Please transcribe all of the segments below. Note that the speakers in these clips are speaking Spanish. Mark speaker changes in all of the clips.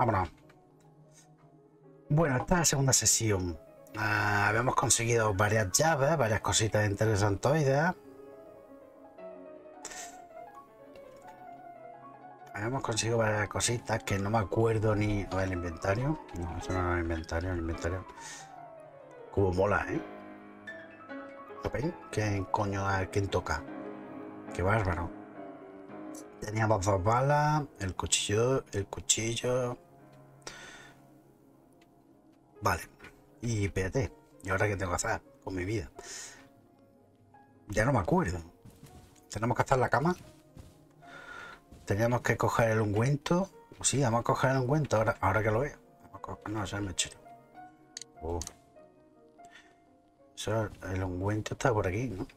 Speaker 1: Vámonos. Bueno, esta es la segunda sesión. Habíamos conseguido varias llaves, varias cositas interesantoides. Habíamos conseguido varias cositas que no me acuerdo ni... A ver, el inventario. No, eso no es el inventario, el inventario. Como mola, ¿eh? ¿Ven? ¿Quién coño a quién toca? Qué bárbaro. Teníamos 2 balas, el cuchillo. Vale. Y espérate, ¿y ahora qué tengo que hacer con mi vida? Ya no me acuerdo. Tenemos que hacer la cama. Teníamos que coger el ungüento. Sí, vamos a coger el ungüento ahora que lo veo. No, eso es el mechero. Eso, el ungüento está por aquí, ¿no?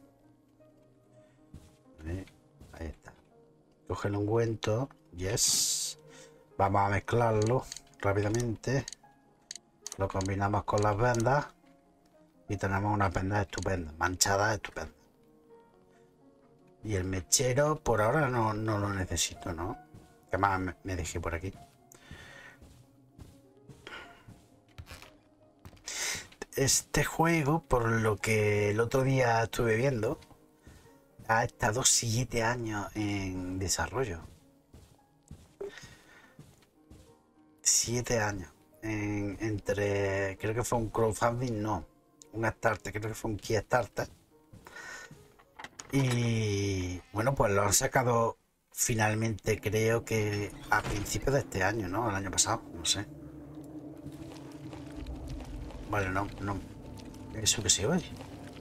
Speaker 1: Ahí está. Coge el ungüento. Yes. Vamos a mezclarlo rápidamente. Lo combinamos con las vendas. Y tenemos unas vendas estupendas. Manchadas estupendas. Y el mechero por ahora no lo necesito, ¿no? ¿Qué más me dejé por aquí? Este juego, por lo que el otro día estuve viendo, ha estado 7 años en desarrollo. 7 años. Entre, creo que fue un crowdfunding, no. Un Starter, creo que fue un Kickstarter. Y bueno, pues lo han sacado finalmente, creo que a principios de este año, ¿no? El año pasado, no sé. Vale, no. Eso que se oye.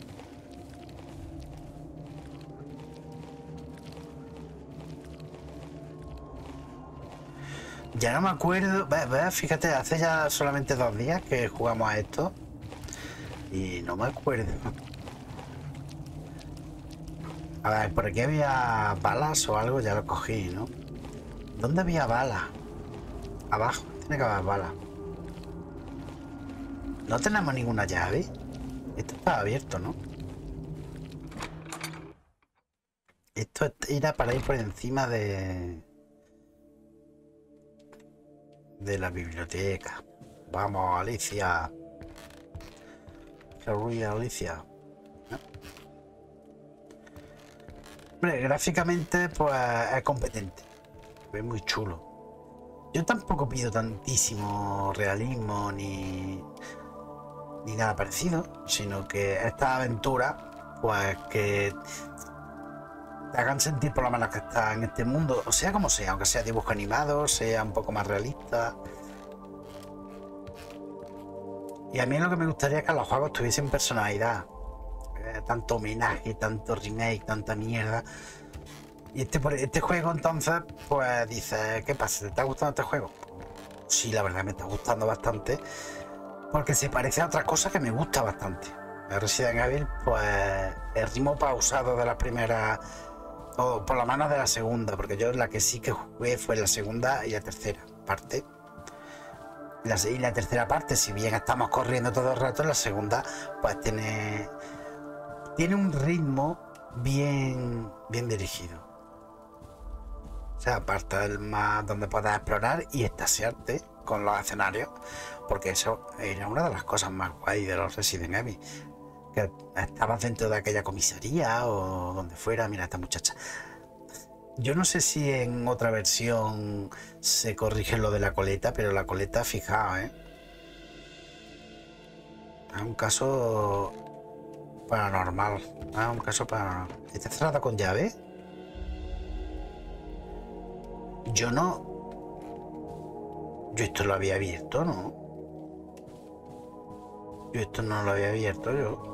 Speaker 1: Ya no me acuerdo. Fíjate, hace ya solamente 2 días que jugamos a esto. Y no me acuerdo. A ver, por aquí había balas o algo, ya lo cogí, ¿no? ¿Dónde había balas? Abajo, tiene que haber balas. No tenemos ninguna llave. Esto está abierto, ¿no? Esto era para ir por encima de la biblioteca. Vamos, Alicia. Qué ruido, Alicia. ¿No? Hombre, gráficamente, pues es competente. Es muy chulo. Yo tampoco pido tantísimo realismo ni nada parecido, sino que esta aventura, pues que te hagan sentir por lo menos que estás en este mundo, o sea como sea, aunque sea dibujo animado, sea un poco más realista. Y a mí lo que me gustaría es que los juegos tuviesen personalidad. Tanto homenaje, tanto remake, tanta mierda. Y este juego entonces, pues dices, ¿qué pasa? ¿Te está gustando este juego? Sí, la verdad me está gustando bastante. Porque se parece a otras cosas que me gusta bastante. Resident Evil, pues el ritmo pausado de la primera, o por lo menos de la segunda, porque yo la que sí que jugué fue la segunda y la tercera parte. Y la tercera parte, si bien estamos corriendo todo el rato, la segunda pues tiene un ritmo bien dirigido. O sea, aparte del más donde puedas explorar y extasiarte con los escenarios, porque eso era una de las cosas más guay de los Resident Evil, que estabas dentro de aquella comisaría o donde fuera. Mira esta muchacha. Yo no sé si en otra versión se corrige lo de la coleta, pero la coleta, fijaos, es un caso paranormal. Un caso paranormal. ¿Está cerrada con llave? Yo esto lo había abierto, ¿no? Yo esto no lo había abierto yo.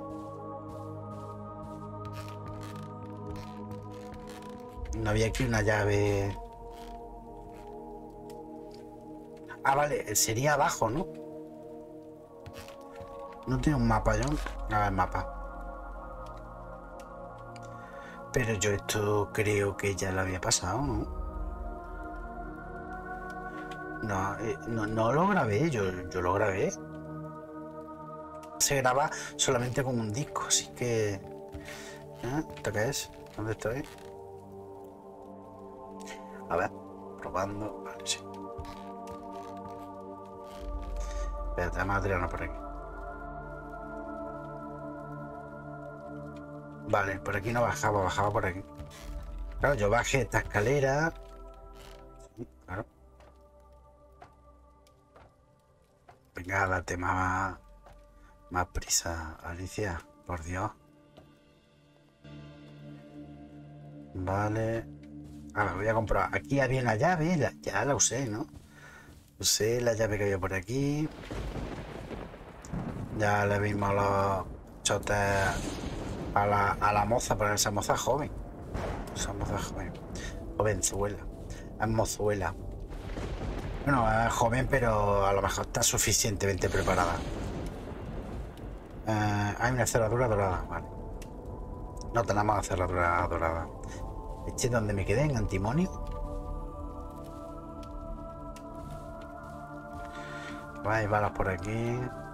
Speaker 1: No había aquí una llave. Ah, vale, sería abajo, ¿no? No tiene un mapa yo. A ver, mapa. Pero yo esto creo que ya lo había pasado, ¿no? No lo grabé, yo lo grabé. Se graba solamente con un disco, así que... ¿Esto qué es? ¿Dónde estoy? A ver, probando. Vale, sí. Espérate, vamos a tirarnos por aquí. Vale, por aquí no bajaba, bajaba por aquí. Claro, yo bajé esta escalera. Sí, claro. Venga, date más prisa, Alicia, por Dios. Vale. Ahora voy a comprobar. Aquí había una llave, ya la usé, ¿no? Usé la llave que había por aquí. Ya le vimos los chotes a la moza, pero esa moza es joven. Esa moza es joven. Jovenzuela. Es mozuela. Bueno, es joven, pero a lo mejor está suficientemente preparada. Hay una cerradura dorada, vale. No tenemos cerradura dorada. Este es donde me quedé, en antimonio. Hay balas por aquí.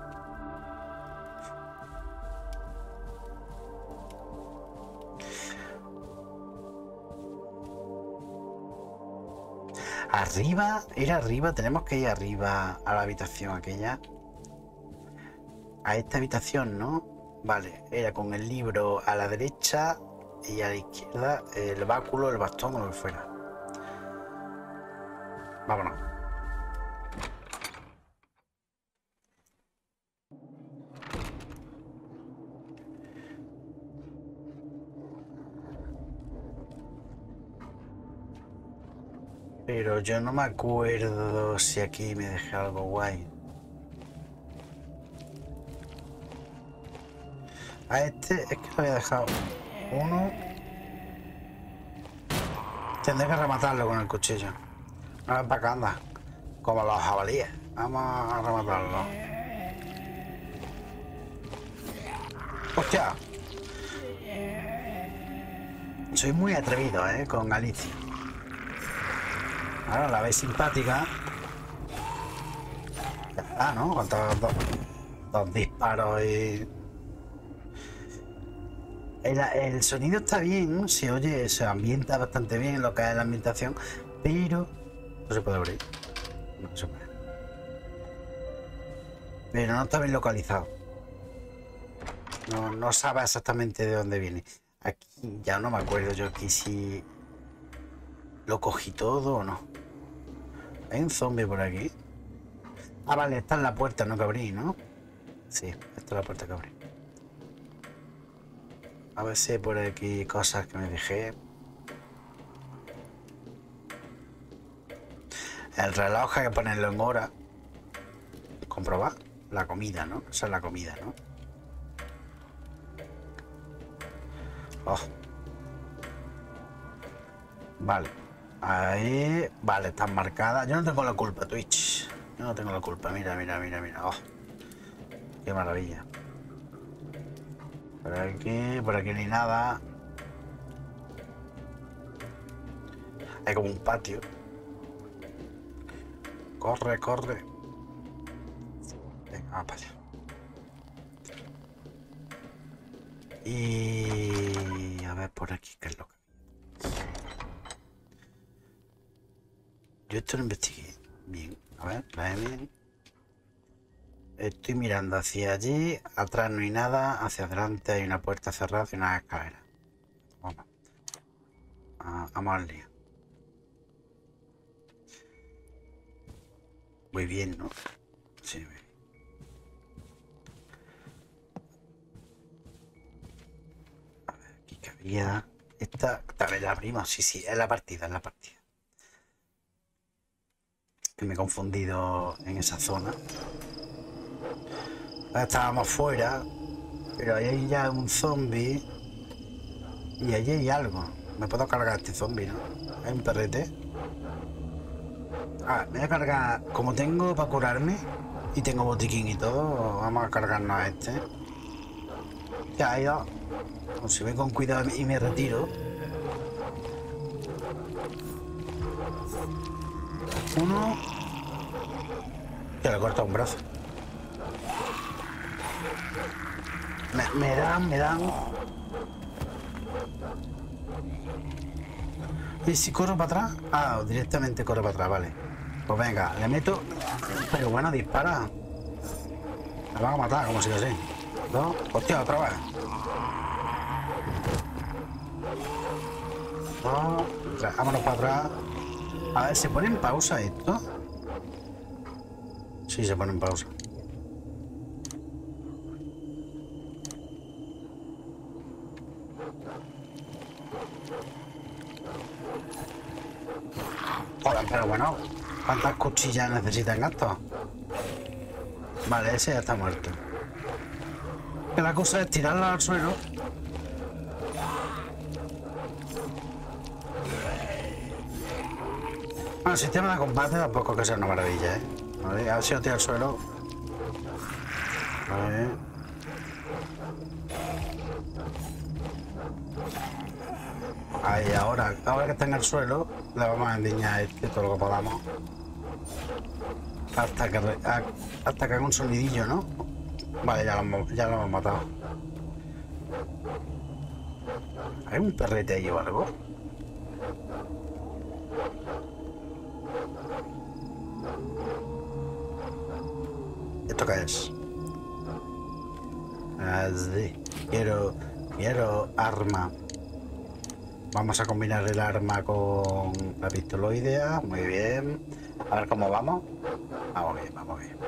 Speaker 1: Arriba, era arriba, tenemos que ir arriba a la habitación aquella. A esta habitación, ¿no? Vale, era con el libro a la derecha y a la izquierda el báculo, el bastón o lo que fuera. Vámonos. Pero yo no me acuerdo si aquí me dejé algo guay. A este es que lo había dejado uno. Tendré que rematarlo con el cuchillo. No, ven para acá, anda. Como los jabalíes. Vamos a rematarlo. ¡Hostia! Soy muy atrevido, con Alicia. Ahora la veis simpática. Ya está, ¿no? Con todos dos disparos y... El sonido está bien, ¿no? Se oye, se ambienta bastante bien lo que es la ambientación, pero no se puede abrir. No se puede. Pero no está bien localizado. No sabe exactamente de dónde viene. Aquí ya no me acuerdo yo aquí si lo cogí todo o no. Hay un zombie por aquí. Ah, vale, está en la puerta, no que abrí, ¿no? Sí, esta es la puerta que abrí. A ver si hay por aquí cosas que me dejé. El reloj hay que ponerlo en hora. Comprobar la comida, ¿no? Esa es la comida, ¿no? Oh. Vale. Ahí. Vale, están marcadas. Yo no tengo la culpa, Twitch. Yo no tengo la culpa. Mira, mira, mira, mira. Oh. Qué maravilla. Por aquí ni nada. Hay como un patio. Corre, corre. Venga, vamos para allá. Y a ver por aquí qué es lo que... Yo esto lo investigué. Bien, a ver, bien. Estoy mirando hacia allí, atrás no hay nada, hacia adelante hay una puerta cerrada y una escalera. Vamos. Vamos al lío. Muy bien, ¿no? Sí, muy bien. A ver, aquí que había... Esta vez la abrimos, sí, es la partida, Que me he confundido en esa zona. Estábamos fuera, pero ahí hay ya un zombie y allí hay algo. Me puedo cargar a este zombie, ¿no? Hay un perrete. Ah, me voy a cargar. Como tengo para curarme y tengo botiquín y todo, vamos a cargarnos a este. Ya ha ido. Pues si voy con cuidado y me retiro. Uno. Que le corta un brazo. Me dan. ¿Y si corro para atrás? Directamente corro para atrás, vale. Pues venga, le meto. Pero bueno, dispara. Me van a matar, como si así. ¿No? Hostia, otra vez. No. Vámonos para atrás. A ver, ¿se pone en pausa esto? Sí, se pone en pausa. Joder, pero bueno, ¿cuántas cuchillas necesitan estos? Vale, ese ya está muerto. Que la cosa es tirarla al suelo. Bueno, el sistema de combate tampoco es que sea una maravilla, ¿eh? Vale, a ver si lo tira al suelo. Vale. Ahí, ahora que está en el suelo, le vamos a endiñar este todo lo que podamos. Hasta que haga un sonidillo, ¿no? Vale, ya lo hemos matado. ¿Hay un perrete ahí o algo? ¿Esto qué es? Así. Quiero arma. Vamos a combinar el arma con la pistoloidea. Muy bien. A ver cómo vamos. Vamos bien, vamos bien.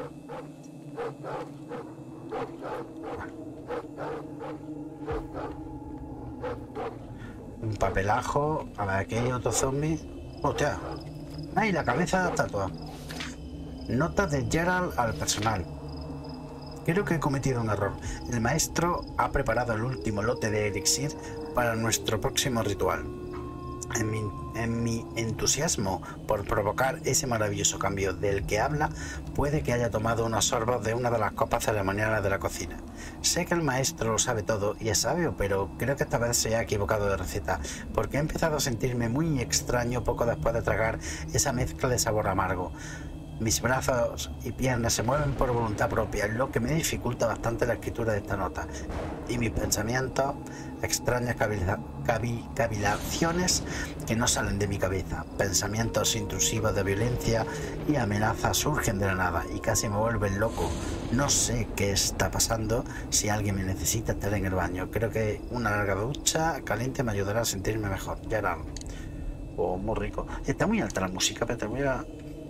Speaker 1: Un papelajo. A ver, aquí hay otro zombie. Hostia. ¡Ay, la cabeza de la estatua! Nota de Gerald al personal. Creo que he cometido un error. El maestro ha preparado el último lote de elixir para nuestro próximo ritual. En mi entusiasmo por provocar ese maravilloso cambio del que habla, puede que haya tomado unos sorbos de una de las copas ceremoniales de la cocina. Sé que el maestro lo sabe todo y es sabio, pero creo que esta vez se ha equivocado de receta, porque he empezado a sentirme muy extraño poco después de tragar esa mezcla de sabor amargo. Mis brazos y piernas se mueven por voluntad propia, lo que me dificulta bastante la escritura de esta nota. Y mis pensamientos, extrañas cavilaciones que no salen de mi cabeza. Pensamientos intrusivos de violencia y amenazas surgen de la nada y casi me vuelven loco. No sé qué está pasando. Si alguien me necesita, estaré en el baño. Creo que una larga ducha caliente me ayudará a sentirme mejor. Ya era. Oh, muy rico. Está muy alta la música, pero te voy a...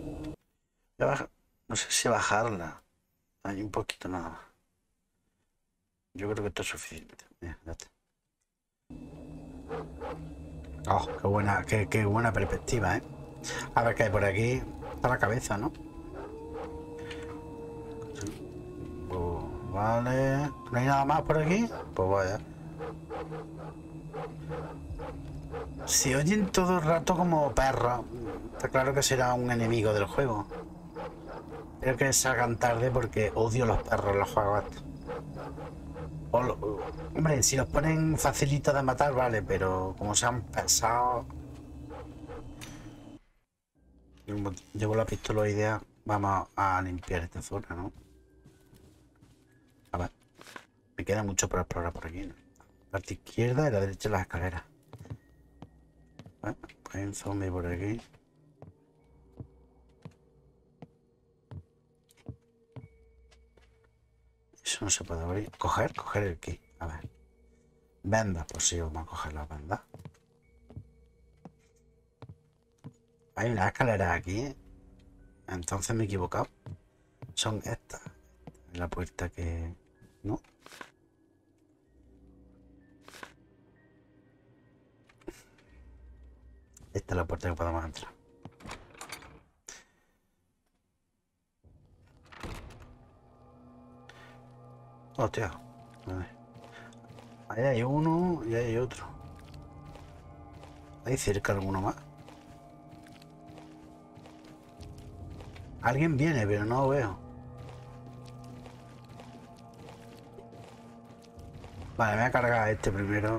Speaker 1: No sé si bajarla. Hay un poquito nada más. Yo creo que esto es suficiente. Mira, ya está. Oh, qué buena perspectiva, ¿eh? A ver qué hay por aquí. Está la cabeza, ¿no? Pues, vale. ¿No hay nada más por aquí? Pues vaya. Se oyen todo el rato como perros. Está claro que será un enemigo del juego. Creo que salgan tarde porque odio los perros en los juegos estos. Hombre, si los ponen facilitos de matar, vale, pero como sean pesados... Llevo la pistoloidea, vamos a limpiar esta zona, ¿no? A ver, me queda mucho por explorar por aquí, ¿no? La parte izquierda y la derecha las escaleras. Bueno, pues hay un zombie por aquí. Eso no se puede abrir. Coger el key. A ver. Vendas, pues sí, vamos a coger las vendas. Hay unas escaleras aquí, ¿eh? Entonces me he equivocado. Son estas. La puerta que... ¿no? Esta es la puerta que podemos entrar. Hostia. Ahí hay uno y ahí hay otro. Hay cerca alguno más. Alguien viene, pero no lo veo. Vale, me voy a cargar a este primero.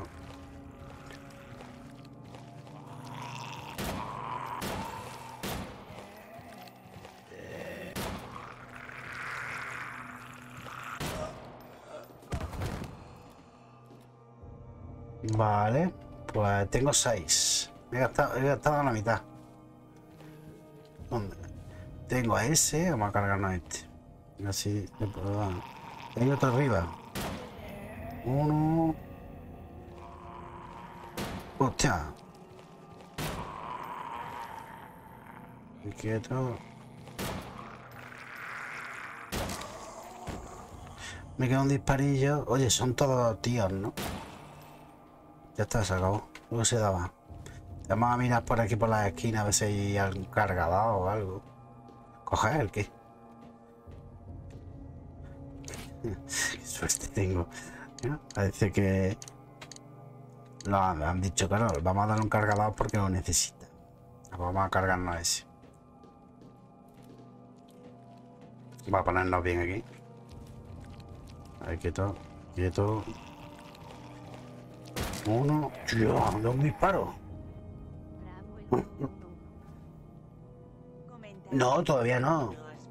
Speaker 1: Vale, pues tengo 6. He gastado la mitad. ¿Dónde? Tengo a ese, vamos a cargarnos a este. Así le puedo dar. Hay otro arriba. Uno. Hostia. Y quieto. Me queda un disparillo. Oye, son todos tíos, ¿no? Ya está, se acabó. Luego se daba. Vamos a mirar por aquí por las esquinas a ver si hay algún cargador o algo. ¿Coger el qué? Qué suerte tengo. Parece que lo han dicho, claro, vamos a darle un cargador porque lo necesita. Vamos a cargarnos ese. Va a ponernos bien aquí. A ver, quieto, quieto. Uno. Dios, de un disparo. No, todavía no.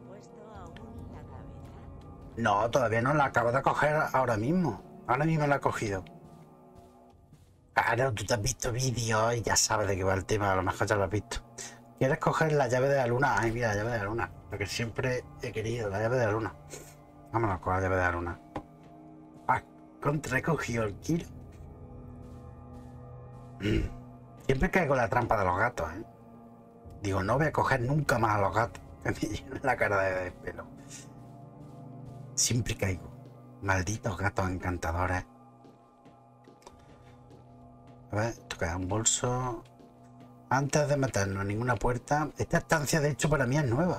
Speaker 1: No, todavía no. La acabo de coger ahora mismo. Ahora mismo la he cogido. Claro, tú te has visto vídeos y ya sabes de qué va el tema. A lo mejor ya lo has visto. ¿Quieres coger la llave de la luna? Ay, mira, la llave de la luna. Lo que siempre he querido, la llave de la luna. Vámonos con la llave de la luna. Ah, contra he cogido el kilo. Siempre caigo en la trampa de los gatos, ¿eh? Digo, no voy a coger nunca más a los gatos. Que me llenen la cara de pelo. Siempre caigo. Malditos gatos encantadores. A ver, esto queda un bolso. Antes de meternos en ninguna puerta. Esta estancia, de hecho, para mí es nueva.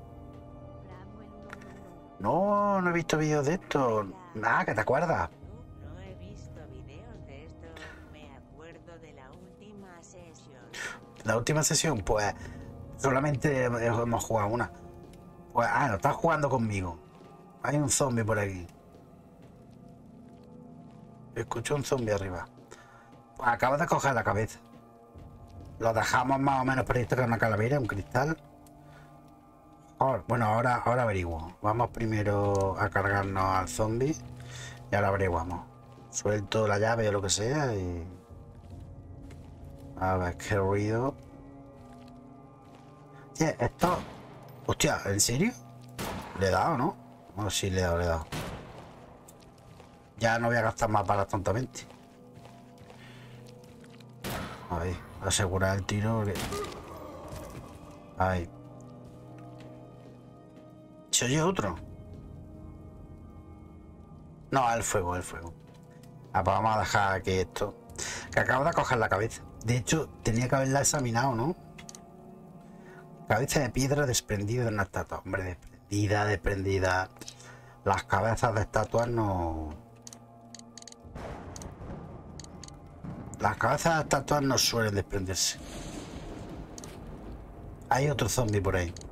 Speaker 1: No, no he visto vídeos de esto. Ah, ¿que te acuerdas?
Speaker 2: No he visto vídeos de esto. Me acuerdo de la última sesión.
Speaker 1: La última sesión, pues solamente hemos jugado una. Pues, no estás jugando conmigo. Hay un zombie por aquí. Escucho un zombie arriba. Pues acabo de coger la cabeza. Lo dejamos más o menos previsto que una calavera, un cristal. Bueno, ahora averiguo. Vamos primero a cargarnos al zombie y ahora averiguamos. Suelto la llave o lo que sea y... A ver, qué ruido. Oye, esto... Hostia, ¿en serio? ¿Le he dado, no? No, sí, le he dado. Ya no voy a gastar más balas tontamente. Ahí, asegurar el tiro. Ahí. ¿Se oye otro? No, el fuego. Pues vamos a dejar aquí esto. Que acabo de coger la cabeza. De hecho, tenía que haberla examinado, ¿no? Cabeza de piedra desprendida de una estatua. Hombre, desprendida. Las cabezas de estatuas no... Las cabezas de estatuas no suelen desprenderse. Hay otro zombie por ahí.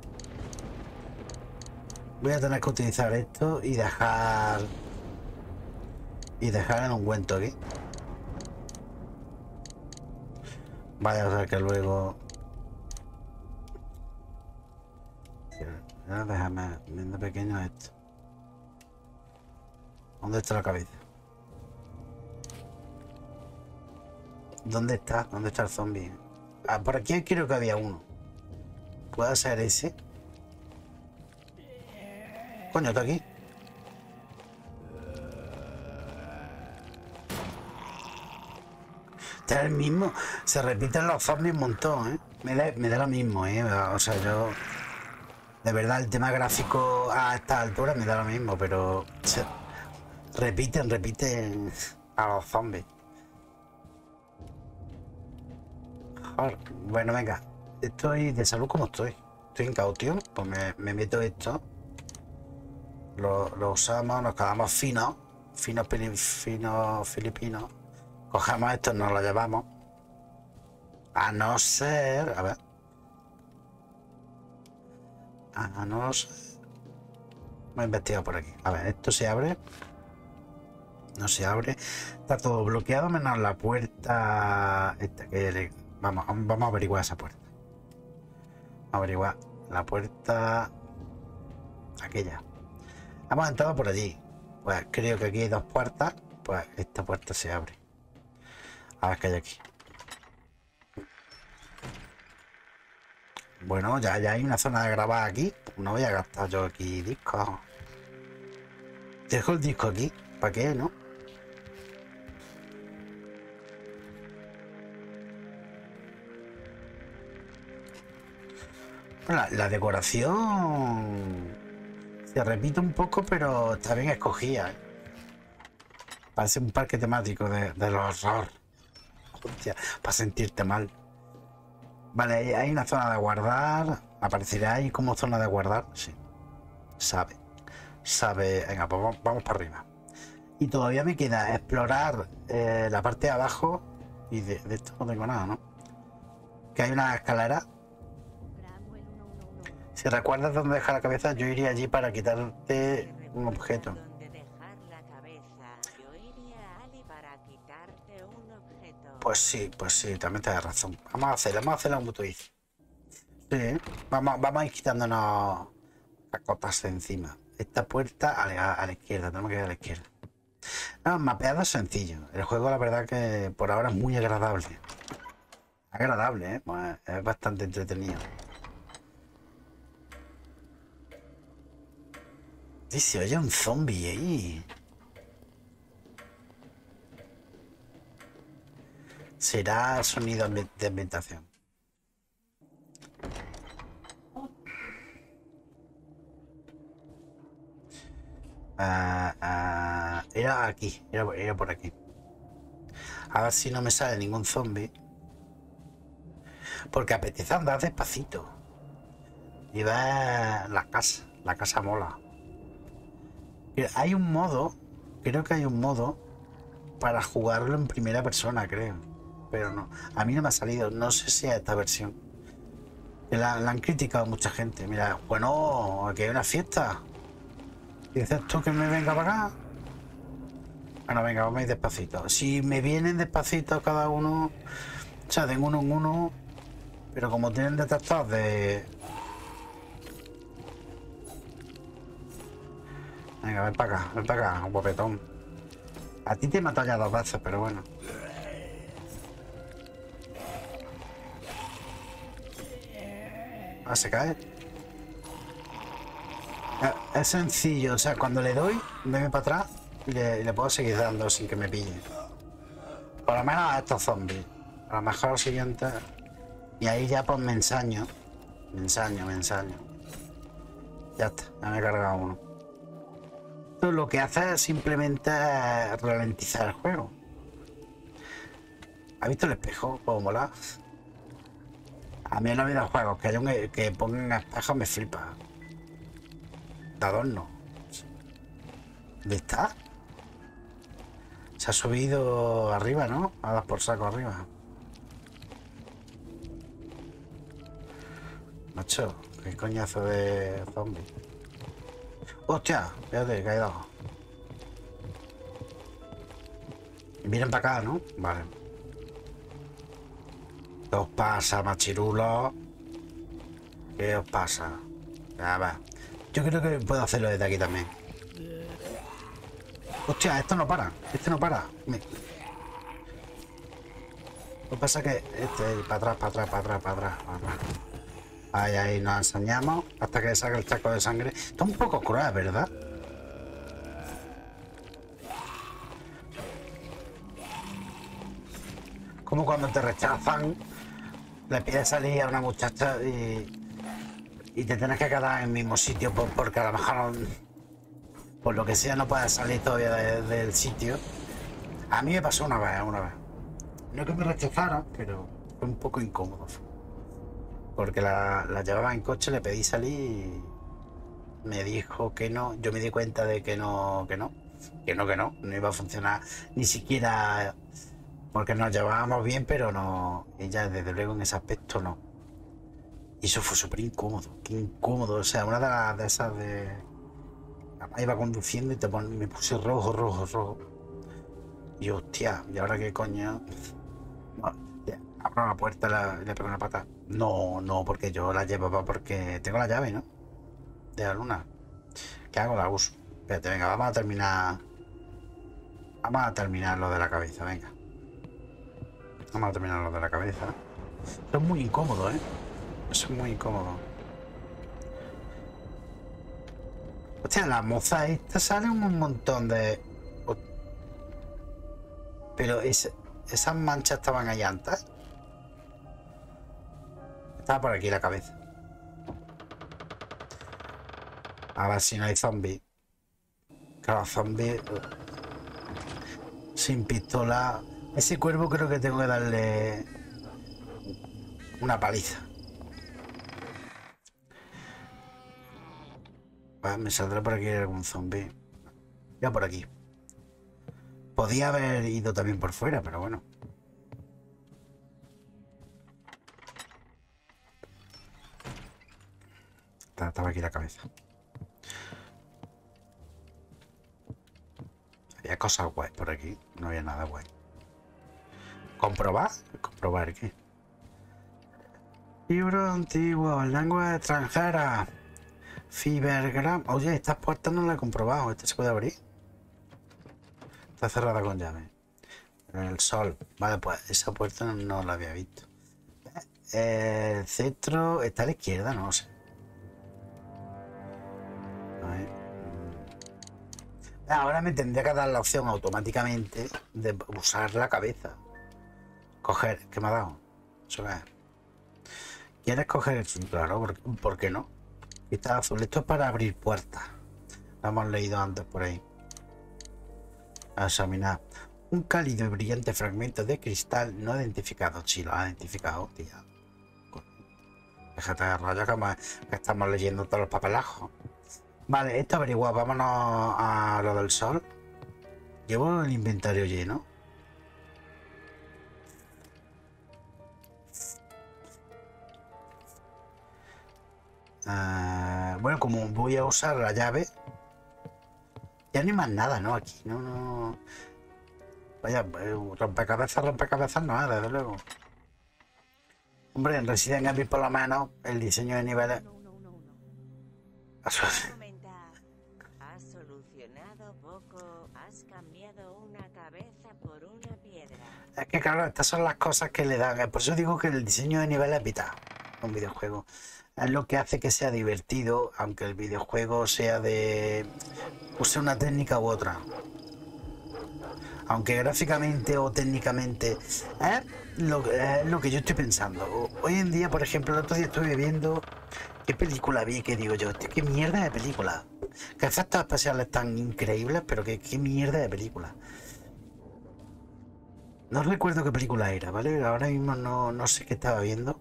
Speaker 1: Voy a tener que utilizar esto y dejar... el ungüento aquí. Vaya a ser que luego... Déjame viendo pequeño esto. ¿Dónde está la cabeza? ¿Dónde está? ¿Dónde está el zombie? Ah, por aquí creo que había uno. ¿Puede ser ese? Coño, está aquí. Este es el mismo. Se repiten los zombies un montón, ¿eh? Me da lo mismo, ¿eh? O sea, yo... De verdad, el tema gráfico a esta altura me da lo mismo, pero... Se repiten a los zombies. Joder. Bueno, venga. Estoy de salud como estoy. Estoy en caution. Pues me meto esto. Lo usamos, nos quedamos finos filipinos. Cogemos esto, nos lo llevamos. A no ser... A ver. A no ser... Voy a investigar por aquí. A ver, esto se abre. No se abre. Está todo bloqueado menos la puerta... Esta que... Vamos a averiguar esa puerta. Vamos a averiguar la puerta... Aquella. Hemos entrado por allí. Pues creo que aquí hay dos puertas. Pues esta puerta se abre. A ver qué hay aquí. Bueno, ya hay una zona de grabar aquí. No voy a gastar yo aquí discos. Dejo el disco aquí. ¿Para qué, no? Bueno, la decoración se repite un poco, pero está bien escogida, ¿eh? Parece un parque temático del horror. Hostia, para sentirte mal. Vale, hay una zona de guardar. ¿Aparecerá ahí como zona de guardar? Sí. Sabe. Venga, pues vamos para arriba. Y todavía me queda explorar la parte de abajo. Y de esto no tengo nada, ¿no? Que hay una escalera. Si recuerdas dónde dejar la cabeza, yo iría allí para quitarte un objeto. Pues sí, también tienes razón. Vamos a hacerla como tú dices. Sí, vamos a ir quitándonos las copas de encima. Esta puerta a la izquierda, tenemos que ir a la izquierda. No, mapeado es sencillo. El juego, la verdad, que por ahora es muy agradable. Agradable, ¿eh? Pues es bastante entretenido. Dice, oye, un zombie ahí. Será sonido de ambientación. Era aquí, era por aquí. A ver si no me sale ningún zombie. Porque apetece andar despacito. Y ver la casa mola. Hay un modo, creo que hay un modo para jugarlo en primera persona, creo. Pero no, a mí no me ha salido, no sé si es esta versión. La han criticado mucha gente. Mira, bueno, aquí hay una fiesta. ¿Dices tú que me venga para acá? Bueno, venga, vamos a ir despacito. Si me vienen despacito cada uno, o sea, de uno en uno, pero como tienen detector de... Venga, ven para acá, un guapetón. A ti te he matado ya 2 veces, pero bueno. Ah, se cae. Es sencillo, o sea, cuando le doy, me para atrás y le puedo seguir dando sin que me pille. Por lo menos a estos zombies. A lo mejor lo siguiente. Y ahí ya pues me ensaño. Me ensaño. Ya está, ya me he cargado uno. Esto lo que hace es simplemente ralentizar el juego. ¿Has visto el espejo? ¿Cómo mola? A mí en los videojuegos que pongan espejos me flipa. De adorno. ¿Dónde está? Se ha subido arriba, ¿no? A dar por saco arriba. Macho, qué coñazo de zombie. ¡Hostia! Fíjate, que hay 2. Vienen para acá, ¿no? Vale. ¿Qué os pasa, machirulos? ¿Qué os pasa? A ver. Yo creo que puedo hacerlo desde aquí también. Hostia, esto no para. Este no para. Lo que pasa es que para atrás. Ahí nos ensañamos hasta que saque el charco de sangre. Está un poco cruel, ¿verdad? Como cuando te rechazan, le pides salir a una muchacha y te tienes que quedar en el mismo sitio porque a lo mejor por lo que sea no puedes salir todavía del sitio. A mí me pasó una vez. No que me rechazara, pero fue un poco incómodo. Porque la llevaba en coche, le pedí salir y me dijo que no. Yo me di cuenta de que no iba a funcionar ni siquiera porque nos llevábamos bien, pero no, ella desde luego en ese aspecto no. Y eso fue súper incómodo, qué incómodo. O sea, una de esas de... Iba conduciendo y me puse rojo. Y hostia, ¿y ahora qué coño? Abro la puerta y le pego una pata. No, porque yo la llevaba porque tengo la llave, ¿no? De la luna. ¿Qué hago? La uso. Espérate, venga, vamos a terminar lo de la cabeza, venga. Vamos a terminar lo de la cabeza. Esto es muy incómodo, ¿eh? Eso es muy incómodo. Hostia, la moza esta sale un montón de... Pero esas manchas estaban allá antes. Estaba por aquí la cabeza. A ver si no hay zombies. Claro, zombies... Sin pistola... Ese cuervo creo que tengo que darle... una paliza. Vale, me saldrá por aquí algún zombie. Ya por aquí. Podía haber ido también por fuera, pero bueno. Estaba aquí la cabeza. Había cosas guays por aquí. No había nada guay. ¿Comprobar? ¿Comprobar qué? Libro antiguo, lengua extranjera. Fibergram. Oye, estas puertas no las he comprobado. ¿Esta se puede abrir? Está cerrada con llave. El sol. Vale, pues esa puerta no la había visto. El cetro está a la izquierda, no sé. Ahora me tendría que dar la opción automáticamente de usar la cabeza. Coger, ¿qué me ha dado? Eso es. ¿Quieres coger el sí? Claro, ¿por qué no? Está azul. Esto es para abrir puertas. Lo hemos leído antes por ahí. A examinar. Un cálido y brillante fragmento de cristal no identificado. Sí, lo ha identificado, tía. Déjate de rollo que estamos leyendo todos los papelajos. Vale, esto averiguado. Vámonos a lo del sol. Llevo el inventario lleno. Bueno, como voy a usar la llave, ya no hay más nada, ¿no? Aquí, no. Vaya, rompecabezas no, desde luego. Hombre, en Resident Evil por lo menos el diseño de niveles...
Speaker 2: Has solucionado poco, has cambiado una cabeza por una piedra.
Speaker 1: Es que claro, estas son las cosas que le dan. Por eso digo que el diseño de niveles es vital en un videojuego. Es lo que hace que sea divertido, aunque el videojuego sea de... use una técnica u otra. Aunque gráficamente o técnicamente es lo que yo estoy pensando. Hoy en día, por ejemplo, el otro día estuve viendo qué película vi, que digo yo, qué mierda de película. Que efectos especiales tan increíbles, pero qué mierda de película. No recuerdo qué película era, ¿vale? Ahora mismo no sé qué estaba viendo.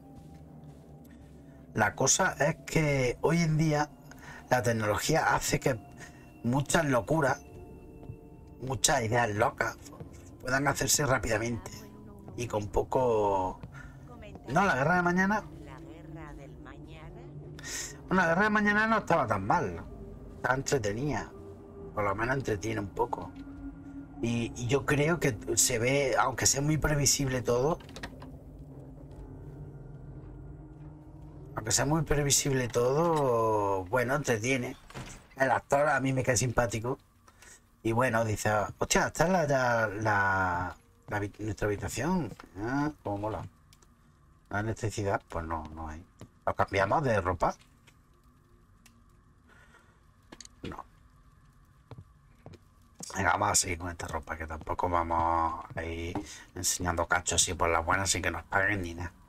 Speaker 1: La cosa es que hoy en día la tecnología hace que muchas locuras, muchas ideas locas puedan hacerse rápidamente y con poco... No, la guerra de mañana...
Speaker 2: ¿La guerra del mañana?
Speaker 1: Bueno, la guerra de mañana no estaba tan mal. Estaba entretenida. Por lo menos entretiene un poco. Y yo creo que se ve, aunque sea muy previsible todo... Aunque sea muy previsible todo, bueno, entretiene. El actor a mí me cae simpático. Y bueno, dice, hostia, esta es nuestra habitación. Ah, cómo mola. La electricidad, pues no hay. ¿Lo cambiamos de ropa? No. Venga, vamos a seguir con esta ropa, que tampoco vamos a ir enseñando cachos así por las buenas sin que nos paguen ni nada.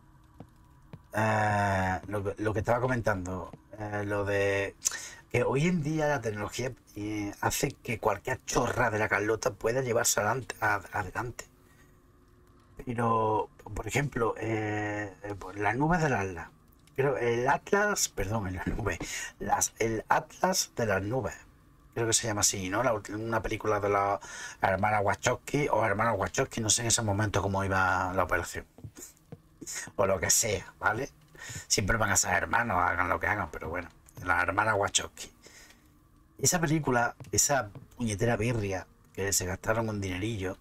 Speaker 1: Lo que estaba comentando, lo de que hoy en día la tecnología hace que cualquier chorra de la Carlota pueda llevarse adelante. Pero, por ejemplo, las nubes del Atlas. Pero el Atlas, perdón, en la nube. El Atlas de las nubes. Creo que se llama así, ¿no? Una película de la hermana Wachowski o hermanos Wachowski, no sé en ese momento cómo iba la operación. O lo que sea, ¿vale? Siempre van a ser hermanos, hagan lo que hagan, pero bueno, la hermana Wachowski. Esa película, esa puñetera birria que se gastaron un dinerillo,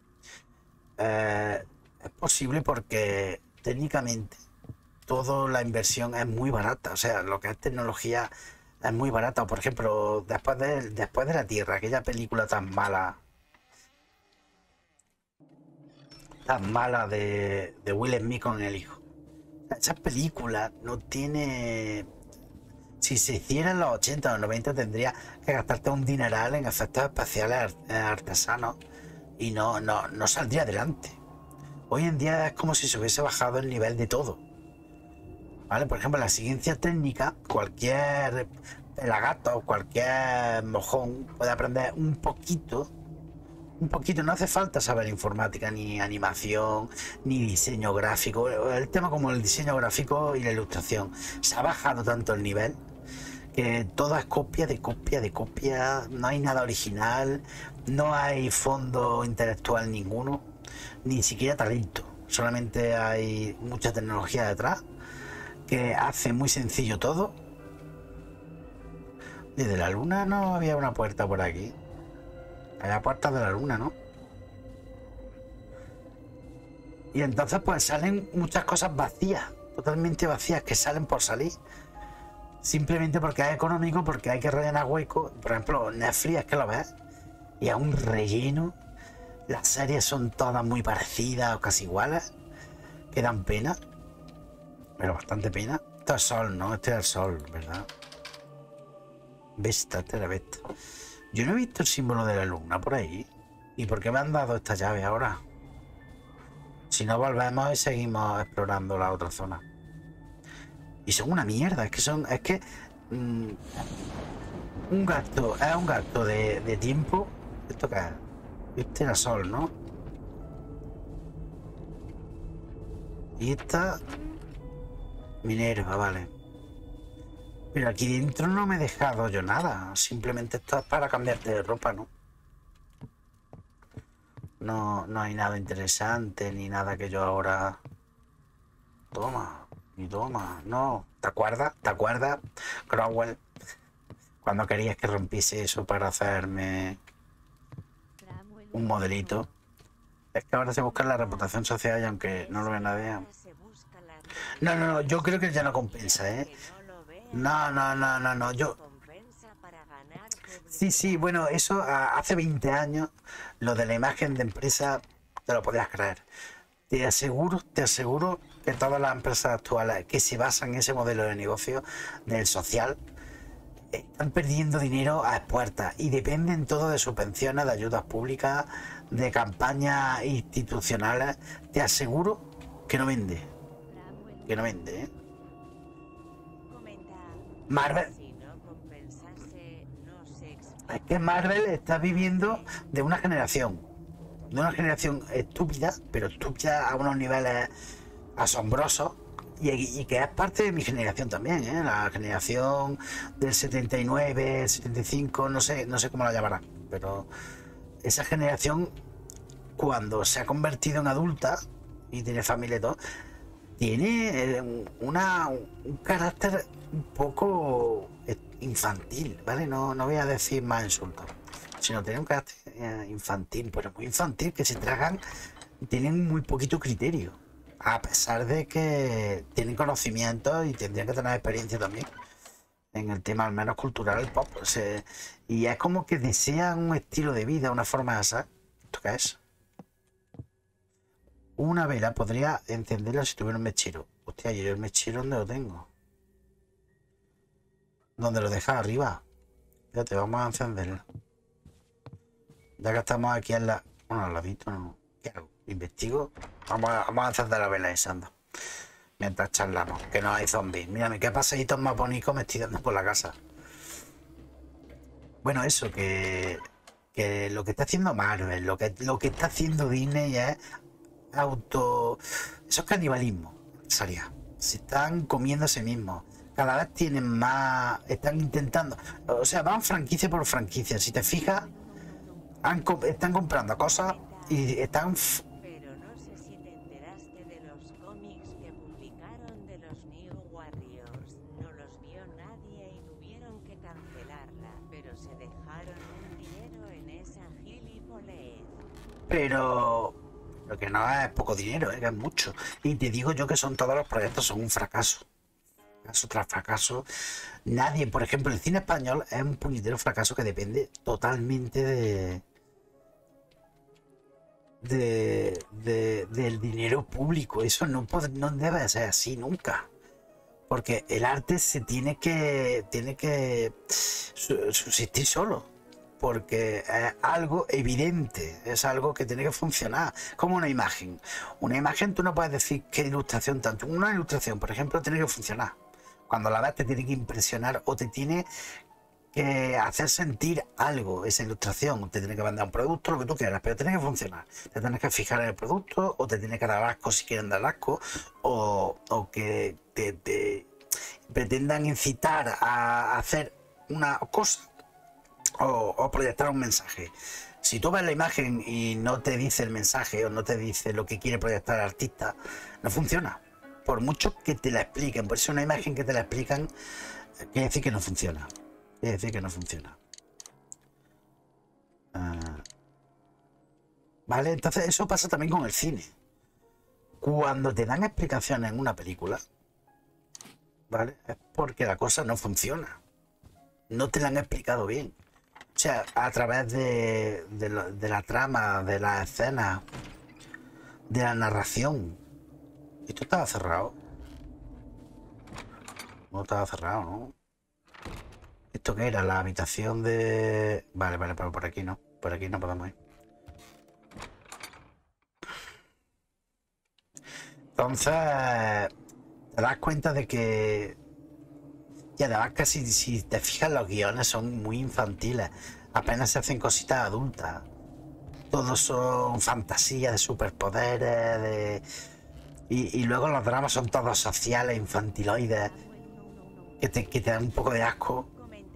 Speaker 1: es posible porque técnicamente toda la inversión es muy barata. O sea, lo que es tecnología es muy barata. Por ejemplo, después de la Tierra, aquella película tan mala de Will Smith con el hijo. Esa película no tiene... Si se hiciera en los 80 o los 90 tendría que gastarte un dineral en efectos especiales artesanos y no saldría adelante. Hoy en día es como si se hubiese bajado el nivel de todo. ¿Vale? Por ejemplo, en la ciencia técnica, cualquier pelagato, cualquier mojón puede aprender un poquito, no hace falta saber informática, ni animación, ni diseño gráfico. El tema como el diseño gráfico y la ilustración, se ha bajado tanto el nivel que todo es copia de copia de copia, no hay nada original, no hay fondo intelectual ninguno, ni siquiera talento, solamente hay mucha tecnología detrás que hace muy sencillo todo. Desde la luna no había una puerta por aquí. Había puertas de la luna, ¿no? Y entonces pues salen muchas cosas vacías, totalmente vacías, que salen por salir. Simplemente porque es económico, porque hay que rellenar huecos. Por ejemplo, Netflix, es que lo ves y es un relleno. Las series son todas muy parecidas o casi iguales, que dan pena, pero bastante pena. Esto es sol, ¿no? Este es el sol, ¿verdad? Vesta, este era Vesta. Yo no he visto el símbolo de la luna por ahí. ¿Y por qué me han dado esta llave ahora? Si no volvemos y seguimos explorando la otra zona. Y son una mierda, es que un gasto, es un gasto de tiempo. ¿Esto qué es? Este era sol, ¿no? Y esta Minerva, vale. Pero aquí dentro no me he dejado yo nada. Simplemente esto es para cambiarte de ropa, ¿no? No hay nada interesante, ni nada que yo ahora... Toma, y toma, no. ¿Te acuerdas? Cromwell? Cuando querías que rompiese eso para hacerme un modelito. Es que ahora se busca la reputación social y aunque no lo ve nadie... No, yo creo que ya no compensa, ¿eh? No, yo... Sí, bueno, eso hace 20 años, lo de la imagen de empresa, te lo podías creer. Te aseguro que todas las empresas actuales que se basan en ese modelo de negocio del social están perdiendo dinero a expuertas y dependen todo de subvenciones, de ayudas públicas, de campañas institucionales. Te aseguro que no vende. ¿Eh? Marvel. Es que Marvel está viviendo de una generación estúpida, pero estúpida a unos niveles asombrosos, y que es parte de mi generación también, ¿eh? La generación del 79, 75, no sé cómo la llamarán, pero esa generación, cuando se ha convertido en adulta y tiene familia y todo, tiene un carácter un poco infantil, ¿vale? No voy a decir más insultos, sino tiene un carácter infantil, pero muy infantil, que se tragan, tienen muy poquito criterio, a pesar de que tienen conocimientos y tendrían que tener experiencia también en el tema, al menos cultural, el pop. Y es como que desean un estilo de vida, una forma de ser. ¿Esto qué es? Una vela podría encenderla si tuviera un mechero. Hostia, ¿y el mechero dónde lo tengo? ¿Dónde lo dejas? Arriba. Fíjate, vamos a encenderla. Ya que estamos aquí en la... Bueno, al ladito, no. ¿Qué hago? ¿Investigo? Vamos a encender la vela esa, anda. Mientras charlamos, que no hay zombies. Mírame, qué paseitos más bonitos me estoy dando por la casa. Bueno, eso, que lo que está haciendo Marvel, lo que está haciendo Disney es eso es canibalismo, Saria. Se están comiendo a sí mismos. Cada vez tienen más, están intentando, o sea, van franquicia por franquicia. Si te fijas, están comprando cosas y están...
Speaker 2: Pero no sé si te enteraste de los cómics que publicaron de los New Warriors. No los vio nadie y tuvieron que cancelarla, pero se dejaron un dinero en esa gilipollez.
Speaker 1: Pero lo que no es poco dinero, que es mucho. Y te digo yo que todos los proyectos son un fracaso. Fracaso tras fracaso. Nadie, por ejemplo, el cine español es un puñetero fracaso que depende totalmente del dinero público. Eso no debe ser así nunca. Porque el arte tiene que subsistir solo. Porque es algo evidente, es algo que tiene que funcionar, como una imagen. Una imagen tú no puedes decir qué ilustración tanto. Una ilustración, por ejemplo, tiene que funcionar. Cuando la ves te tiene que impresionar o te tiene que hacer sentir algo, esa ilustración. Te tiene que vender un producto, lo que tú quieras, pero tiene que funcionar. Te tienes que fijar en el producto o te tiene que dar asco si quieren dar asco o que te pretendan incitar a hacer una cosa. O proyectar un mensaje. Si tú ves la imagen y no te dice el mensaje o no te dice lo que quiere proyectar el artista, no funciona. Por mucho que te la expliquen, por eso una imagen que te la explican, quiere decir que no funciona. Quiere decir que no funciona. Vale, entonces eso pasa también con el cine. Cuando te dan explicaciones en una película, ¿vale? Es porque la cosa no funciona. No te la han explicado bien. O sea, a través de la trama, de la escena, de la narración. Esto estaba cerrado. No estaba cerrado, ¿no? ¿Esto qué era? La habitación de... Vale, pero por aquí no. Por aquí no podemos ir. Entonces, te das cuenta de que... Y además casi si te fijas los guiones son muy infantiles. Apenas se hacen cositas adultas. Todos son fantasías de superpoderes. Y luego los dramas son todos sociales, infantiloides. Que te dan un poco de asco.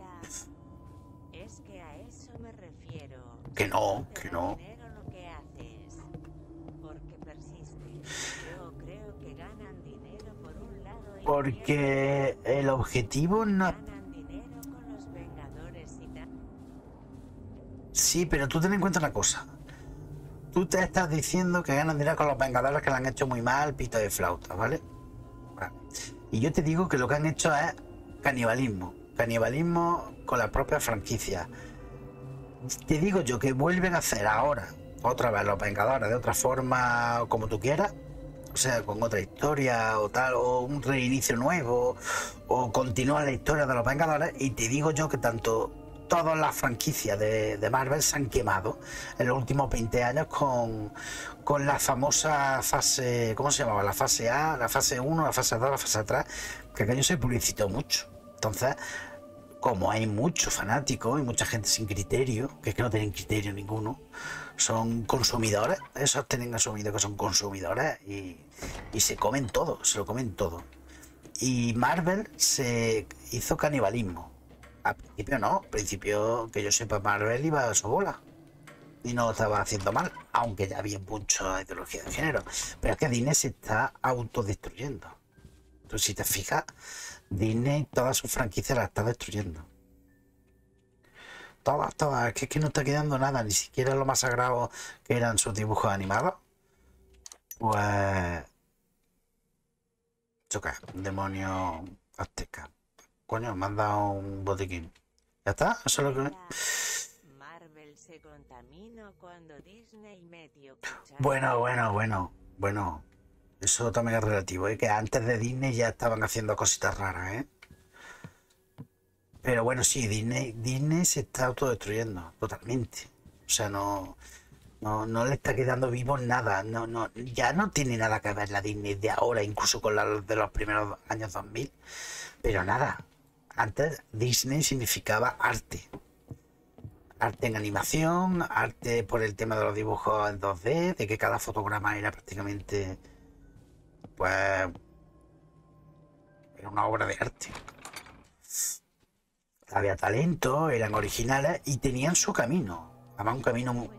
Speaker 2: Es que a eso me refiero.
Speaker 1: Que no.
Speaker 2: Lo que haces, porque persiste. Yo creo que ganan dinero por un lado y
Speaker 1: Porque el objetivo no...
Speaker 2: ganan dinero con los Vengadores y tal.
Speaker 1: Sí, pero tú ten en cuenta una cosa. Tú te estás diciendo que ganan dinero con los Vengadores que le han hecho muy mal, pito de flauta, ¿vale? Vale. Y yo te digo que lo que han hecho es canibalismo. Canibalismo con la propia franquicia. Te digo yo que vuelven a hacer ahora, otra vez, los Vengadores de otra forma, como tú quieras. O sea, con otra historia o tal, o un reinicio nuevo, o continúa la historia de los Vengadores. Y te digo yo que tanto todas las franquicias de Marvel se han quemado en los últimos 20 años con la famosa fase, ¿cómo se llamaba? La fase A, la fase 1, la fase 2, la fase 3, que aquello se publicitó mucho. Entonces, como hay muchos fanáticos y mucha gente sin criterio, que es que no tienen criterio ninguno, son consumidores, esos tienen asumido que son consumidores y se comen todo, se lo comen todo. Y Marvel se hizo canibalismo. Al principio no, al principio que yo sepa Marvel iba a su bola y no lo estaba haciendo mal, aunque ya había mucha ideología de género. Pero es que Disney se está autodestruyendo. Entonces si te fijas, Disney todas sus franquicias las está destruyendo. Todas, es que no está quedando nada, ni siquiera lo más sagrado que eran sus dibujos animados. Pues... choca, demonio azteca. Coño, me han dado un botiquín. ¿Ya está? Eso es lo que...
Speaker 2: Marvel se contaminó cuando Disney metió
Speaker 1: Bueno. Eso también es relativo, ¿eh? Que antes de Disney ya estaban haciendo cositas raras, ¿eh? Pero bueno, sí, Disney se está autodestruyendo totalmente. O sea, no le está quedando vivo nada. Ya no tiene nada que ver la Disney de ahora, incluso con la de los primeros años 2000. Pero nada. Antes Disney significaba arte. Arte en animación, arte por el tema de los dibujos en 2D, de que cada fotograma era prácticamente, pues, era una obra de arte. Había talento, eran originales y tenían su camino. Además, un camino muy...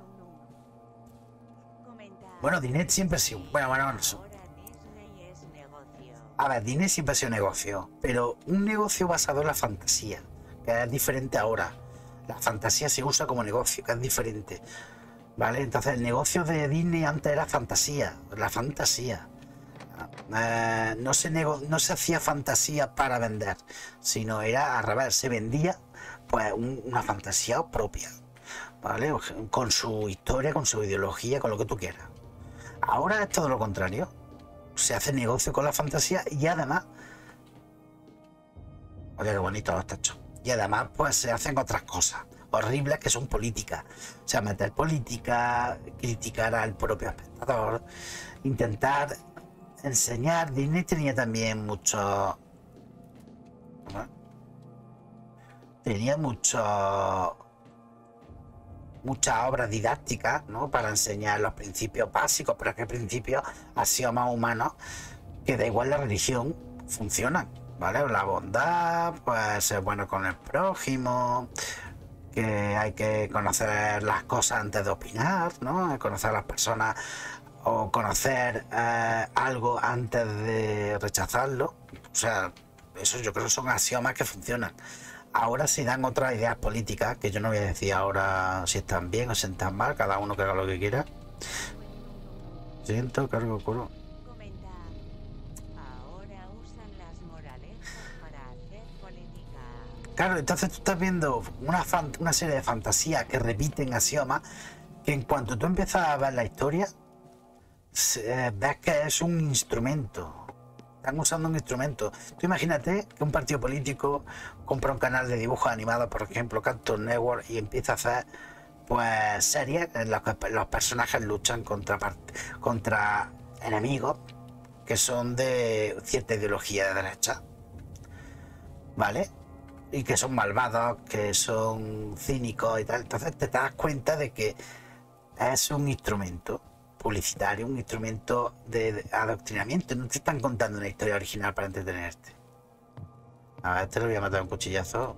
Speaker 1: Bueno, Disney siempre ha sido... Bueno,
Speaker 2: Disney es negocio.
Speaker 1: a ver, Disney siempre ha sido negocio, pero un negocio basado en la fantasía, que es diferente ahora. La fantasía se usa como negocio, que es diferente. ¿Vale? Entonces, el negocio de Disney antes era fantasía, la fantasía. No se hacía fantasía para vender, sino era al revés, se vendía pues una fantasía propia. ¿vale? Con su historia, con su ideología, con lo que tú quieras. Ahora es todo lo contrario. Se hace negocio con la fantasía y además... Oye, qué bonito está hecho. Y además, pues se hacen otras cosas horribles que son políticas. O sea, meter política, criticar al propio espectador, intentar enseñar. Disney tenía también mucho... Tenía muchas obras didácticas, ¿no? Para enseñar los principios básicos, pero es que principios axiomas humanos, que da igual la religión, funcionan, ¿vale? La bondad, pues ser bueno con el prójimo, que hay que conocer las cosas antes de opinar, ¿no? Conocer a las personas o conocer algo antes de rechazarlo. O sea, eso yo creo que son axiomas que funcionan. Ahora se dan otras ideas políticas, que yo no voy a decir ahora si están bien o si están mal, cada uno que haga lo que quiera. Siento, cargo, curo.
Speaker 2: Comenta. Ahora usan las moralejas para hacer política.
Speaker 1: Claro, entonces tú estás viendo una serie de fantasías que repiten axiomas, que en cuanto tú empiezas a ver la historia, ves que es un instrumento. Están usando un instrumento. Tú imagínate que un partido político compra un canal de dibujos animados, por ejemplo, Cartoon Network, y empieza a hacer pues series en las que los personajes luchan contra enemigos que son de cierta ideología de derecha, ¿vale? Y que son malvados, que son cínicos y tal. Entonces te das cuenta de que es un instrumento publicitario, un instrumento de adoctrinamiento. No te están contando una historia original para entretenerte. A ver, te lo voy a matar un cuchillazo.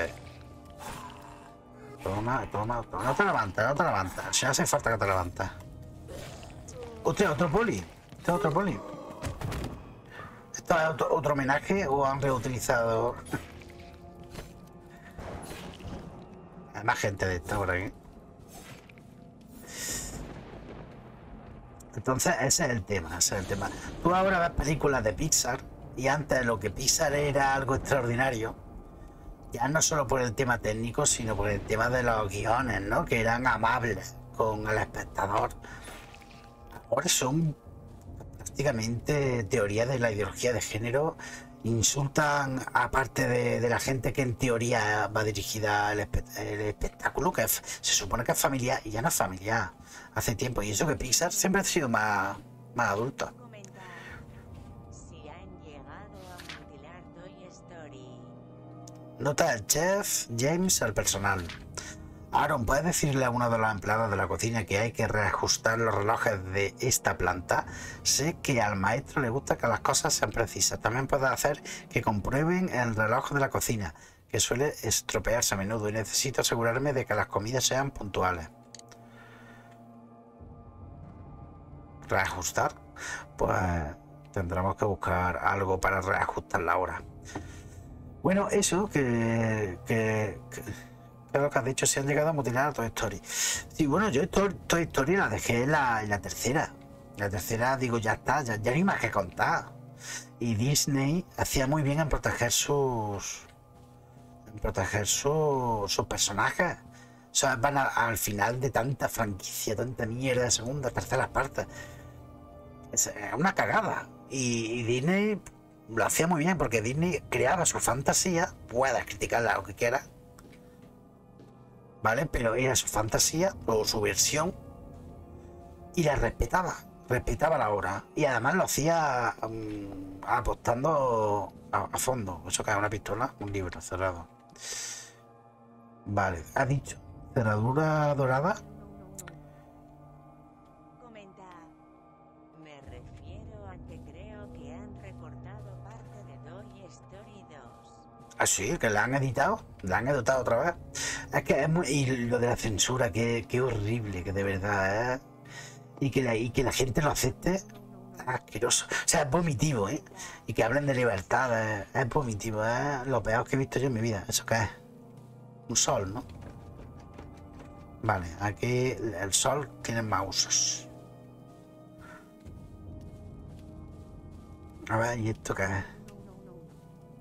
Speaker 1: Toma. No te levantas. Si no hace falta que te levantas. Hostia, otro poli. Este es otro poli. ¿Esto es otro homenaje o han reutilizado? Hay más gente de esta por aquí. Entonces ese es el tema. Tú ahora ves películas de Pixar y antes lo que Pixar era algo extraordinario, ya no solo por el tema técnico, sino por el tema de los guiones, ¿no? Que eran amables con el espectador. Ahora son prácticamente teorías de la ideología de género, insultan a parte de la gente que en teoría va dirigida al espectáculo, que se supone que es familiar y ya no es familiar hace tiempo. Y eso que Pixar siempre ha sido más adulto.
Speaker 2: Comenta. Si han llegado a mutilar Toy Story.
Speaker 1: Nota del chef James al personal. Aaron, ¿puedes decirle a uno de los empleados de la cocina que hay que reajustar los relojes de esta planta? Sé que al maestro le gusta que las cosas sean precisas. También puedes hacer que comprueben el reloj de la cocina, que suele estropearse a menudo, y necesito asegurarme de que las comidas sean puntuales. ¿Reajustar? Pues tendremos que buscar algo para reajustar la hora. Bueno, eso que lo que has dicho, si han llegado a mutilar a Toy Story. Sí, bueno, yo Toy Story la dejé en la tercera. La tercera, digo, ya está, ya no hay más que contar. Y Disney hacía muy bien en proteger sus personajes. O sea, van al final de tanta franquicia, tanta mierda, segunda, tercera parte. Es una cagada. Y Disney lo hacía muy bien, porque Disney creaba su fantasía. Puedas criticarla lo que quieras, ¿vale? Pero era su fantasía o su versión y la respetaba la obra, y además lo hacía apostando a fondo. Eso que es una pistola, un libro cerrado. Vale, ha dicho cerradura dorada.
Speaker 2: Comenta. Me refiero a que creo que han recortado parte de Toy Story 2.
Speaker 1: Ah, sí, que la han editado otra vez. Es que es muy... Y lo de la censura, que horrible, que de verdad, ¿eh? Y que la gente lo acepte, es asqueroso. O sea, es vomitivo, ¿eh? Y que hablen de libertad, es vomitivo, es lo peor que he visto yo en mi vida. ¿Eso qué es? Un sol, ¿no? Vale, aquí el sol tiene más usos. A ver, ¿y esto qué es?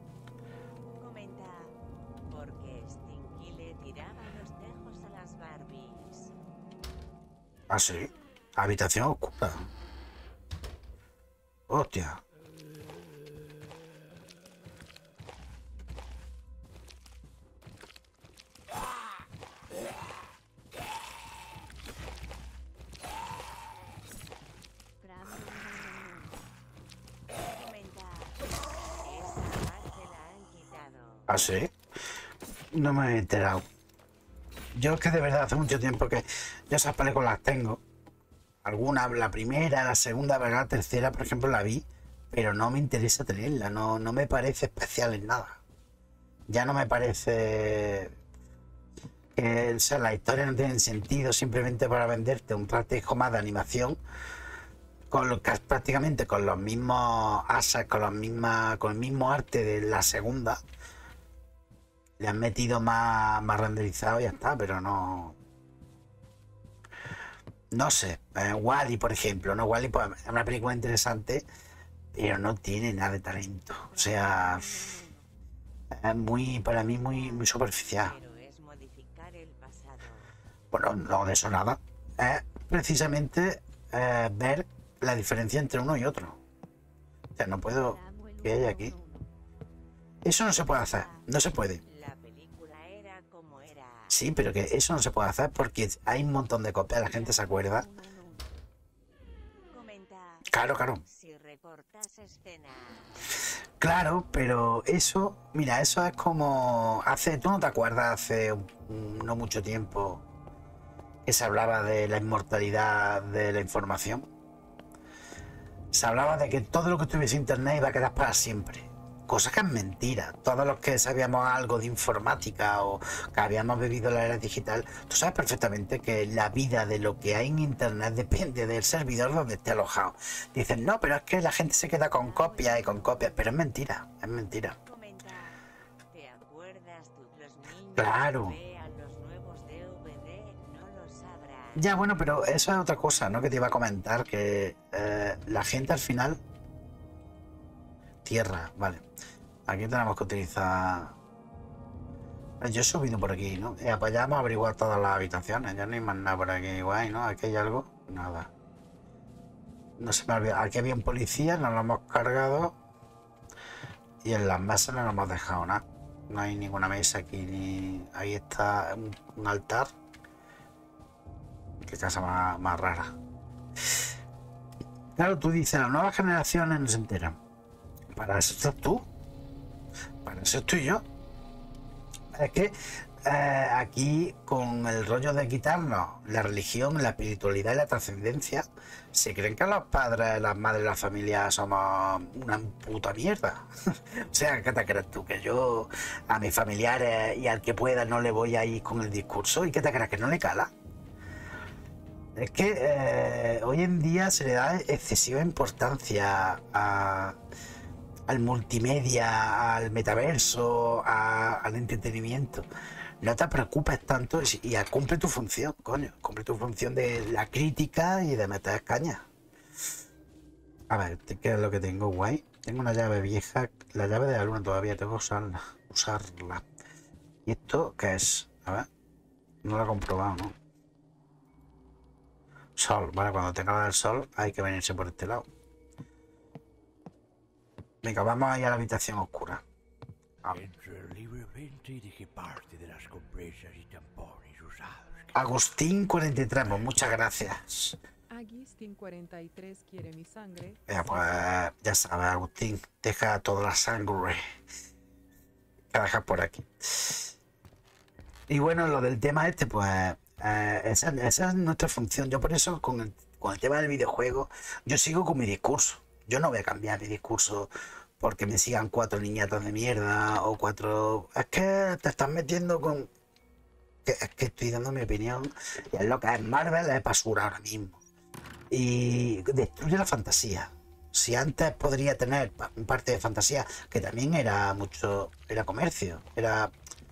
Speaker 2: Comenta. Porque Stinky le tiraba los tejos a las Barbies.
Speaker 1: Ah, sí. Habitación oscura. Hostia.
Speaker 2: Comenta. Esa parte la han quitado.
Speaker 1: Ah, sí. No me he enterado. Yo es que de verdad hace mucho tiempo que yo esas películas las tengo. Algunas, la primera, la segunda, la tercera, por ejemplo, la vi, pero no me interesa tenerla, no me parece especial en nada. Ya no me parece que, o sea, las historias no tienen sentido simplemente para venderte un trastejo más de animación prácticamente con los mismos assets, con el mismo arte de la segunda. Le han metido más renderizado y ya está, pero no sé. Wall-E, por ejemplo, ¿no? Wall-E pues, es una película interesante, pero no tiene nada de talento. O sea, es muy, para mí, muy superficial.
Speaker 2: Pero es modificar el pasado.
Speaker 1: Bueno, no de eso nada. Es precisamente ver la diferencia entre uno y otro. O sea, no puedo... ¿Qué hay aquí? Eso no se puede hacer, no se puede.
Speaker 2: La película era como era.
Speaker 1: Sí, pero que eso no se puede hacer porque hay un montón de copias, la gente se acuerda.
Speaker 2: Comenta.
Speaker 1: Claro.
Speaker 2: Si recortas escena.
Speaker 1: Claro, pero eso, mira, eso es como ¿tú no te acuerdas hace no mucho tiempo que se hablaba de la inmortalidad de la información? Se hablaba de que todo lo que tuviese internet iba a quedar para siempre. Cosa que es mentira. Todos los que sabíamos algo de informática o que habíamos vivido la era digital, tú sabes perfectamente que la vida de lo que hay en internet depende del servidor donde esté alojado. Dicen, no, pero es que la gente se queda con copias y con copias, pero es mentira, es mentira.
Speaker 2: Comenta. ¿Te acuerdas tú? Los niños
Speaker 1: Claro.
Speaker 2: que vean los nuevos DVD no lo sabrán.
Speaker 1: Ya, bueno, pero eso es otra cosa, ¿no? Que te iba a comentar, que la gente al final... Tierra, vale. Aquí tenemos que utilizar... Yo he subido por aquí, ¿no? Pues ya hemos averiguado todas las habitaciones. Ya no hay más nada por aquí, guay, ¿no? Aquí hay algo. Nada. No se me olvida. Aquí había un policía, nos lo hemos cargado. Y en las mesas no nos hemos dejado nada. No hay ninguna mesa aquí ni... Ahí está un altar. Qué casa más rara. Claro, tú dices, las nuevas generaciones no se enteran. Para eso estás tú. Para eso estoy yo. Es que aquí, con el rollo de quitarnos la religión, la espiritualidad y la trascendencia, se creen que los padres, las madres, las familias somos una puta mierda. O sea, ¿qué te crees tú? Que yo a mis familiares y al que pueda no le voy a ir con el discurso. ¿Y qué te crees? ¿Que no le cala? Es que hoy en día se le da excesiva importancia al multimedia, al metaverso, al entretenimiento. No te preocupes tanto y cumple tu función, coño. Cumple tu función de la crítica y de meter caña. A ver, ¿qué es lo que tengo, guay? Tengo una llave vieja, la llave de la luna todavía, tengo que usarla. ¿Y esto qué es? A ver, no lo he comprobado, ¿no? Sol, vale, cuando tenga la del sol hay que venirse por este lado. Venga, vamos a ir a la habitación oscura.
Speaker 3: Entra libremente y deje parte de las compresas y tampones usados.
Speaker 1: Agustín 43, pues muchas gracias.
Speaker 4: Agustín 43 quiere mi sangre.
Speaker 1: Pues ya sabes, Agustín, deja toda la sangre que dejas por aquí. Y bueno, lo del tema este, pues esa es nuestra función. Yo por eso con el tema del videojuego, yo sigo con mi discurso. Yo no voy a cambiar mi discurso porque me sigan 4 niñatas de mierda o 4... Es que te estás metiendo con... Es que estoy dando mi opinión y es lo que es Marvel, es basura ahora mismo. Y destruye la fantasía. Si antes podría tener un parte de fantasía, que también era comercio, era...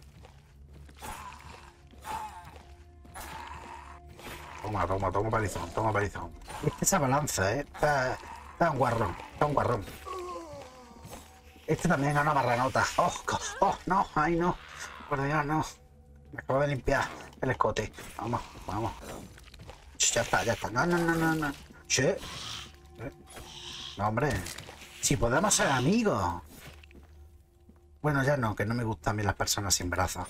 Speaker 1: Toma palizón. Y es que esa balanza, está un guarrón. Este también es una marranota. Oh, no, ay no. Por Dios, no. Me acabo de limpiar el escote. Vamos. Ya está, ya está. No, no, no, no, no. Sí. No, hombre. Si podemos ser amigos. Bueno, ya no, que no me gustan a mí las personas sin brazos.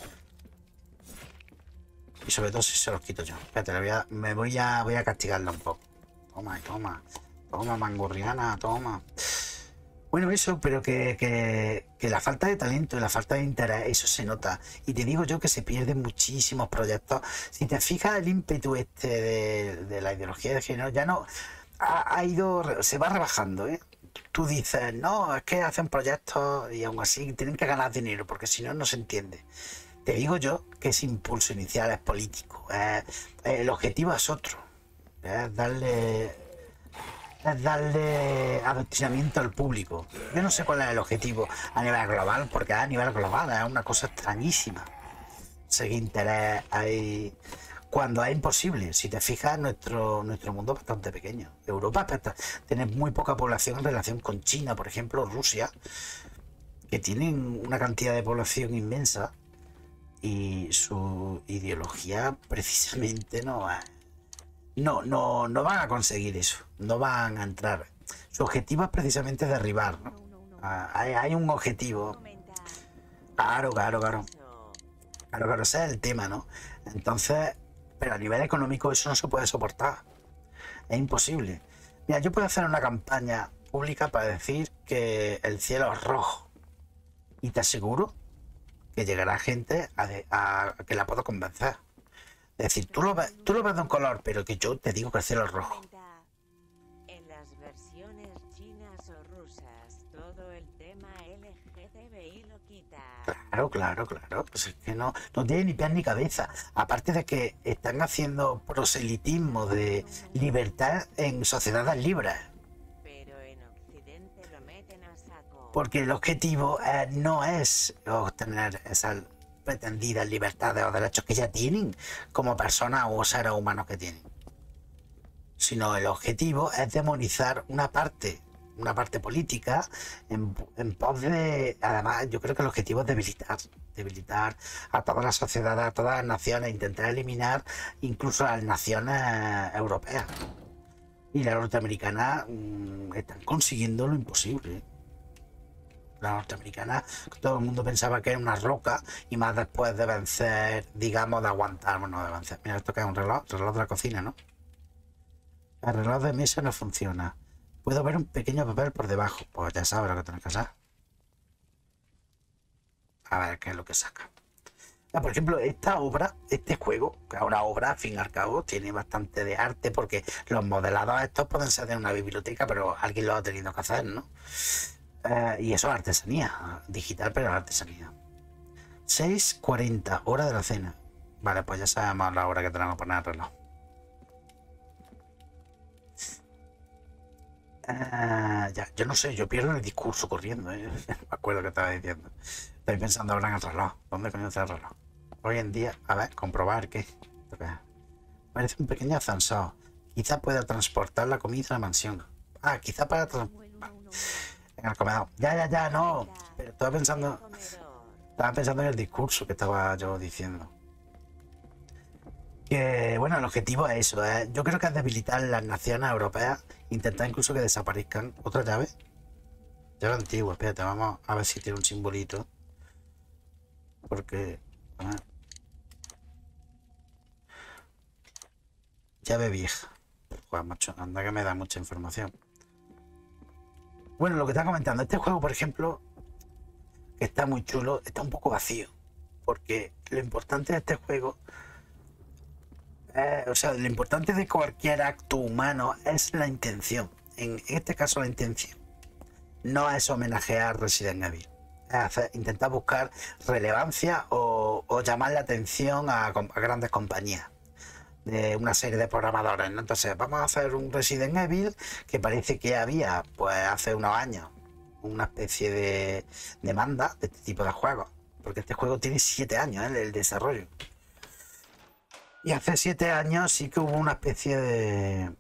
Speaker 1: Y sobre todo si se los quito yo. Espérate, voy a castigarla un poco. Toma, toma. Toma, mangurriana, toma. Bueno, eso, pero que la falta de talento y la falta de interés, eso se nota. Y te digo yo que se pierden muchísimos proyectos. Si te fijas, el ímpetu de la ideología de género ya no se va rebajando, ¿eh? Tú dices, no, es que hacen proyectos y aún así tienen que ganar dinero, porque si no, no se entiende. Te digo yo que ese impulso inicial es político. El objetivo es otro. Es darle adoctrinamiento al público. Yo no sé cuál es el objetivo a nivel global, porque a nivel global es una cosa extrañísima. Seguir interés ahí cuando es imposible. Si te fijas, nuestro mundo es bastante pequeño. Europa tiene muy poca población en relación con China, por ejemplo, Rusia, que tienen una cantidad de población inmensa y su ideología precisamente no van a conseguir eso, no van a entrar. Su objetivo es precisamente derribar, ¿no? Hay un objetivo. Claro, ese es el tema, ¿no? Entonces, pero a nivel económico eso no se puede soportar. Es imposible. Mira, yo puedo hacer una campaña pública para decir que el cielo es rojo. Y te aseguro que llegará gente a que la puedo convencer. Es decir, tú lo ves de un color, pero que yo te digo que el cielo es rojo.
Speaker 2: En las versiones chinas o rusas, todo el tema LGTBI lo quita.
Speaker 1: Claro. Pues es que no tiene ni pies ni cabeza. Aparte de que están haciendo proselitismo de libertad en sociedades libres.
Speaker 2: Pero en Occidente lo meten a saco.
Speaker 1: Porque el objetivo no es obtener esas pretendidas libertades o derechos que ya tienen como personas o seres humanos que tienen, sino el objetivo es demonizar una parte política en pos de, además yo creo que el objetivo es debilitar a todas las sociedades, a todas las naciones, intentar eliminar incluso a las naciones europeas, y las norteamericanas están consiguiendo lo imposible. La norteamericana, todo el mundo pensaba que era una roca, y más después de vencer, digamos, de aguantar, bueno, de vencer. Mira, esto que es un reloj de la cocina, ¿no? El reloj de mesa no funciona. Puedo ver un pequeño papel por debajo. Pues ya sabes lo que tienes que hacer. A ver qué es lo que saca. Por ejemplo, esta obra, este juego, que es una obra, al fin y al cabo, tiene bastante de arte, porque los modelados estos pueden ser de una biblioteca, pero alguien lo ha tenido que hacer, ¿no? Y eso es artesanía, digital, pero artesanía. 6:40, hora de la cena. Vale, pues ya sabemos la hora que tenemos que poner el reloj. Yo no sé, yo pierdo el discurso corriendo, ¿eh? No me acuerdo que estaba diciendo. Estoy pensando ahora en el reloj. ¿Dónde coño está el reloj? Hoy en día, a ver, comprobar qué. Parece un pequeño ascensor. Quizá pueda transportar la comida a la mansión. Quizá para en el comedor. Ya, no. Pero estaba pensando en el discurso que estaba yo diciendo. Que, bueno, el objetivo es eso. Yo creo que es debilitar las naciones europeas, intentar incluso que desaparezcan. Otra llave. Llave antigua. Espérate, vamos a ver si tiene un simbolito. Porque... llave vieja. Joder, macho, anda que me da mucha información. Bueno, lo que estaba comentando, este juego, por ejemplo, que está muy chulo, está un poco vacío. Porque lo importante de este juego, lo importante de cualquier acto humano es la intención. En este caso, la intención no es homenajear Resident Evil. Es intentar buscar relevancia o llamar la atención a grandes compañías, de una serie de programadores, ¿no? Entonces vamos a hacer un Resident Evil que parece que había, pues hace unos años, una especie de demanda de este tipo de juegos, porque este juego tiene 7 años, el desarrollo, y hace 7 años sí que hubo una especie de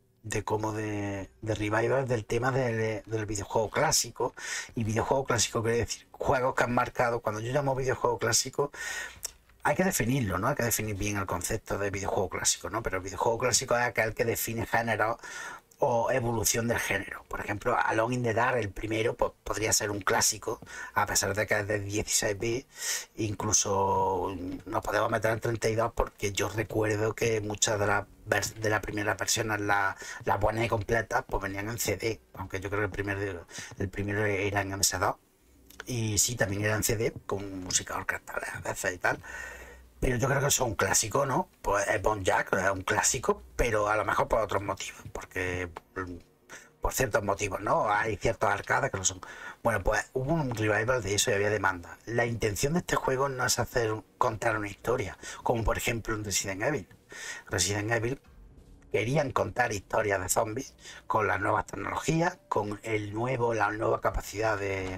Speaker 1: revival del tema del videojuego clásico. Y videojuego clásico quiere decir juegos que han marcado. Cuando yo llamo videojuego clásico, hay que definirlo, ¿no? Hay que definir bien el concepto de videojuego clásico, ¿no? Pero el videojuego clásico es aquel que define género o evolución del género. Por ejemplo, Alone in the Dark, el primero, pues, podría ser un clásico, a pesar de que es de 16 bits. Incluso nos podemos meter en 32 porque yo recuerdo que muchas de las primeras versiones, las buenas y completas, pues venían en CD, aunque yo creo que el primero era en MS2. Y sí, también era en CD, con música orquestal a veces y tal. Pero yo creo que eso es un clásico, ¿no? Pues es Bon Jack, es un clásico, pero a lo mejor por otros motivos, porque por ciertos motivos, ¿no? Hay ciertos arcades que lo son. Bueno, pues hubo un revival de eso y había demanda. La intención de este juego no es contar una historia, como por ejemplo en Resident Evil. Resident Evil querían contar historias de zombies con las nuevas tecnologías, con la nueva capacidad de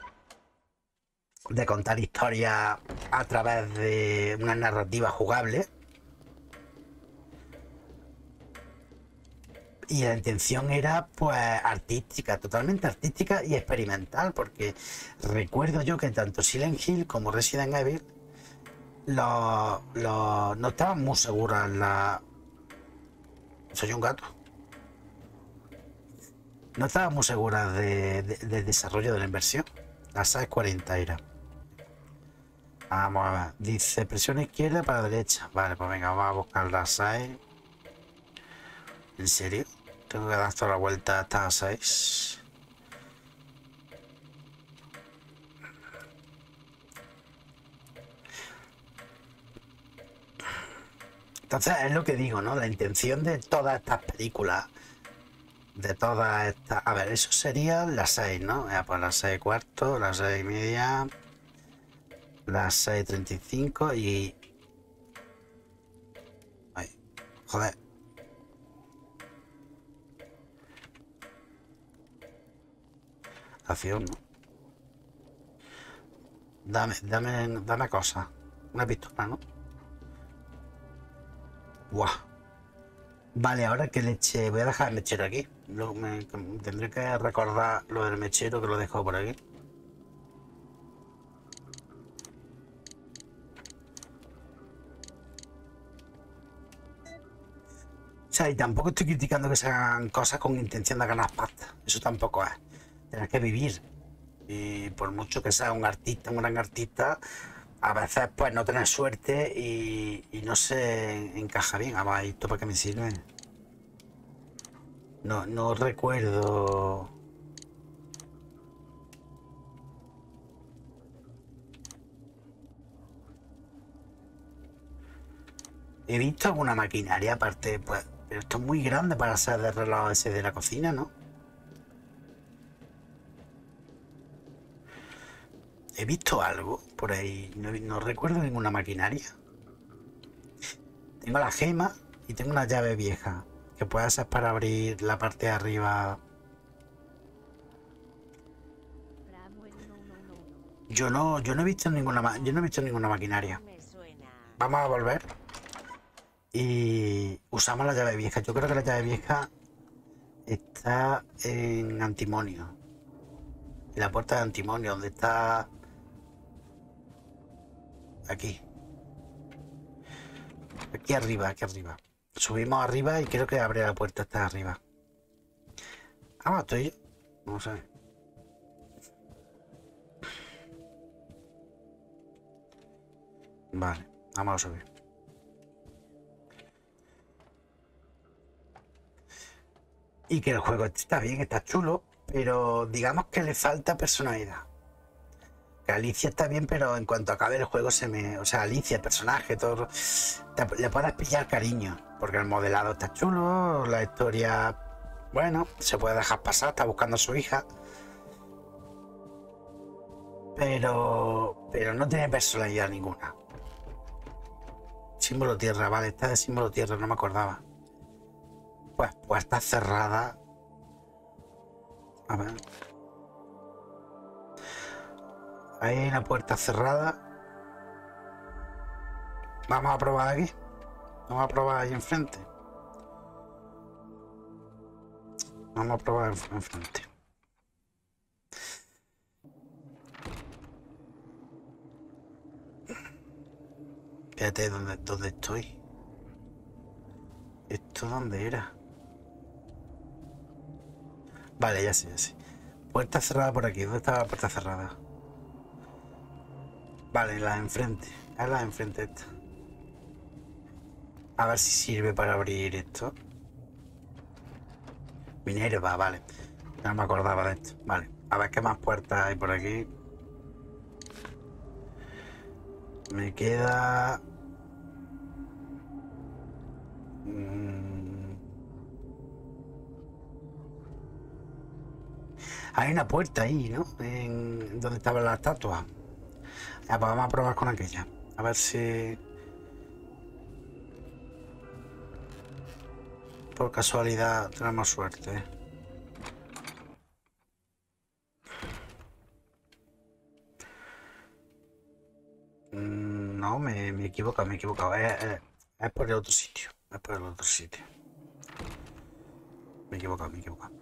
Speaker 1: contar historias a través de una narrativa jugable. Y la intención era pues artística, totalmente artística y experimental, porque recuerdo yo que tanto Silent Hill como Resident Evil no estaban muy seguras soy un gato. No estaban muy seguras del desarrollo de la inversión. La SAS 40 era. Vamos a ver. Dice presión izquierda para derecha. Vale, pues venga, vamos a buscar la 6. ¿En serio? Tengo que dar toda la vuelta hasta la 6. Entonces es lo que digo, ¿no? La intención de todas estas películas, de todas estas... A ver, eso sería las 6, ¿no? Pues las 6 cuarto, las 6 y media, las 6:35 y... Ay, joder. Acción, ¿no? Dame cosas. Una pistola, ¿no? Buah. Vale, ahora que leche... Voy a dejar el mechero aquí. Tendré que recordar lo del mechero que lo he dejado por aquí. O sea, y tampoco estoy criticando que se hagan cosas con intención de ganar pasta. Eso tampoco es. Tienes que vivir. Y por mucho que sea un artista, un gran artista, a veces pues no tener suerte y no se encaja bien. A ver, ¿esto para qué me sirve? No recuerdo. He visto alguna maquinaria aparte, pues, pero esto es muy grande para ser de reloj ese de la cocina, ¿no? He visto algo por ahí, no recuerdo ninguna maquinaria. Tengo la gema y tengo una llave vieja que puede ser para abrir la parte de arriba. Yo no he visto ninguna maquinaria. Vamos a volver y usamos la llave vieja. Yo creo que la llave vieja está en antimonio. En la puerta de antimonio, donde está... Aquí. Aquí arriba, aquí arriba. Subimos arriba y creo que abre la puerta hasta arriba. Ah, estoy yo. No sé. Vale, vamos a subir. Y que el juego está bien, está chulo, pero digamos que le falta personalidad. Que Alicia está bien, pero en cuanto acabe el juego o sea, Alicia, el personaje, todo... Le puedes pillar cariño, porque el modelado está chulo, la historia... Bueno, se puede dejar pasar, está buscando a su hija. Pero no tiene personalidad ninguna. Símbolo tierra, vale, está de símbolo tierra, no me acordaba. Pues está cerrada. A ver. Hay una puerta cerrada. Vamos a probar aquí. Vamos a probar ahí enfrente. Vamos a probar enfrente. Fíjate dónde estoy. ¿Esto dónde era? Vale, ya sé, ya sé. Puerta cerrada por aquí. ¿Dónde estaba la puerta cerrada? Vale, la de enfrente. Es la de enfrente esta. A ver si sirve para abrir esto. Minerva, vale. No me acordaba de esto. Vale. A ver qué más puertas hay por aquí. Me queda... Hay una puerta ahí, ¿no? En donde estaba la estatua. Ya, pues vamos a probar con aquella. A ver si... por casualidad tenemos suerte. No, me he equivocado, me he equivocado. Es por el otro sitio. Es por el otro sitio. Me he equivocado, me he equivocado.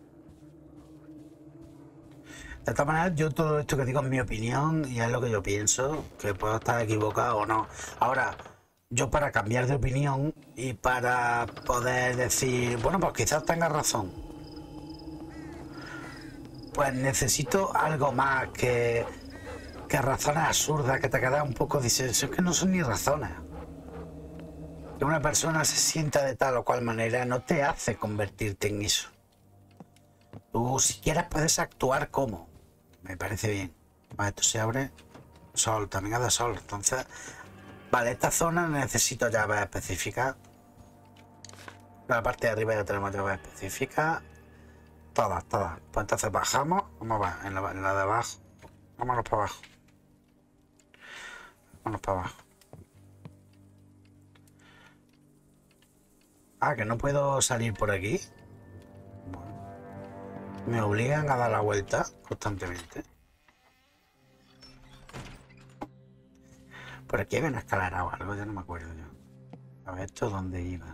Speaker 1: De todas maneras, yo todo esto que digo es mi opinión y es lo que yo pienso, que puedo estar equivocado o no. Ahora, yo para cambiar de opinión y para poder decir, bueno, pues quizás tenga razón, pues necesito algo más que razones absurdas, que te quedas un poco diciendo, es que no son ni razones. Que una persona se sienta de tal o cual manera no te hace convertirte en eso. Tú si quieres puedes actuar como. Me parece bien. Vale, esto se abre. Sol, también es de sol. Entonces, vale, esta zona necesito llaves específicas. La parte de arriba ya tenemos llaves específicas. Todas. Pues entonces bajamos. Vamos a ver, en la de abajo. Vámonos para abajo. Vámonos para abajo. Ah, que no puedo salir por aquí. Bueno, me obligan a dar la vuelta constantemente. Por aquí había una escalera o algo, ya no me acuerdo yo. A ver, ¿esto dónde iba?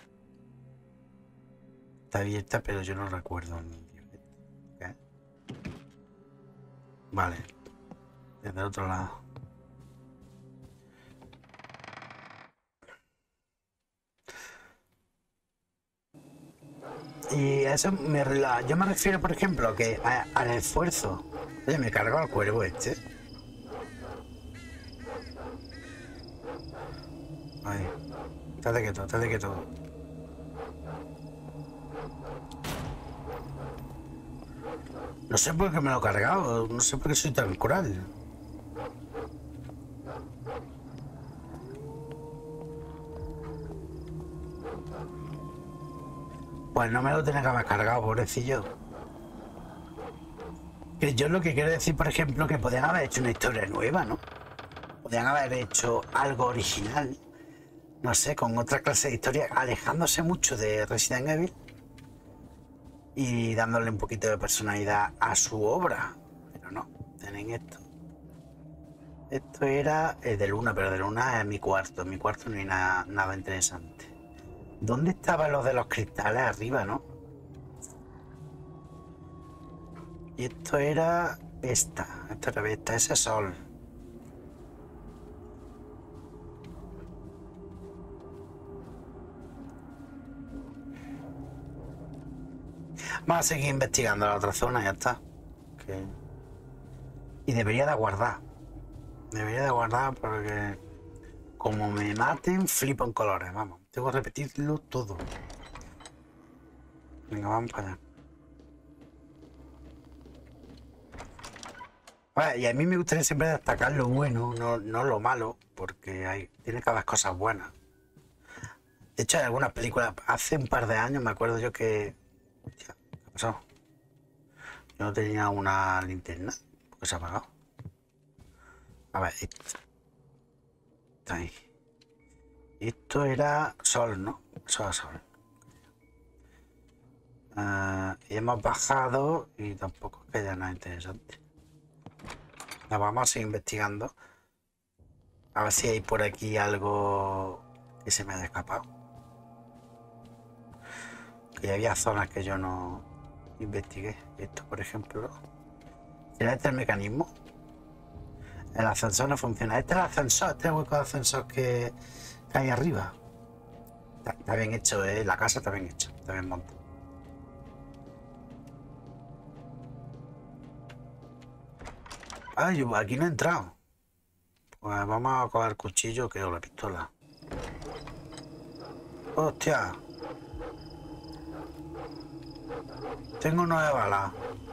Speaker 1: Está abierta, pero yo no recuerdo. ¿Qué? Vale. Desde el otro lado. Y eso yo me refiero, por ejemplo, que al esfuerzo. Oye, me cargo al cuervo este. Ahí. Estate quieto, estate quieto. No sé por qué me lo he cargado, no sé por qué soy tan cruel. Pues no me lo tenía que haber cargado, pobrecillo. Que yo lo que quiero decir, por ejemplo, que podían haber hecho una historia nueva, ¿no? Podían haber hecho algo original. No sé, con otra clase de historia, alejándose mucho de Resident Evil y dándole un poquito de personalidad a su obra. Pero no, tienen esto. Esto era de Luna, pero de Luna es mi cuarto. En mi cuarto no hay nada interesante. ¿Dónde estaban los de los cristales? Arriba, ¿no? Y esto era esta. Esto era esta, ese sol. Vamos a seguir investigando la otra zona y ya está. Okay. Y debería de aguardar. Debería de aguardar porque como me maten, flipo en colores. Vamos, tengo que repetirlo todo. Venga, vamos para allá. Vale, y a mí me gustaría siempre destacar lo bueno, no lo malo, porque tiene que haber cosas buenas. De hecho, hay algunas películas, hace un par de años me acuerdo yo que... Hostia, ¿qué pasó? Yo no tenía una linterna, porque se ha apagado. A ver, esto. Está ahí. Esto era sol, ¿no? Eso era sol. Y hemos bajado y tampoco es que haya nada interesante. Vamos a seguir investigando. A ver si hay por aquí algo que se me haya escapado. Que había zonas que yo no investigué. Esto, por ejemplo. ¿Será este el mecanismo? El ascensor no funciona. Este es el ascensor, este es el hueco de ascensor que hay arriba. Está bien hecho, la casa está bien hecha, está bien montada. Ay, yo aquí no he entrado. Pues vamos a coger el cuchillo o la pistola. Hostia. Tengo 9 balas.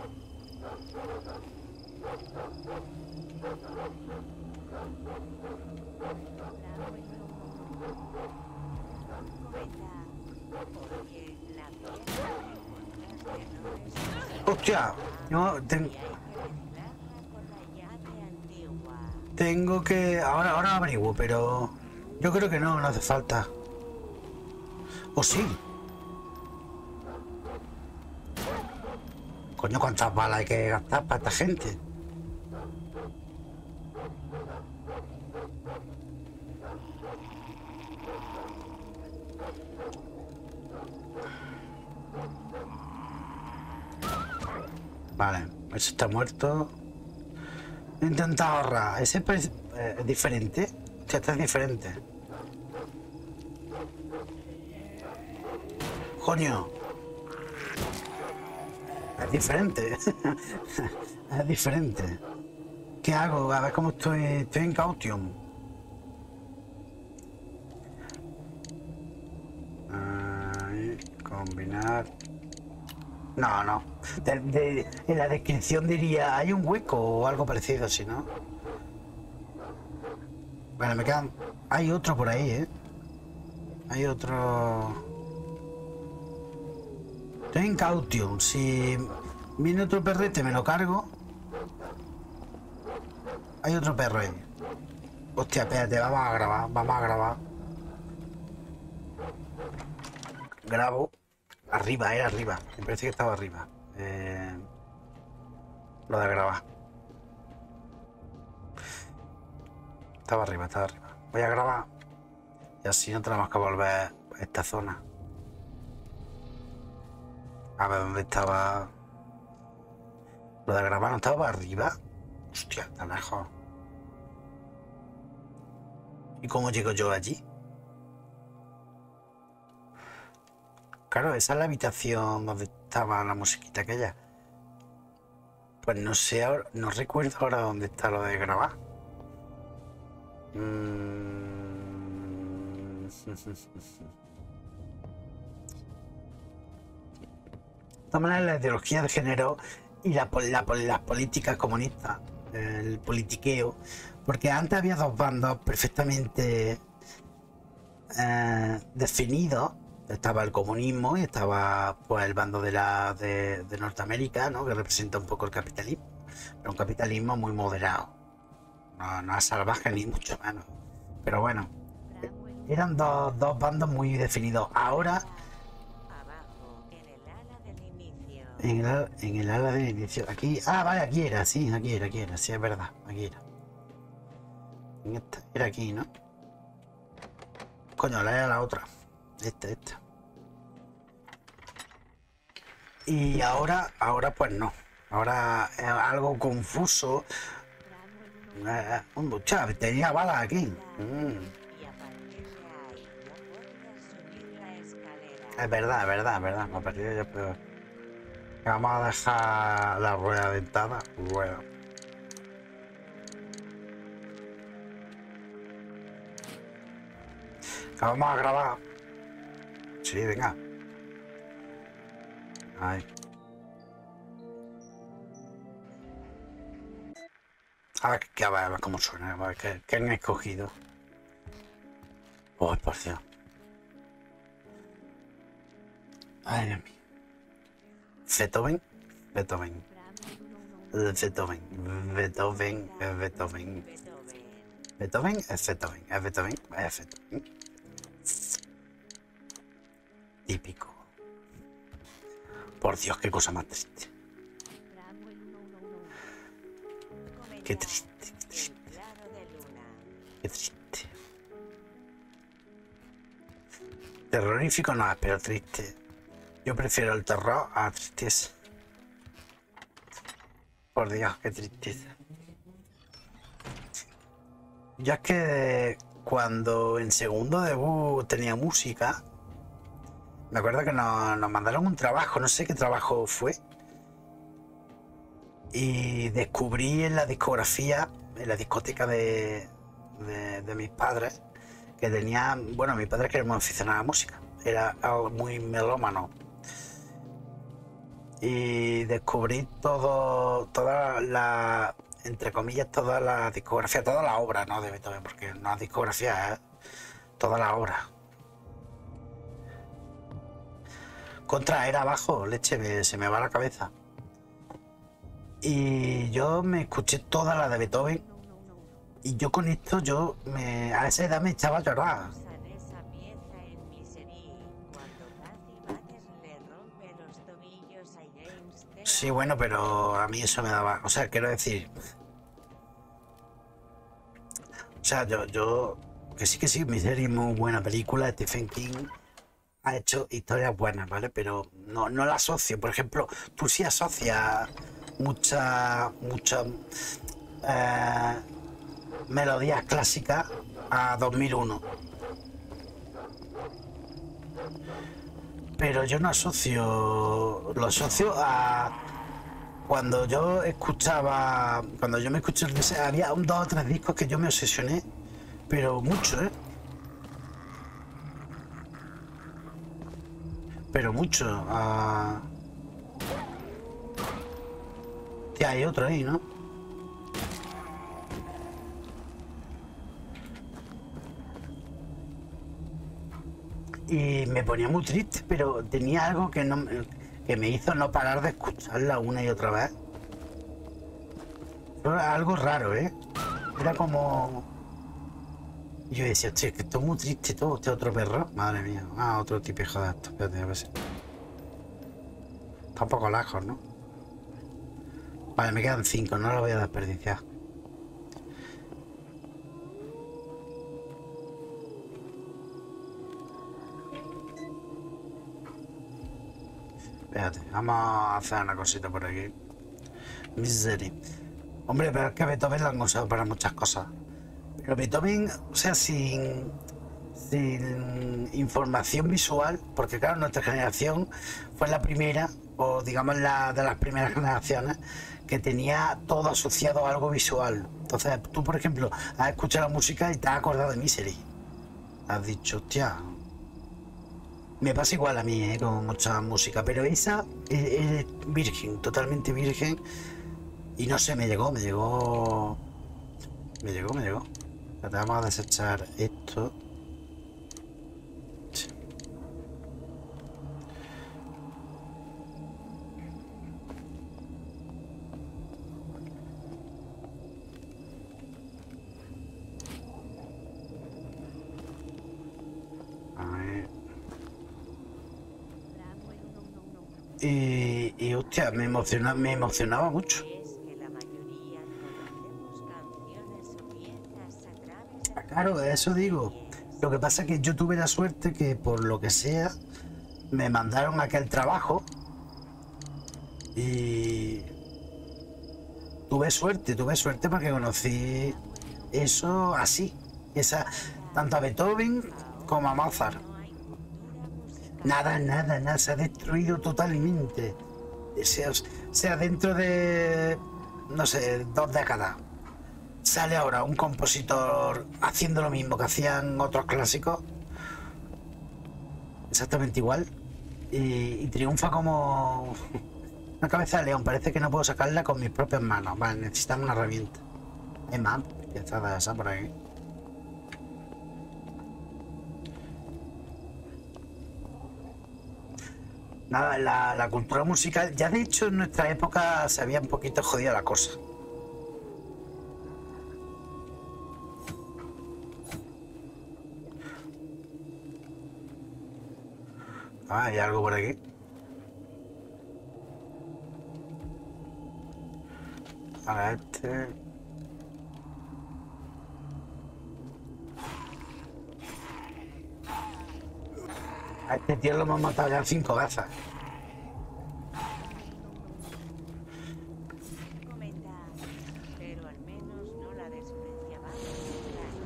Speaker 1: Hostia, no, tengo que... Ahora averiguo, pero... Yo creo que no hace falta. ¿O sí? Coño, ¿cuántas balas hay que gastar para esta gente? Vale, ese está muerto. He intentado ahorrar. Ese es diferente. Hostia, este es diferente. Coño. Es diferente. Es diferente. ¿Qué hago? A ver cómo estoy. Estoy en Caution. Combinar. No. En la descripción diría, hay un hueco o algo parecido, si no. Vale, me quedan... Hay otro por ahí, ¿eh? Hay otro... Estoy en Caution. Si viene otro perrete, me lo cargo. Hay otro perro ahí. Hostia, espérate, vamos a grabar. Grabo. Arriba, era arriba. Me parece que estaba arriba. Lo de grabar. Estaba arriba. Voy a grabar. Y así no tenemos que volver a esta zona. A ver dónde estaba. Lo de grabar no estaba arriba. Hostia, tan lejos. ¿Y cómo llego yo allí? Claro, esa es la habitación donde estaba la musiquita aquella. Pues no sé, no recuerdo ahora dónde está lo de grabar. De todas maneras, la ideología de género y las políticas comunistas, el politiqueo, porque antes había dos bandos perfectamente definidos. Estaba el comunismo y estaba pues el bando de Norteamérica, ¿no? Que representa un poco el capitalismo, pero un capitalismo muy moderado, no es salvaje ni mucho menos, pero bueno, eran dos bandos muy definidos. Ahora en el ala del inicio, aquí, vale, aquí era, sí, es verdad, aquí era. Era aquí, ¿no? Coño, era la otra. Esta. Y ahora pues no. Ahora es algo confuso. Chaval, tenía balas aquí. Es verdad. Me ha perdido yo, pero... Vamos a dejar la rueda dentada. Vamos a grabar. Sí, venga. Ay. A ver cómo suena, a ver qué han escogido. Oh, por Dios. Ay, Dios mío. Beethoven. Beethoven. Típico. Por Dios, qué cosa más triste. Qué triste. Terrorífico no es, pero triste. Yo prefiero el terror a la tristeza. Por Dios, qué tristeza. Yo es que cuando en segundo debut tenía música, me acuerdo que nos mandaron un trabajo, no sé qué trabajo fue, y descubrí en la discografía, en la discoteca de mis padres, que tenían, bueno, mi padre que era muy aficionado a la música, era algo muy melómano. Y descubrí toda la, entre comillas, toda la discografía, toda la obra, ¿no? De Beethoven, porque no es discografía, es toda la obra. Contra era abajo, leche, se me va la cabeza. Y yo me escuché toda la de Beethoven. Y yo con esto, a esa edad me echaba a llorar.
Speaker 2: Usan esa pieza en Misery cuando Cathy Bates le rompe los tobillos a James Taylor.
Speaker 1: Sí, bueno, pero a mí eso me daba... O sea, quiero decir... O sea, yo que sí, Misery es muy buena película. Stephen King ha hecho historias buenas, ¿vale? Pero no la asocio. Por ejemplo, tú sí asocias muchas melodías clásicas a 2001. Pero yo no asocio, lo asocio a cuando yo me escuché, había dos o tres discos que yo me obsesioné, pero mucho, pero mucho. Tía, hay otro ahí, ¿no? Y me ponía muy triste, pero tenía algo que me hizo no parar de escucharla una y otra vez. Era algo raro, ¿eh? Era como... Y yo decía, hostia, es que esto es muy triste todo, este otro perro. Madre mía. Otro tipejo de esto. Espérate, a ver si... Está un poco lejos, ¿no? Vale, me quedan 5, no lo voy a desperdiciar. Espérate, vamos a hacer una cosita por aquí. Misery. Hombre, pero es que Beethoven lo han usado para muchas cosas. Pero Beethoven, o sea, sin información visual, porque claro, nuestra generación fue la primera, o digamos la de las primeras generaciones, que tenía todo asociado a algo visual. Entonces, tú, por ejemplo, has escuchado la música y te has acordado de Misery. Has dicho, hostia... Me pasa igual a mí, con mucha música, pero esa es virgen, totalmente virgen. Y no sé, me llegó. Espérate, vamos a desechar esto. Sí. A ver. Y hostia, me emocionaba mucho.
Speaker 2: Es que la mayoría conocemos canciones o piezas a través de
Speaker 1: Claro, eso digo. Lo que pasa es que yo tuve la suerte que por lo que sea me mandaron aquel trabajo y tuve suerte porque conocí eso así, tanto a Beethoven como a Mozart.
Speaker 2: no hay cultura musical.
Speaker 1: Nada, se ha destruido totalmente. Sea dentro de, no sé, 2 décadas. Sale ahora un compositor haciendo lo mismo que hacían otros clásicos, exactamente igual, y triunfa como una cabeza de león. Parece que no puedo sacarla con mis propias manos. Vale, necesitamos una herramienta. Hay más, ya está esa por ahí. Nada, la cultura musical, ya de hecho en nuestra época se había un poquito jodida la cosa. Hay algo por aquí. Ahora este... A este tío lo hemos matado ya 5 veces.
Speaker 2: Comenta, pero al menos no la despreciaba.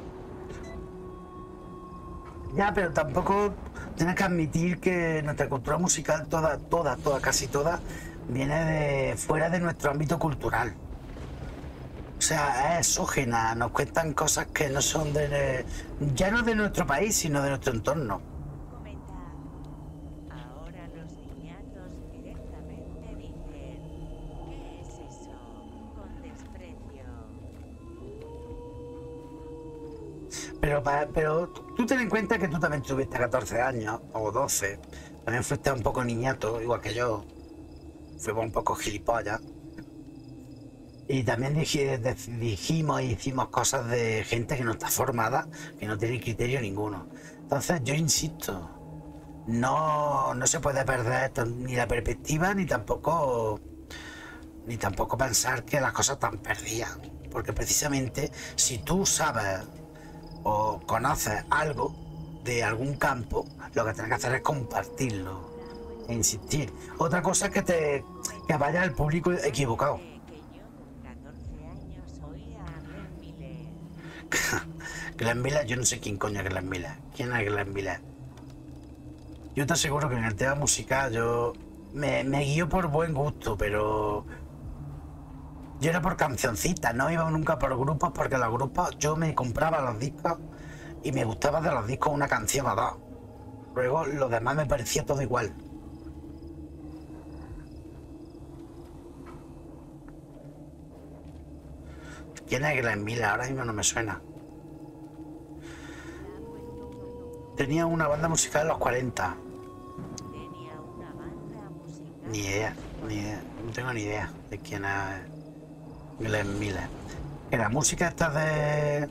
Speaker 1: Ya, pero tampoco tienes que admitir que nuestra cultura musical, casi toda, viene de fuera de nuestro ámbito cultural. O sea, es exógena, nos cuentan cosas que no son ya no de nuestro país, sino de nuestro entorno.
Speaker 2: Comenta. Ahora los niñatos directamente dicen, ¿qué es eso? Con desprecio.
Speaker 1: Pero tú ten en cuenta que tú también tuviste 14 años, o 12. También fuiste un poco niñato, igual que yo. Fuimos un poco gilipollas. Y también dijimos y hicimos cosas de gente que no está formada, que no tiene criterio ninguno. Entonces yo insisto, no se puede perder ni la perspectiva ni tampoco pensar que las cosas están perdidas. Porque precisamente si tú sabes o conoces algo de algún campo, lo que tienes que hacer es compartirlo e insistir. Otra cosa es que vaya al público equivocado.
Speaker 2: Que yo con 14 años oía a Glenn Miller.
Speaker 1: Glenn Miller, yo no sé quién coño es Glenn Miller. ¿Quién es Glenn Miller? Yo te aseguro que en el tema musical yo me guío por buen gusto, pero yo era por cancioncitas, no iba nunca por grupos, porque los grupos yo me compraba los discos y me gustaba de los discos una canción o dos. Luego lo demás me parecía todo igual. ¿Quién es Glenn Miller? Ahora mismo no me suena. Tenía una banda musical en los 40.
Speaker 2: Tenía una banda musical.
Speaker 1: Ni idea. No tengo ni idea de quién es Glenn Miller. Que la música esta de...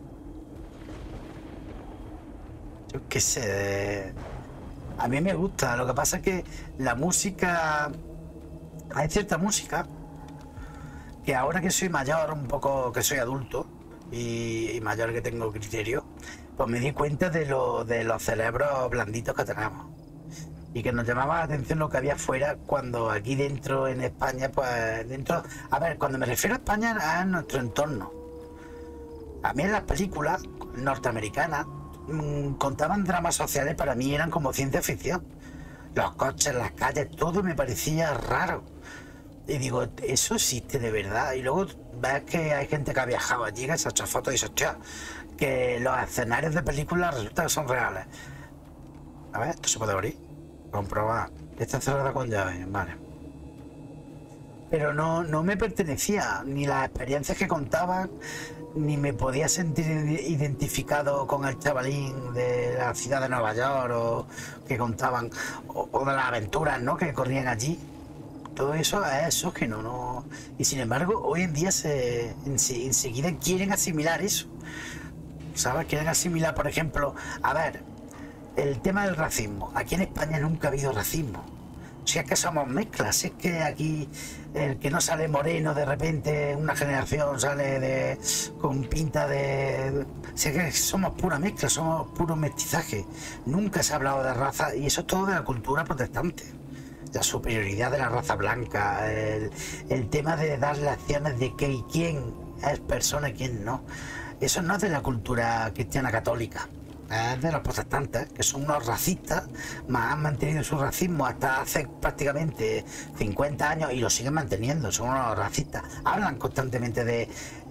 Speaker 1: Yo qué sé, a mí me gusta. Lo que pasa es que la música... Hay cierta música que ahora que soy mayor, un poco que soy adulto y mayor, que tengo criterio, pues me di cuenta de los cerebros blanditos que tenemos. Y que nos llamaba la atención lo que había fuera, cuando aquí dentro en España, pues dentro... A ver, cuando me refiero a España, es nuestro entorno. A mí en las películas norteamericanas contaban dramas sociales, para mí eran como ciencia ficción. Los coches, las calles, todo me parecía raro. Y digo, eso existe de verdad. Y luego ves que hay gente que ha viajado allí, que se ha hecho fotos y dice, hostia, que los escenarios de películas resulta que son reales. A ver, esto se puede abrir. Comprobar. Está cerrada con llave, vale. Pero no me pertenecía, ni las experiencias que contaban, ni me podía sentir identificado con el chavalín de la ciudad de Nueva York, o que contaban, o de las aventuras, ¿no?, que corrían allí. Todo eso es exógeno, ¿no? Y sin embargo, hoy en día enseguida quieren asimilar eso. ¿Sabes? Quieren asimilar, por ejemplo, a ver, el tema del racismo. Aquí en España nunca ha habido racismo. Si es que somos mezclas, si es que aquí el que no sale moreno de repente, una generación sale con pinta de... Si es que somos pura mezcla, somos puro mestizaje. Nunca se ha hablado de raza, y eso es todo de la cultura protestante. La superioridad de la raza blanca, el tema de dar lecciones de qué y quién es persona y quién no. Eso no es de la cultura cristiana católica. Es de los protestantes, que son unos racistas, más han mantenido su racismo hasta hace prácticamente 50 años y lo siguen manteniendo. Son unos racistas. Hablan constantemente de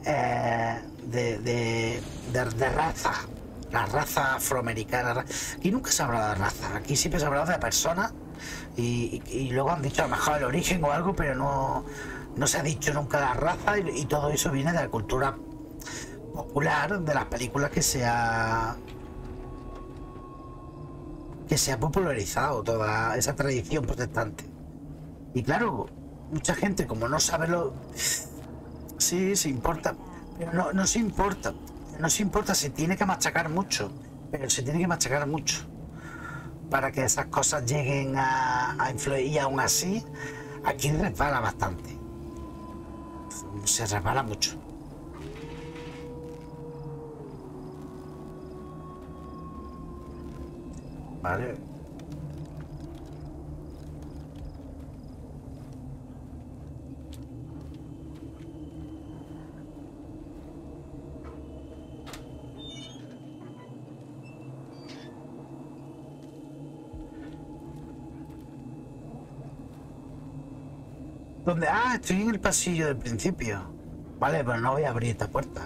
Speaker 1: raza, la raza afroamericana. Aquí nunca se ha hablado de raza, aquí siempre se ha hablado de personas y luego han dicho a lo mejor el origen o algo, pero no se ha dicho nunca la raza, y todo eso viene de la cultura popular, de las películas que se ha popularizado toda esa tradición protestante. Y claro, mucha gente, como no sabe sí, se importa, pero no se importa. No se importa, se tiene que machacar mucho, pero se tiene que machacar mucho para que esas cosas lleguen a influir. Y aún así, aquí resbala bastante. Se resbala mucho. Vale. ¿Dónde? Ah, estoy en el pasillo del principio. Vale, pero no voy a abrir esta puerta.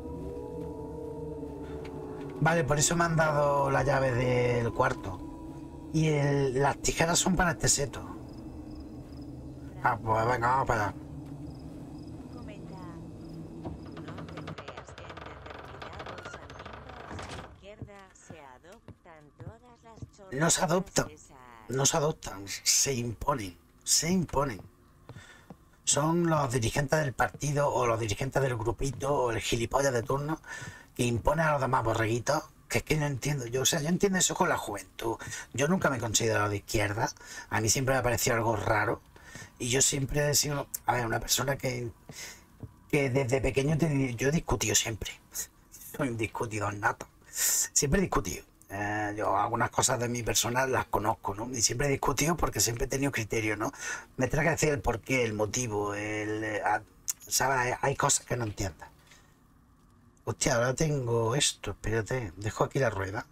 Speaker 1: Vale, por eso me han dado la llave del cuarto. Y las tijeras son para este seto. Ah, pues venga, vamos para allá.
Speaker 2: Comenta. No te creas que en determinados ambientes de izquierda se adoptan todas las chorradas
Speaker 1: No se adoptan.
Speaker 2: esas.
Speaker 1: No se adoptan, se imponen. Se imponen. Son los dirigentes del partido o los dirigentes del grupito o el gilipollas de turno que impone a los demás borreguitos, que es que no entiendo yo. O sea, yo entiendo eso con la juventud. Yo nunca me he considerado de izquierda. A mí siempre me ha parecido algo raro. Y yo siempre he sido, a ver, una persona que desde pequeño yo he discutido siempre. Soy un discutidor nato. Siempre he discutido. Yo algunas cosas de mi persona las conozco, ¿no? Y siempre he discutido porque siempre he tenido criterio, ¿no? Me trae que decir el porqué, el motivo, ¿sabes? Hay cosas que no entiendas. Hostia, ahora tengo esto, espérate, dejo aquí la rueda.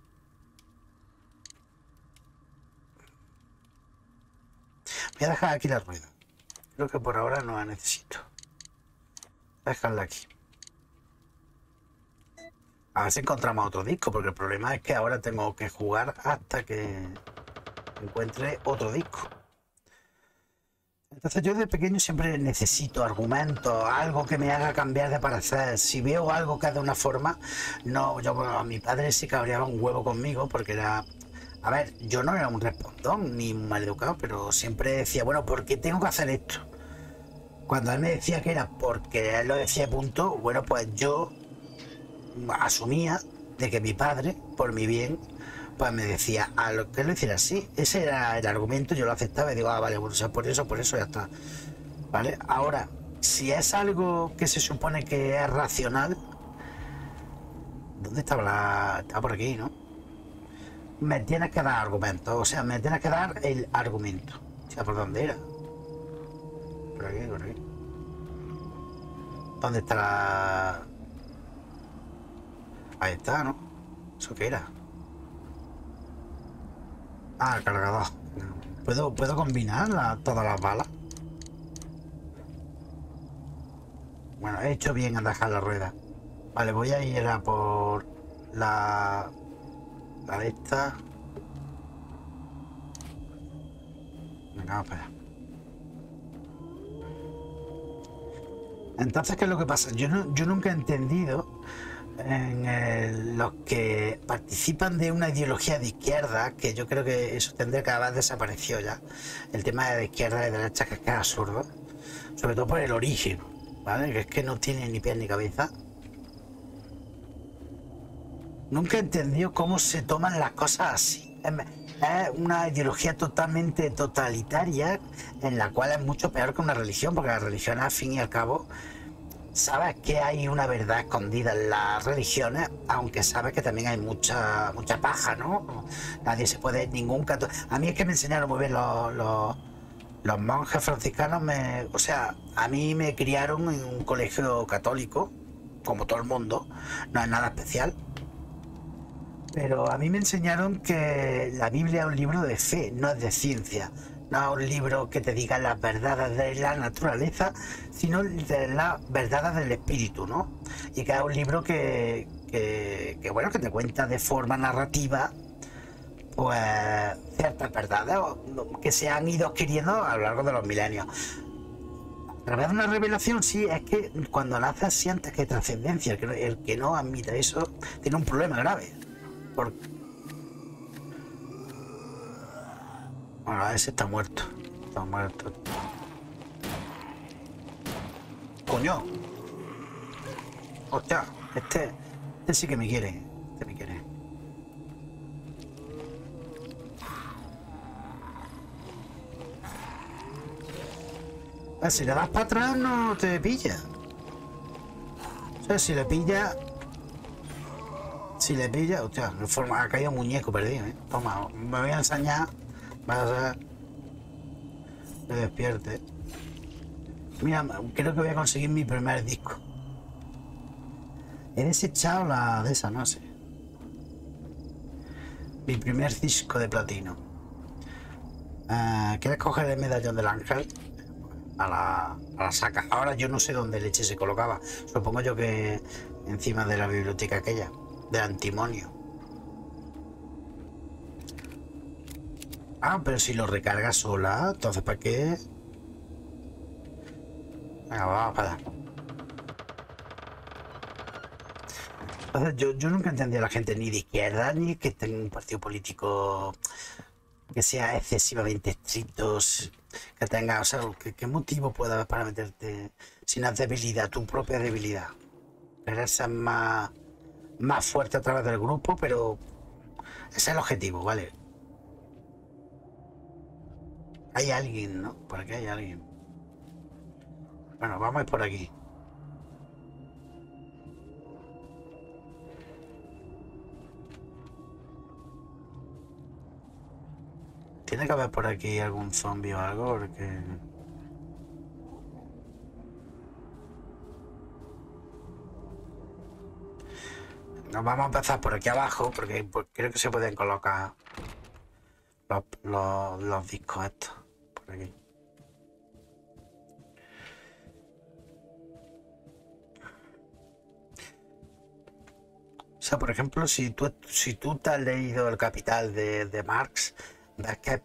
Speaker 1: Voy a dejar aquí la rueda. Creo que por ahora no la necesito. Voy a dejarla aquí. A ver si encontramos otro disco, porque el problema es que ahora tengo que jugar hasta que encuentre otro disco. Entonces yo de pequeño siempre necesito argumentos, algo que me haga cambiar de parecer. Si veo algo que es de una forma, no, yo bueno, a mi padre sí cabreaba un huevo conmigo porque era... A ver, yo no era un respondón ni un maleducado, pero siempre decía, bueno, ¿por qué tengo que hacer esto? Cuando él me decía que era porque él lo decía punto, bueno, pues yo asumía de que mi padre, por mi bien, pues me decía a lo que lo hiciera así. Ese era el argumento, yo lo aceptaba y digo, ah, vale, bueno, o sea, por eso ya está. ¿Vale? Ahora, si es algo que se supone que es racional, ¿dónde estaba estaba por aquí, ¿no? Me tienes que dar argumentos, o sea, me tienes que dar el argumento. O sea, ¿por dónde era? Por aquí, por aquí. ¿Dónde está la...? Ahí está, ¿no? ¿Eso qué era? Ah, el cargador. ¿Puedo combinar todas las balas? Bueno, he hecho bien en dejar la rueda. Vale, voy a ir a por la de esta. Venga, vamos para allá. Entonces, ¿qué es lo que pasa? Yo nunca he entendido en los que participan de una ideología de izquierda, que yo creo que eso tendría que haber desaparecido ya, el tema de izquierda y derecha, que es absurdo, sobre todo por el origen, ¿vale? Que es que no tiene ni pies ni cabeza. Nunca he entendido cómo se toman las cosas así. Es una ideología totalmente totalitaria, en la cual es mucho peor que una religión, porque la religión, al fin y al cabo, sabes que hay una verdad escondida en las religiones, aunque sabes que también hay mucha paja, ¿no? Nadie se puede, ningún católico. A mí es que me enseñaron muy bien los monjes franciscanos, o sea, a mí me criaron en un colegio católico, como todo el mundo, no es nada especial. Pero a mí me enseñaron que la Biblia es un libro de fe, no es de ciencia. No es un libro que te diga las verdades de la naturaleza, sino de las verdades del espíritu, ¿no? Y que es un libro que bueno, que te cuenta de forma narrativa, pues, ciertas verdades que se han ido adquiriendo a lo largo de los milenios. A través de una revelación, sí, es que cuando naces sientes que hay trascendencia. El que no admite eso tiene un problema grave. Bueno, ese está muerto. Está muerto. ¡Coño! Hostia, este sí que me quiere. Este me quiere. Si le das para atrás no te pilla. O sea, si le pilla... hostia, ha caído un muñeco perdido, ¿eh? Toma, me voy a enseñar. Va a ser... Me despierte. Mira, creo que voy a conseguir mi primer disco. He desechado la de esa, no sé. Mi primer disco de platino. ¿Quieres coger el medallón del ángel? a la saca. Ahora yo no sé dónde leche se colocaba. Supongo yo que encima de la biblioteca aquella, de antimonio. Ah, pero si lo recarga sola, entonces ¿para qué? Venga, vamos para allá. Entonces yo nunca entendí a la gente ni de izquierda ni que tenga un partido político que sea excesivamente estricto, que tenga, o sea, ¿qué motivo puede haber para meterte si no es debilidad, tu propia debilidad? Querer ser más fuerte a través del grupo, pero ese es el objetivo, ¿vale? Hay alguien, ¿no? Por aquí hay alguien. Bueno, vamos a ir por aquí. Tiene que haber por aquí algún zombie o algo, porque... Nos vamos a empezar por aquí abajo, porque creo que se pueden colocar los discos estos, por aquí. O sea, por ejemplo, si tú te has leído El Capital de Marx, ves que es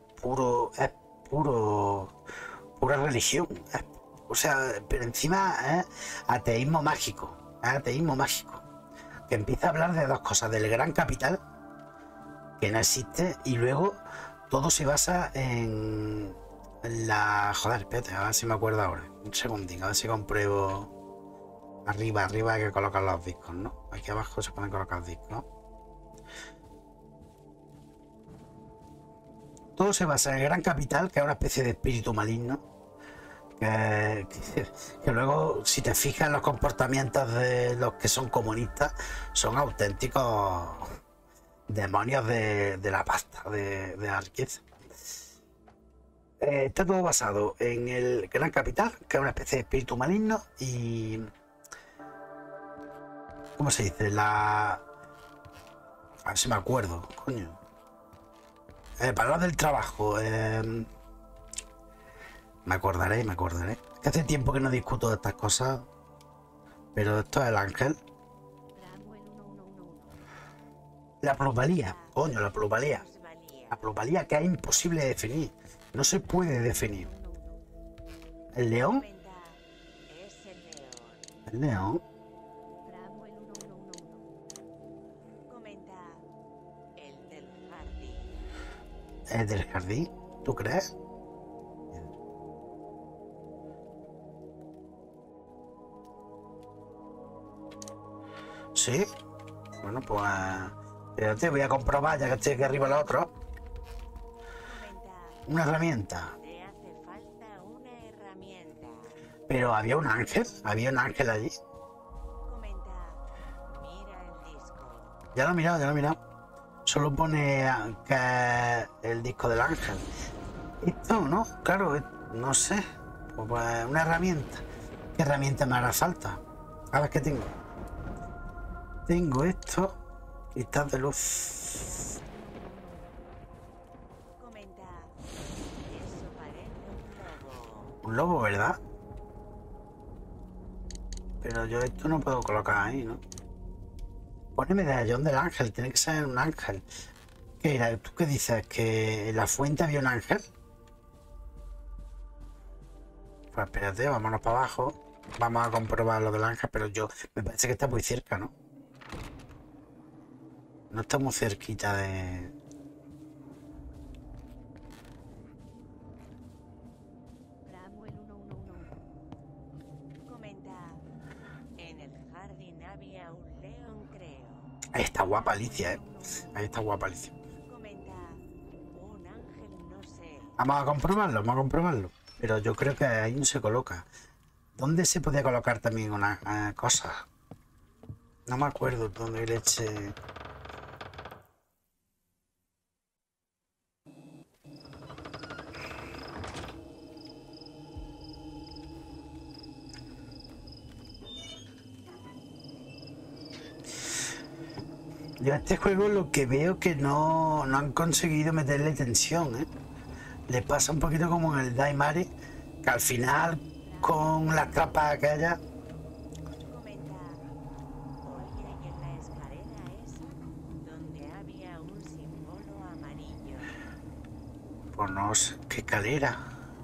Speaker 1: pura religión. O sea, pero encima es ateísmo mágico. Es ateísmo mágico. Que empieza a hablar de dos cosas: del gran capital, que no existe, y luego todo se basa en la... Joder, espérate, a ver si me acuerdo ahora. Un segundín, a ver si compruebo. Arriba hay que colocar los discos, ¿no? Aquí abajo se pueden colocar discos. Todo se basa en el gran capital, que es una especie de espíritu maligno. Que luego, si te fijas en los comportamientos de los que son comunistas, son auténticos demonios de la pasta, de la riqueza. Está todo basado en el gran capital, que es una especie de espíritu maligno, y... ¿Cómo se dice? A ver si me acuerdo, coño. Para hablar del trabajo, me acordaré. Que hace tiempo que no discuto de estas cosas, pero esto es el ángel. La plusvalía, coño, la plusvalía. La plusvalía que es imposible de definir. No se puede definir. ¿El león? El león. ¿El del jardín? ¿Tú crees? ¿Sí? Bueno, pues... Espérate, voy a comprobar ya que estoy aquí arriba el otro. Una herramienta.
Speaker 2: Te hace falta una herramienta.
Speaker 1: Pero había un ángel allí.
Speaker 2: Comenta, mira el disco.
Speaker 1: Ya lo he mirado. Solo pone que es el disco del ángel. Esto, ¿no? Claro, no sé. Pues una herramienta. ¿Qué herramienta me hará falta? A ver qué tengo. Tengo esto. Cristal de luz.
Speaker 2: Comenta, eso parece un lobo.
Speaker 1: Un lobo, ¿verdad? Pero yo esto no puedo colocar ahí, ¿no? Pone medallón del ángel, tiene que ser un ángel. ¿Qué era? ¿Tú qué dices? ¿Que en la fuente había un ángel? Pues espérate, vámonos para abajo. Vamos a comprobar lo del ángel, pero me parece que está muy cerca, ¿no? No está muy cerquita de...
Speaker 2: Comenta, en el jardín había un león, creo.
Speaker 1: Ahí está guapa Alicia, ¿eh? Ahí está guapa Alicia.
Speaker 2: Comenta, un ángel, no sé.
Speaker 1: Vamos a comprobarlo. Pero yo creo que ahí no se coloca. ¿Dónde se podía colocar también una cosa? No me acuerdo dónde leche... Yo a este juego lo que veo que no han conseguido meterle tensión, ¿eh? Le pasa un poquito como en el Daimare, que que al final, con las trampas aquellas,
Speaker 2: Comenta. Oye, y en la escalera esa, donde había un símbolo amarillo.
Speaker 1: pues no sé qué escalera.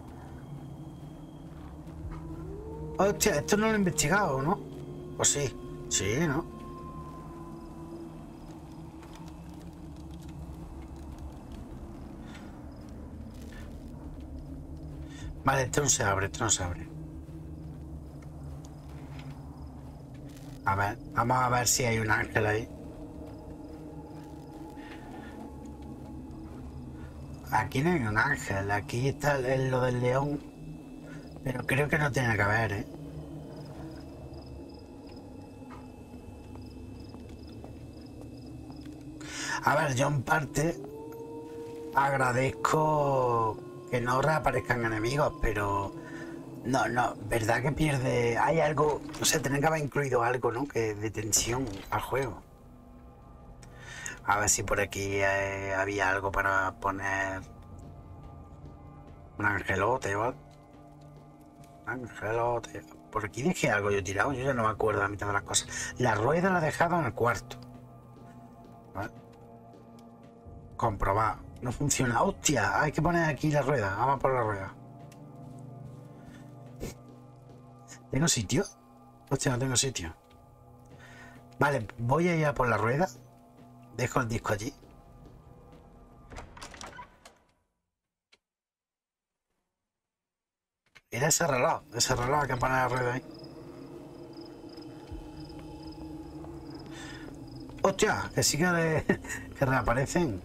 Speaker 1: Hostia, esto no lo he investigado, ¿no? Pues sí, sí, ¿no? Vale, esto no se abre, esto no se abre. A ver, vamos a ver si hay un ángel ahí. Aquí no hay un ángel, aquí está lo del león. Pero creo que no tiene que haber, ¿eh? A ver, yo en parte agradezco que no reaparezcan enemigos, pero no, verdad que pierde. Hay algo, no sé, tienen que haber incluido algo, ¿no? Que de tensión al juego. A ver si por aquí había algo para poner un angelote o algo. Angelote. Por aquí dejé algo yo tirado, yo ya no me acuerdo la mitad de las cosas. La rueda la he dejado en el cuarto. ¿Vale? Comprobar. No funciona. ¡Hostia! Hay que poner aquí la rueda. Vamos por la rueda. ¿Tengo sitio? Hostia, no tengo sitio. Vale, voy a ir a por la rueda. Dejo el disco allí. Era ese reloj hay que poner la rueda ahí. ¡Hostia! Que sí que reaparecen.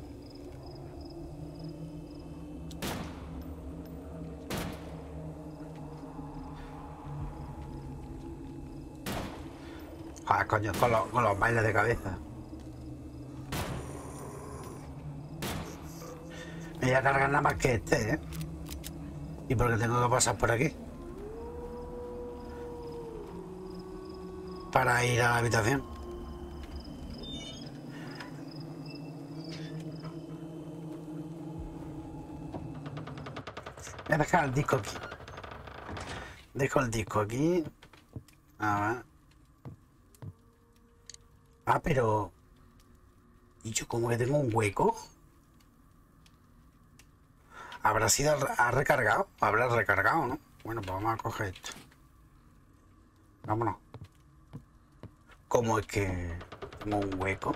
Speaker 1: Ah, coño, con los bailes de cabeza. Me voy a cargar nada más que este, ¿eh? ¿Y por qué tengo que pasar por aquí? Para ir a la habitación. Voy a dejar el disco aquí. Dejo el disco aquí. A ver. Ah, pero... ¿Y yo como que tengo un hueco? ¿Habrá sido... ¿Ha recargado? Habrá recargado, ¿no? Bueno, pues vamos a coger esto. Vámonos. ¿Cómo es que tengo un hueco?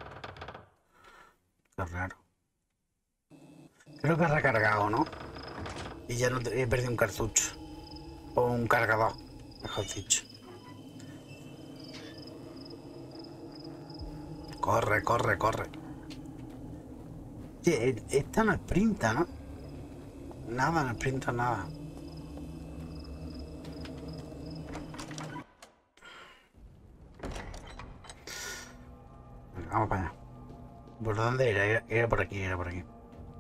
Speaker 1: Qué raro. Creo que ha recargado, ¿no? Y ya no he perdido un cartucho. O un cargador, mejor dicho. Corre, corre, corre. Sí, esta no es sprinta, ¿no? Nada, no sprinta nada. Vamos para allá. ¿Por dónde era? Era por aquí, era por aquí.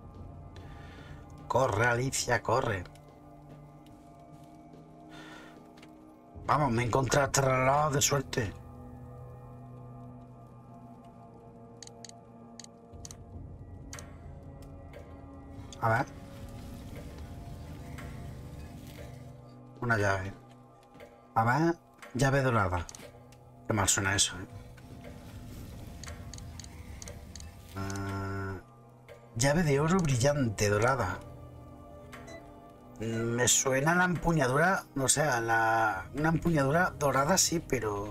Speaker 1: Corre, Alicia, corre. Vamos, me he encontrado este reloj de suerte. A ver. Una llave. A ver, llave dorada. Qué mal suena eso, ¿eh? Llave de oro brillante, dorada. Me suena la empuñadura, no sé, una empuñadura dorada sí, pero...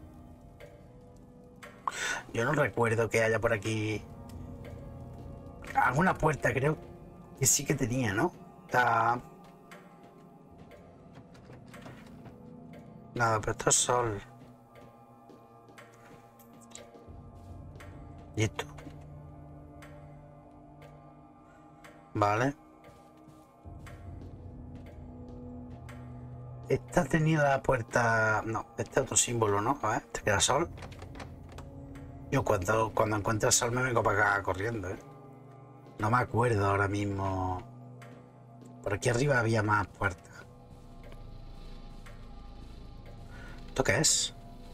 Speaker 1: Yo no recuerdo que haya por aquí... Alguna puerta creo que sí que tenía, ¿no? Nada, pero esto es sol. ¿Y esto? Vale. Esta tenía la puerta... No, este otro símbolo, ¿no? A ver, este que era sol. Yo cuando encuentro el sol me vengo para acá corriendo, ¿eh? No me acuerdo ahora mismo. Por aquí arriba había más puertas. ¿Esto qué es?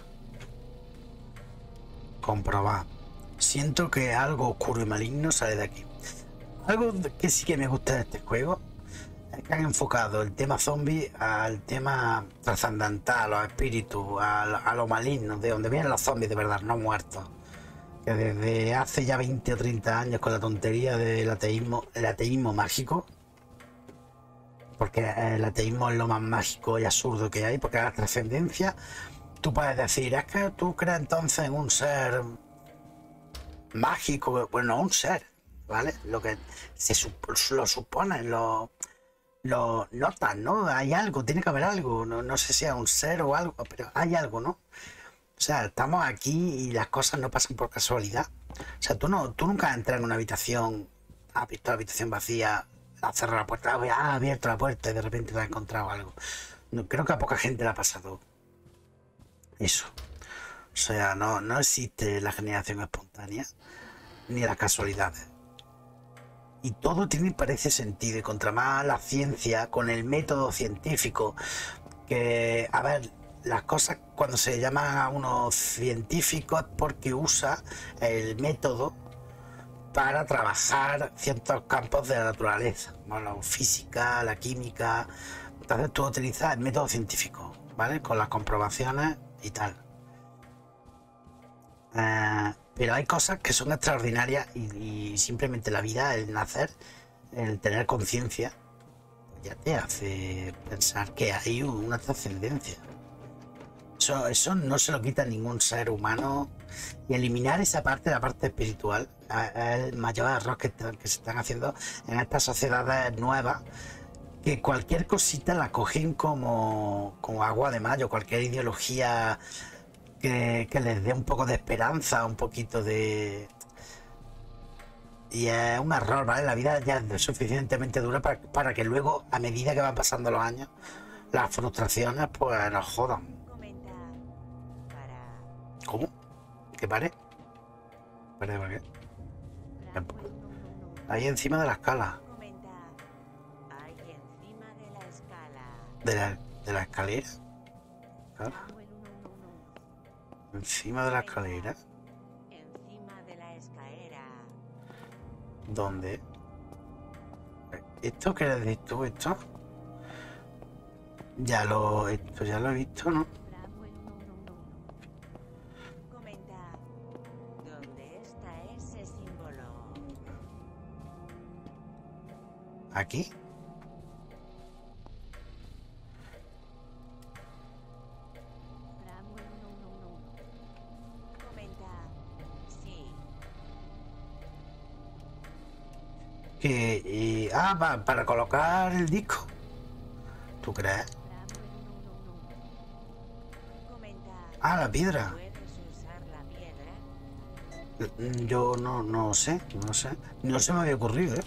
Speaker 1: Comprobar. Siento que algo oscuro y maligno sale de aquí. Algo que sí que me gusta de este juego Es que han enfocado el tema zombie al tema trascendental, a los espíritus, a lo maligno, de donde vienen los zombies de verdad, no muertos. Que desde hace ya 20 o 30 años con la tontería del ateísmo mágico, porque el ateísmo es lo más mágico y absurdo que hay, porque la trascendencia, tú puedes decir, es que tú crees entonces en un ser mágico, bueno, un ser, ¿vale? Lo que lo supones, lo notas, ¿no? Hay algo, tiene que haber algo, no sé si es un ser o algo, pero hay algo, ¿no? O sea, estamos aquí y las cosas no pasan por casualidad. O sea, tú nunca entras en una habitación, has visto la habitación vacía, has cerrado la puerta, has abierto la puerta y de repente te has encontrado algo. No, creo que a poca gente le ha pasado eso. O sea, no existe la generación espontánea ni las casualidades. Y todo parece sentido. Y contra más la ciencia, con el método científico, que, a ver, las cosas cuando se llaman a uno científico es porque usa el método para trabajar ciertos campos de la naturaleza, bueno, la física, la química. Entonces tú utilizas el método científico, ¿vale? Con las comprobaciones y tal. Pero hay cosas que son extraordinarias y simplemente la vida, el nacer, el tener conciencia, ya te hace pensar que hay una trascendencia. Eso no se lo quita a ningún ser humano, y eliminar esa parte, la parte espiritual, es el mayor error que se están haciendo en estas sociedades nuevas, que cualquier cosita la cogen como agua de mayo, cualquier ideología que les dé un poco de esperanza, un poquito de... Y es un error, ¿vale? La vida ya es suficientemente dura para que luego, a medida que van pasando los años, las frustraciones pues nos jodan. ¿Cómo? ¿Que pare? ¿Para qué? Ahí encima de la escala.
Speaker 2: Ahí encima de la escala.
Speaker 1: ¿De la escalera? Claro. Encima de la escalera.
Speaker 2: Encima de la escalera.
Speaker 1: ¿Dónde? ¿Esto qué decís tú? ¿Esto? Esto ya lo he visto, ¿no?
Speaker 2: Comenta. ¿Dónde está ese símbolo?
Speaker 1: ¿Aquí?
Speaker 2: Comenta. Sí.
Speaker 1: Para colocar el disco. ¿Tú crees?
Speaker 2: Comenta.
Speaker 1: La piedra.
Speaker 2: ¿Puedes usar la piedra?
Speaker 1: Yo no sé. No se me había ocurrido, ¿eh?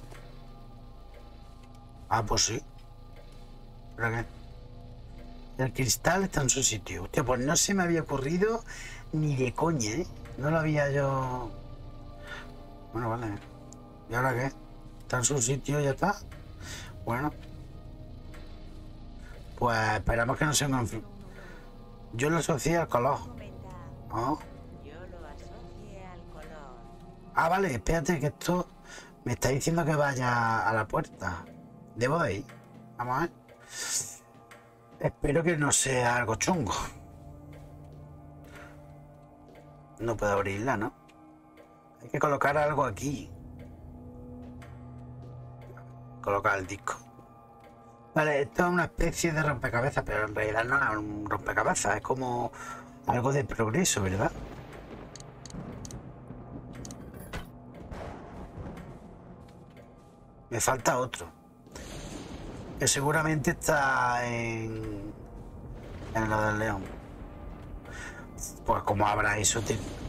Speaker 1: Pues sí. ¿Para qué? El cristal está en su sitio. Hostia, pues no se me había ocurrido ni de coña, ¿eh? No lo había yo... Bueno, vale. ¿Y ahora qué? Está en su sitio y ya está. Bueno. Pues esperamos que no se me... Yo lo asocié al color.
Speaker 2: Comenta.
Speaker 1: ¿No?
Speaker 2: Yo lo asocié al color.
Speaker 1: Vale, espérate que esto me está diciendo que vaya a la puerta. ¿Debo de ir? Vamos a ver. Espero que no sea algo chungo. No puedo abrirla, ¿no? Hay que colocar algo aquí. Colocar el disco. Vale, esto es una especie de rompecabezas, pero en realidad no es un rompecabezas, es como algo de progreso, ¿verdad? Me falta otro. Que seguramente está en lo del león. Pues como habrá eso,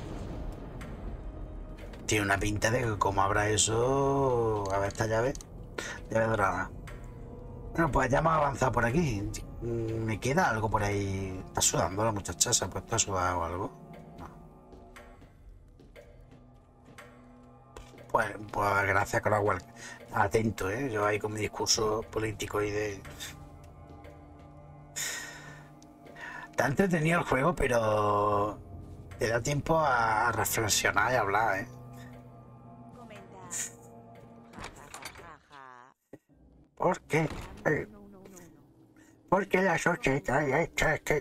Speaker 1: tiene una pinta de que como habrá eso... A ver, esta llave dorada. Bueno, pues ya hemos avanzado por aquí. ¿Me queda algo por ahí? ¿Está sudando la muchacha? ¿Se ha puesto a sudar o algo? No. Pues gracias, Crowell. Atento, ¿eh? Yo ahí con mi discurso político y de... Está entretenido el juego, pero te da tiempo a reflexionar y hablar, ¿eh?
Speaker 2: Comenta. Ja, ja, ja, ja, ja.
Speaker 1: ¿Por qué? Porque la sociedad es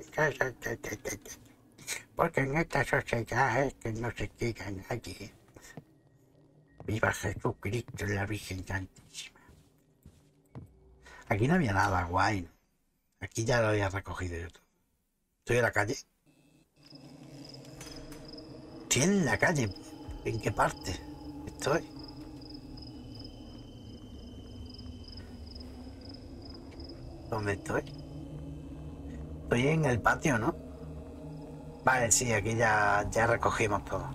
Speaker 1: porque en esta sociedad es que no se queda nadie. Viva Jesucristo y la Virgen Santísima. Aquí no había nada guay. Aquí ya lo había recogido yo todo. Estoy en la calle. Estoy en la calle. ¿En qué parte estoy? ¿Dónde estoy? Estoy en el patio, ¿no? Vale, sí, aquí ya recogimos todo.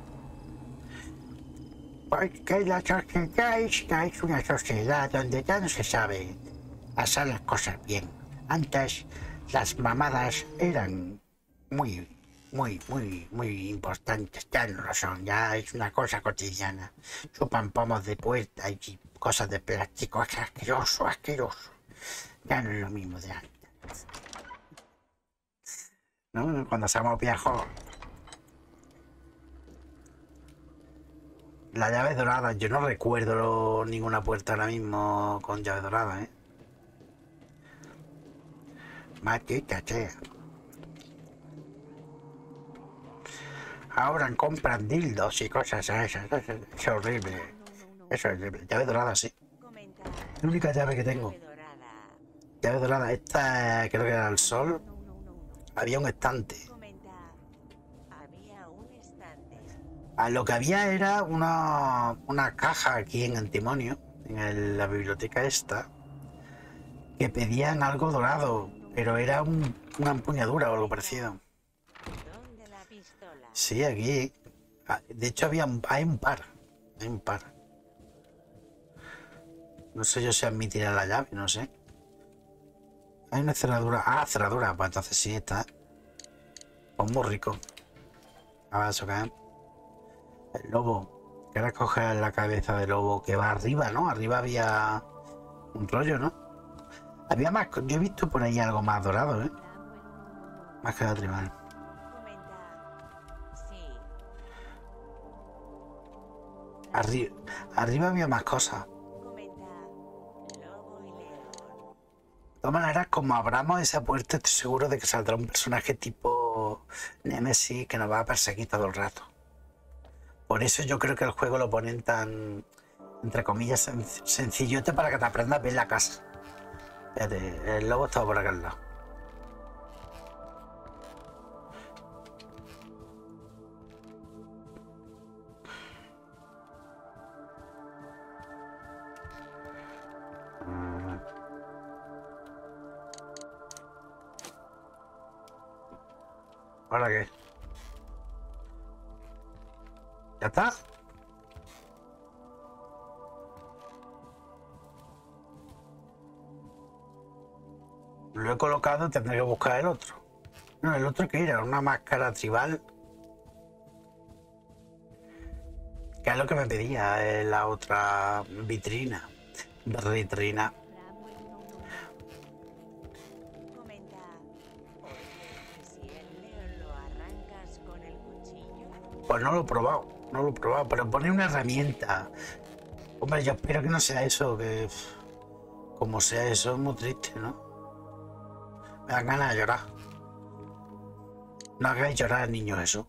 Speaker 1: Porque la sociedad esta es una sociedad donde ya no se sabe hacer las cosas bien. Antes las mamadas eran muy importantes, ya no lo son, ya es una cosa cotidiana. Chupan pomos de puerta y cosas de plástico, es asqueroso. Ya no es lo mismo de antes. ¿No? Cuando seamos viejos. La llave dorada, yo no recuerdo ninguna puerta ahora mismo con llave dorada, ¿eh? Maldita sea. Ahora compran dildos y cosas esas. Es horrible. Eso es horrible. Llave dorada, sí. La única llave que tengo. Llave dorada. Esta creo que era el sol. Había un estante. Lo que había era una caja aquí en Antimonio, en la biblioteca esta, que pedían algo dorado, pero era una empuñadura o algo parecido. Sí, aquí. De hecho hay un par. No sé yo si admitirá la llave, no sé. Hay una cerradura. Cerradura. Pues entonces sí está. Pues muy rico. Ahora eso que es. El lobo. Que ahora coger la cabeza del lobo que va arriba, ¿no? Arriba había un rollo, ¿no? Había más. Yo he visto por ahí algo más dorado, ¿eh? Más que la tribal. Arriba había más cosas. De todas maneras, como abramos esa puerta, estoy seguro de que saldrá un personaje tipo Nemesis que nos va a perseguir todo el rato. Por eso yo creo que el juego lo ponen tan, entre comillas, sencillote para que te aprendas bien la casa. Fíjate, el lobo estaba por acá al lado. ¿Ahora qué? ¿Ya está? Lo he colocado, tendré que buscar el otro. No, el otro que era una máscara tribal. Que es lo que me pedía, la otra vitrina. Pues no lo he probado, pero pone una herramienta. Hombre, yo espero que no sea eso, que como sea eso es muy triste, ¿no? Me dan ganas de llorar. No hagáis llorar al niño Jesús.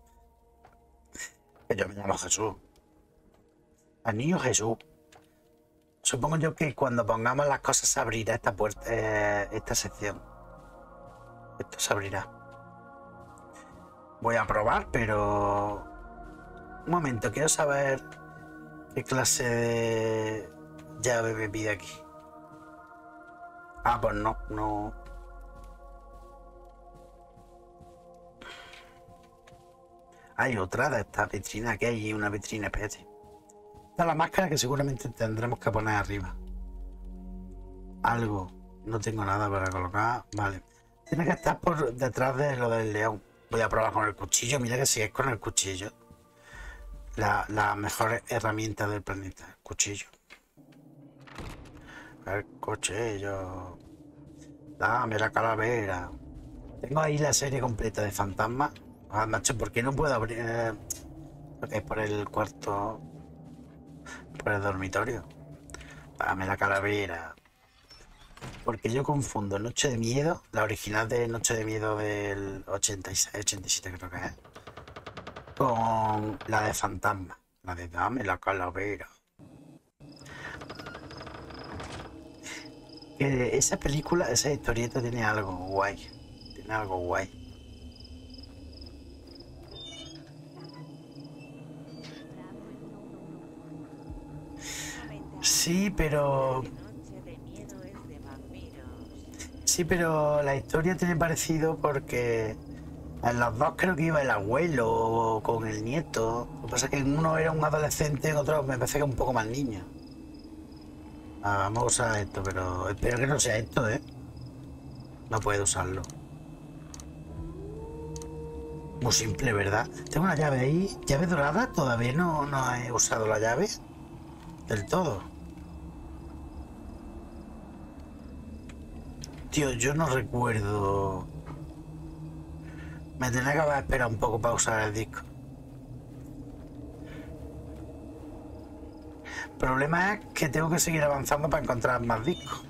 Speaker 1: Que yo me llamo Jesús. Al niño Jesús. Supongo yo que cuando pongamos las cosas se abrirá esta puerta, esta sección. Esto se abrirá. Voy a probar, pero... Un momento, quiero saber qué clase de llave me pide aquí. Pues no. Hay otra de esta vitrina, que hay una vitrina, espérate. Esta es la máscara que seguramente tendremos que poner arriba. Algo. No tengo nada para colocar. Vale. Tiene que estar por detrás de lo del león. Voy a probar con el cuchillo. Mira que si es con el cuchillo. La mejor herramienta del planeta. El cuchillo. El cuchillo. Dame la calavera. Tengo ahí la serie completa de fantasmas. Macho, ¿por qué no puedo abrir? Porque es por el cuarto. Por el dormitorio. Dame la calavera. Porque yo confundo Noche de Miedo, la original de Noche de Miedo del 86, 87 creo que es, con la de Fantasma, la de Dame la calavera. Que esa película, esa historieta tiene algo guay. Tiene algo guay. Sí, pero...
Speaker 2: Noche de Miedo es de vampiros.
Speaker 1: Sí, pero la historia tiene parecido porque en los dos creo que iba el abuelo con el nieto. Lo que pasa es que en uno era un adolescente, en otro me parece que un poco más niño. Ah, vamos a usar esto, pero espero que no sea esto, ¿eh? No puedo usarlo. Muy simple, ¿verdad? Tengo una llave ahí, llave dorada, todavía no he usado la llave del todo. Tío, yo no recuerdo. Me tenía que haber esperado un poco para usar el disco. El problema es que tengo que seguir avanzando para encontrar más discos.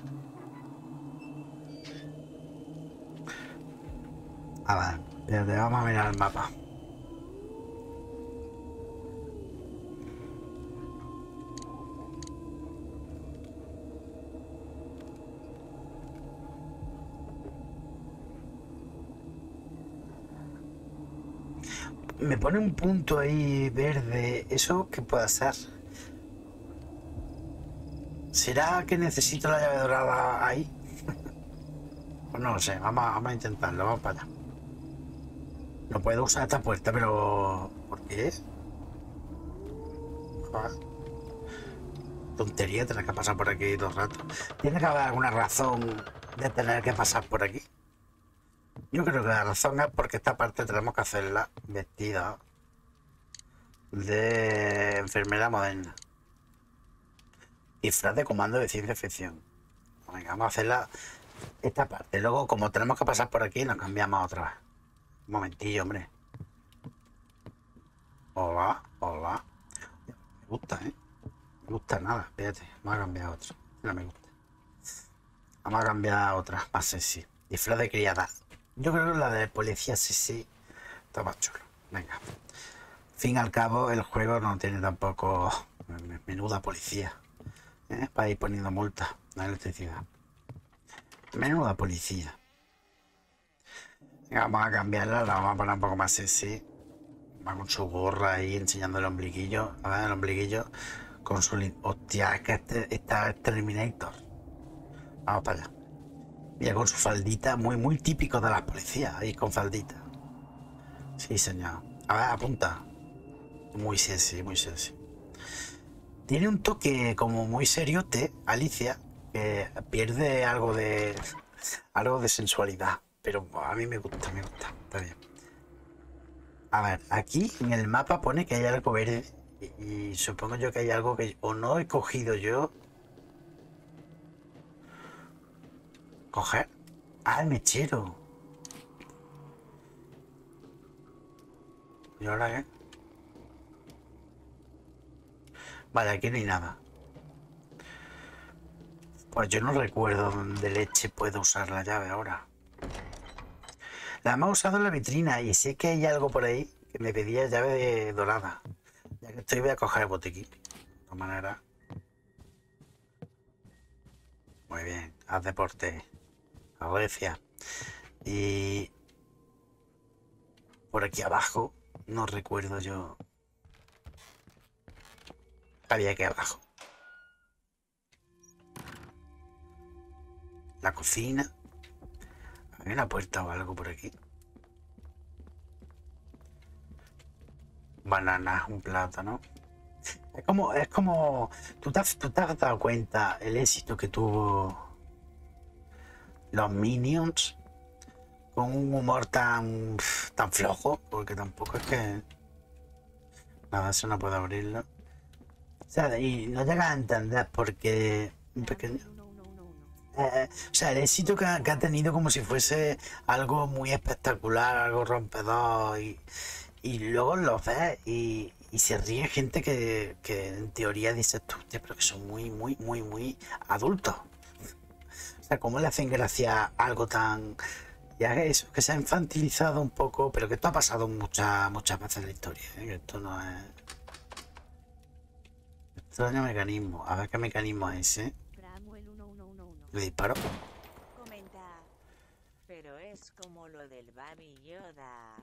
Speaker 1: A ver, espérate, vamos a mirar el mapa. Me pone un punto ahí verde. ¿Eso qué puede ser? ¿Será que necesito la llave dorada ahí? Pues no lo sé, vamos a intentarlo, vamos para allá. No puedo usar esta puerta, pero... ¿por qué? Joder. Tontería tener que pasar por aquí todo el rato. Tiene que haber alguna razón de tener que pasar por aquí. Yo creo que la razón es porque esta parte tenemos que hacerla vestida de enfermera moderna. Disfraz de comando de ciencia ficción. Venga, vamos a hacerla esta parte. Luego, como tenemos que pasar por aquí, nos cambiamos otra vez. Un momentillo, hombre. Hola, hola. Me gusta, ¿eh? Me gusta nada. Espérate, vamos a cambiar otro. No me gusta. Vamos a cambiar otra, más sexy. Disfraz de criada. Yo creo que la de policía sí está más chulo. Venga. Fin al cabo, el juego no tiene tampoco menuda policía. Para ir poniendo multas de electricidad. Menuda policía. Venga, vamos a cambiarla, la vamos a poner un poco más sexy. Va con su gorra ahí enseñando el ombliguillo. A ver, el ombliguillo con su... Hostia, es que está el Terminator. Vamos para allá. Mira, con su faldita, muy típico de las policías, ahí con faldita. Sí, señor. A ver, apunta. Muy sexy, muy sexy. Tiene un toque como muy seriote, Alicia, que pierde algo de sensualidad. Pero a mí me gusta, está bien. A ver, aquí en el mapa pone que hay algo verde. Y supongo yo que hay algo que o no he cogido yo. ¿Coger? Ah, el mechero. ¿Y ahora qué? Vale, aquí no hay nada. Pues yo no recuerdo dónde leche puedo usar la llave ahora. La hemos usado en la vitrina y sé que hay algo por ahí que me pedía llave dorada. Ya que estoy voy a coger el botiquín. De todas maneras. Muy bien, haz deporte. Grecia. Y por aquí abajo no recuerdo yo. Había aquí abajo. La cocina. Hay una puerta o algo por aquí. Bananas, un plátano. Es como. ¿Tú te has dado cuenta el éxito que tuvo los Minions con un humor tan flojo? Porque tampoco es que... Nada, eso no puedo abrirlo. O sea, y no llegas a entender porque... Un pequeño... o sea, el éxito que ha tenido como si fuese algo muy espectacular, algo rompedor y luego lo ves y se ríe gente que en teoría dices tú, pero que son muy adultos. O sea, ¿cómo le hacen gracia algo tan... Ya que eso, que se ha infantilizado un poco, pero que esto ha pasado muchas veces en la historia, ¿eh? Que esto no es... Extraño mecanismo. A ver qué mecanismo es ese.
Speaker 2: Bramwell 1111.
Speaker 1: Le disparo.
Speaker 2: Comenta. Pero es como lo del Baby Yoda.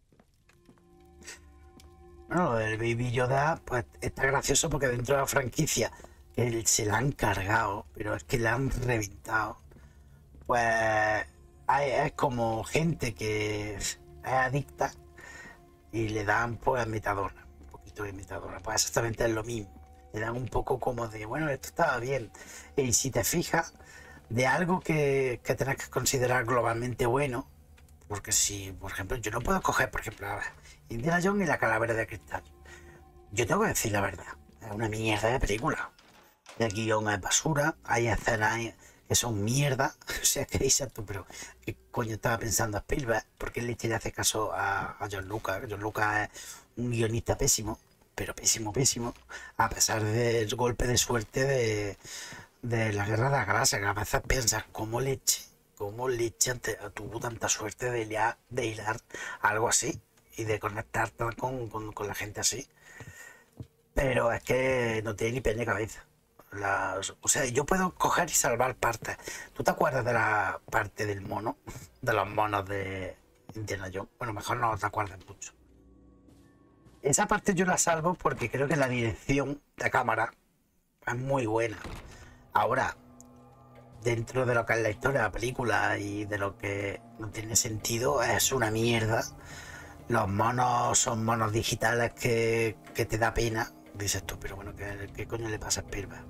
Speaker 1: Bueno, lo del Baby Yoda, pues está gracioso porque dentro de la franquicia se la han cargado, pero es que la han reventado. Pues es como gente que es adicta y le dan pues metadona, un poquito de metadona. Pues exactamente es lo mismo. Le dan un poco como de, bueno, esto estaba bien. Y si te fijas, de algo que tenés que considerar globalmente bueno, porque si, por ejemplo, yo no puedo coger, por ejemplo, a ver, Indiana Jones y la calavera de cristal. Yo tengo que decir la verdad, es una mierda de película. El guión es basura, hay escenas que son mierda. O sea, que dices tú, pero ¿qué coño estaba pensando Spielberg? ¿Por qué le hace caso a John Lucas? John Lucas es un guionista pésimo, pero pésimo, a pesar del golpe de suerte de la Guerra de las Galaxias, que a veces piensas, ¿cómo leche tuvo tanta suerte de hilar algo así y de conectar con la gente así? Pero es que no tiene ni pie ni cabeza. O sea, yo puedo coger y salvar partes. ¿Tú te acuerdas de la parte del mono? De los monos de Indiana Jones. Bueno, mejor no te acuerdas mucho. Esa parte yo la salvo porque creo que la dirección de cámara es muy buena. Ahora, dentro de lo que es la historia de la película y de lo que no tiene sentido, es una mierda. Los monos son monos digitales que te da pena. Dices tú, pero bueno, ¿qué coño le pasa a Spielberg?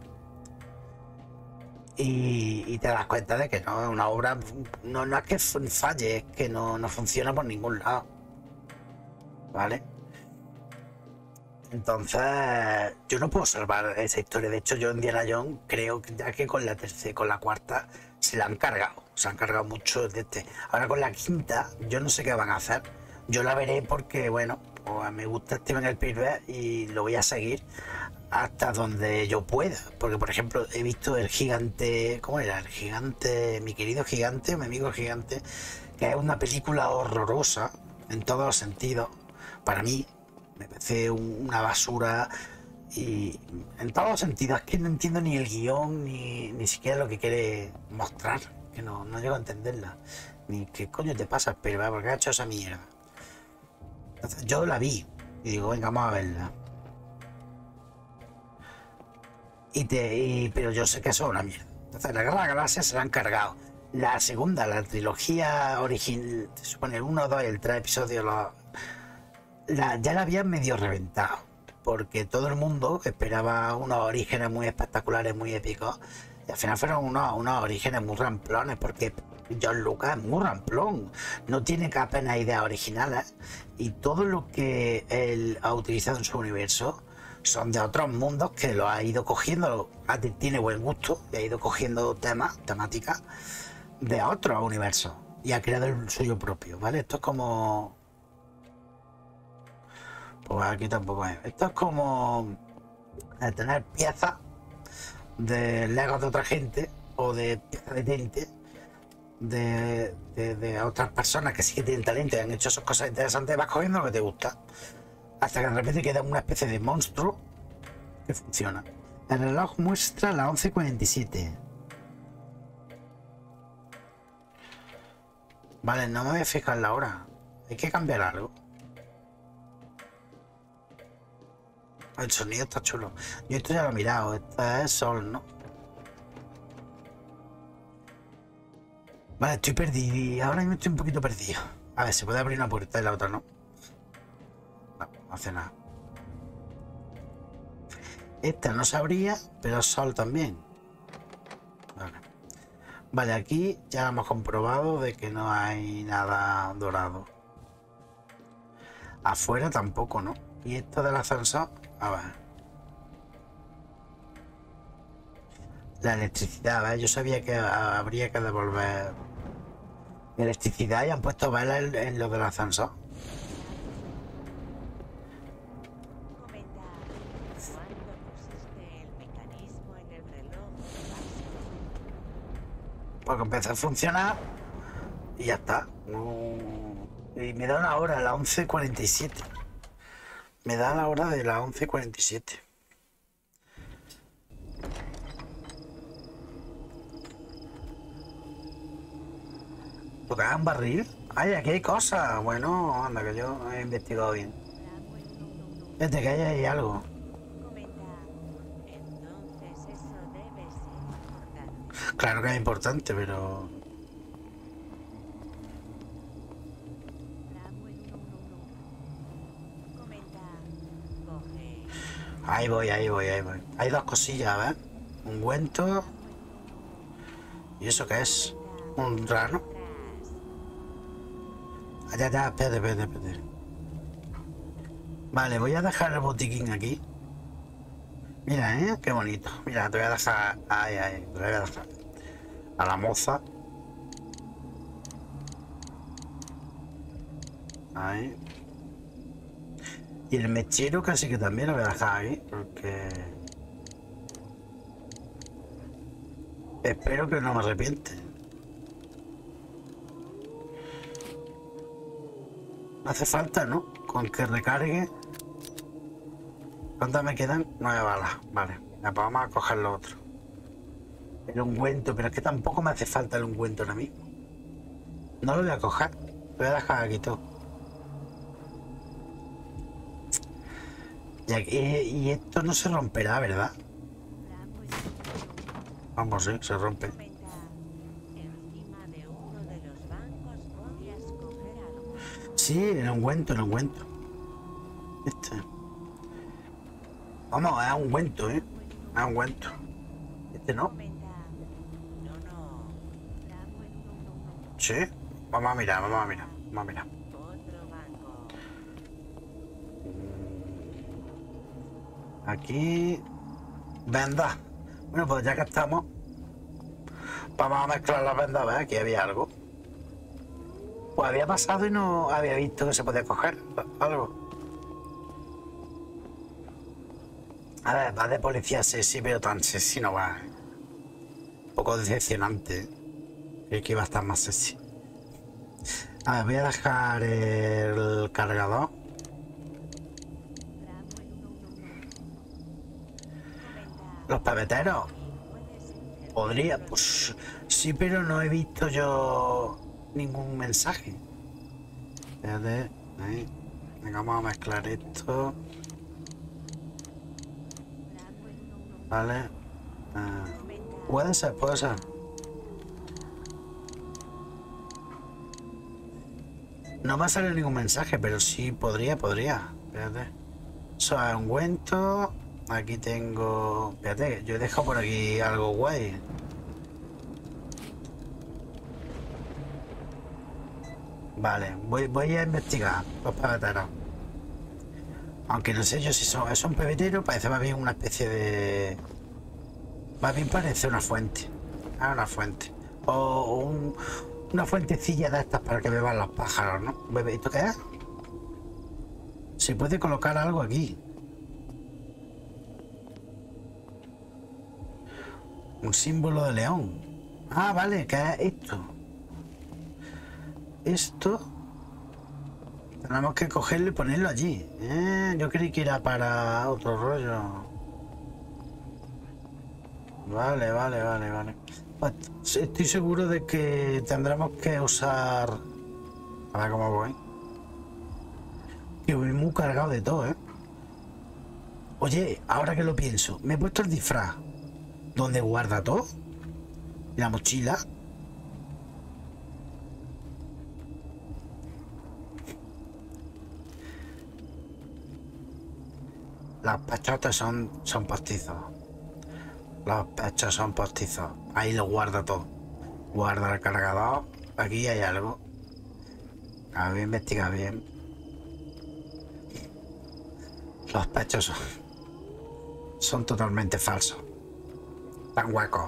Speaker 1: Y te das cuenta de que no, una obra no es que falle, es que no funciona por ningún lado. ¿Vale? Entonces, yo no puedo salvar esa historia. De hecho, yo en Indiana Jones creo que ya que con la tercera, con la cuarta, se la han cargado. Se han cargado mucho de este. Ahora con la quinta, yo no sé qué van a hacer. Yo la veré porque, bueno, pues me gusta Steven Spielberg y lo voy a seguir hasta donde yo pueda. Porque, por ejemplo, he visto el gigante... ¿Cómo era? El gigante... Mi querido gigante, mi amigo gigante, que es una película horrorosa en todos los sentidos. Para mí, me parece una basura y en todos los sentidos. Es que no entiendo ni el guión ni siquiera lo que quiere mostrar, que no llego a entenderla. Ni qué coño te pasa, pero ¿por qué has hecho esa mierda? Entonces, yo la vi y digo, venga, vamos a verla. Pero yo sé que eso es una mierda. Entonces, la Guerra de la Galaxia se la han cargado. La segunda, la trilogía original, se supone el 1, 2 y el 3 episodios, ya la habían medio reventado, porque todo el mundo esperaba unos orígenes muy espectaculares, muy épicos, y al final fueron unos orígenes muy ramplones, porque John Lucas es muy ramplón, no tiene apenas ideas originales, y todo lo que él ha utilizado en su universo son de otros mundos que lo ha ido cogiendo, tiene buen gusto, y ha ido cogiendo temáticas de otros universos, y ha creado el suyo propio, ¿vale? Esto es como... Pues aquí tampoco es. Esto es como tener piezas de legos de otra gente o de piezas de tinte de otras personas que sí que tienen talento y han hecho esas cosas interesantes. Vas cogiendo lo que te gusta hasta que de repente queda una especie de monstruo que funciona. El reloj muestra las 11:47. Vale, no me voy a fijar la hora. Hay que cambiar algo. El sonido está chulo. Yo esto ya lo he mirado. Esta es sol, ¿no? Vale, estoy perdido. Ahora mismo estoy un poquito perdido. A ver, se puede abrir una puerta y la otra no. No hace nada. Esta no se abría, pero es sol también. Vale, aquí ya hemos comprobado de que no hay nada dorado. Afuera tampoco, ¿no? Y esto del ascensor... A ver. La electricidad, ¿ves? Yo sabía que habría que devolver electricidad y han puesto velas en lo del ascensor.
Speaker 2: Comenta, ¿cuándo pusiste el mecanismo en el reloj básico?
Speaker 1: Porque empezó a funcionar y ya está. Y me da una hora, la 11:47. Me da la hora de la 11:47. ¿Tocar un barril? Ay, aquí hay cosas. Bueno, anda, que yo he investigado bien. Fíjate que hay algo.
Speaker 2: Comenta. Entonces eso debe ser importante.
Speaker 1: Claro que es importante, pero...
Speaker 2: Comenta. Coge.
Speaker 1: Ahí voy. Hay dos cosillas, ¿ves? Ungüento. ¿Y eso qué es? Un rano. Ya, espérate. Vale, voy a dejar el botiquín aquí. Mira, qué bonito. Mira, te voy a dejar... Ahí, te voy a dejar a la moza. Ahí. Y el mechero casi que también lo voy a dejar ahí, porque... Espero que no me arrepiente. No hace falta, ¿no? Con que recargue. ¿Cuántas me quedan? 9 balas. Vale, ya, pues vamos a coger lo otro. El ungüento, pero es que tampoco me hace falta el ungüento ahora mismo. No lo voy a coger. Lo voy a dejar aquí todo. Y esto no se romperá, ¿verdad? Vamos, sí, se rompe.
Speaker 2: Encima de uno de los bancos podías coger algo.
Speaker 1: Sí, el ungüento. Este. Vamos, es ungüento, ¿eh? Es ungüento. Este no.
Speaker 2: No.
Speaker 1: Sí. Vamos a mirar.
Speaker 2: Otro banco.
Speaker 1: Aquí. Venda. Bueno, pues ya que estamos, vamos a mezclar las vendas, a ver, aquí había algo. Pues había pasado y no había visto que se podía coger algo. A ver, va de policía sexy, pero tan sexy no va. Un poco decepcionante. Creí que iba a estar más sexy. A ver, voy a dejar el cargador. Los pebeteros. Podría, pues sí, pero no he visto yo ningún mensaje. Espérate, ahí. Venga, vamos a mezclar esto. Vale. Puede ser. No me ha salido ningún mensaje, pero sí podría. Espérate. Eso es ungüento. Aquí tengo... Espérate, yo he dejado por aquí algo guay. Vale, voy a investigar los pebeteros. Aunque no sé yo si son pebeteros, parece más bien una especie de... Más bien parece una fuente. Una fuente. Una fuentecilla de estas para que beban los pájaros, ¿no? ¿Esto qué es? Se puede colocar algo aquí. Un símbolo de león. Ah, vale, ¿qué es esto? Esto tenemos que cogerlo y ponerlo allí. Yo creí que era para otro rollo. Vale. Pues estoy seguro de que tendremos que usar... A ver cómo voy. Que voy muy cargado de todo, ¿eh? Oye, ahora que lo pienso, me he puesto el disfraz. ¿Dónde guarda todo? La mochila. Los pechotes son postizos. Los pechos son postizos. Ahí lo guarda todo. Guarda el cargador. Aquí hay algo. A ver, investiga bien. Los pechos son totalmente falsos. Tan huecos.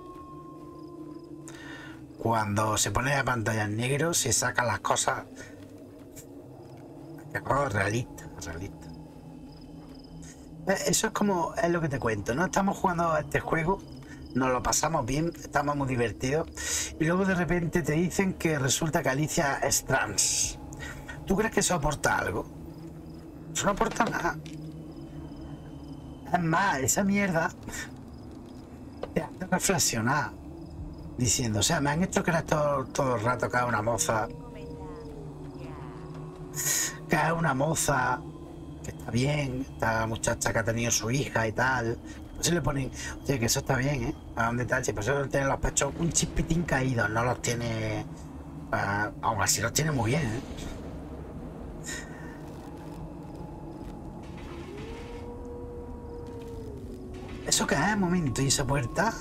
Speaker 1: Cuando se pone la pantalla en negro, se sacan las cosas. Realista. Eso es como, es lo que te cuento, ¿no? Estamos jugando a este juego nos lo pasamos bien, estamos muy divertidos. Y luego de repente te dicen que resulta que Alicia es trans. ¿Tú crees que eso aporta algo? Eso no aporta nada. Es más, esa mierda te hace reflexionar. Diciendo, o sea, me han hecho creer todo el rato que es una moza. Que es una moza. Que está bien. Esta muchacha que ha tenido su hija y tal. Pues se le ponen, oye, que eso está bien, ¿eh? A un detalle. Por eso tiene los pechos un chispitín caídos. No los tiene. Aún así los tiene muy bien, ¿eh? ¿Eso qué es? Un momento. ¿Y esa puerta?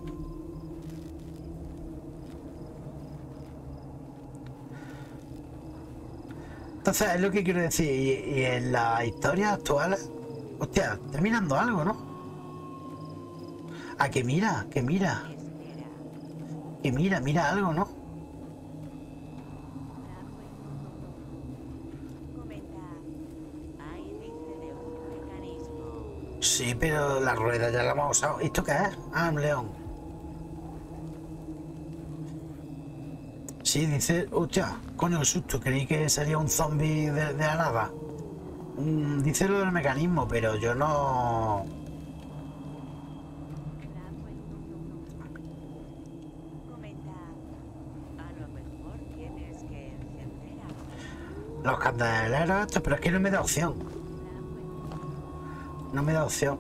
Speaker 1: Entonces, es lo que quiero decir. Y en las historias actuales, hostia, está mirando algo, ¿no? Ah, que mira, que mira. Que mira algo, ¿no? Sí, pero la rueda ya la hemos usado. ¿Esto qué es? Ah, un león. Sí, dice, hostia, coño, qué susto, creí que sería un zombie de la nada. Dice lo del mecanismo, pero yo no... Los candeleros estos, pero es que no me da opción. No me da opción.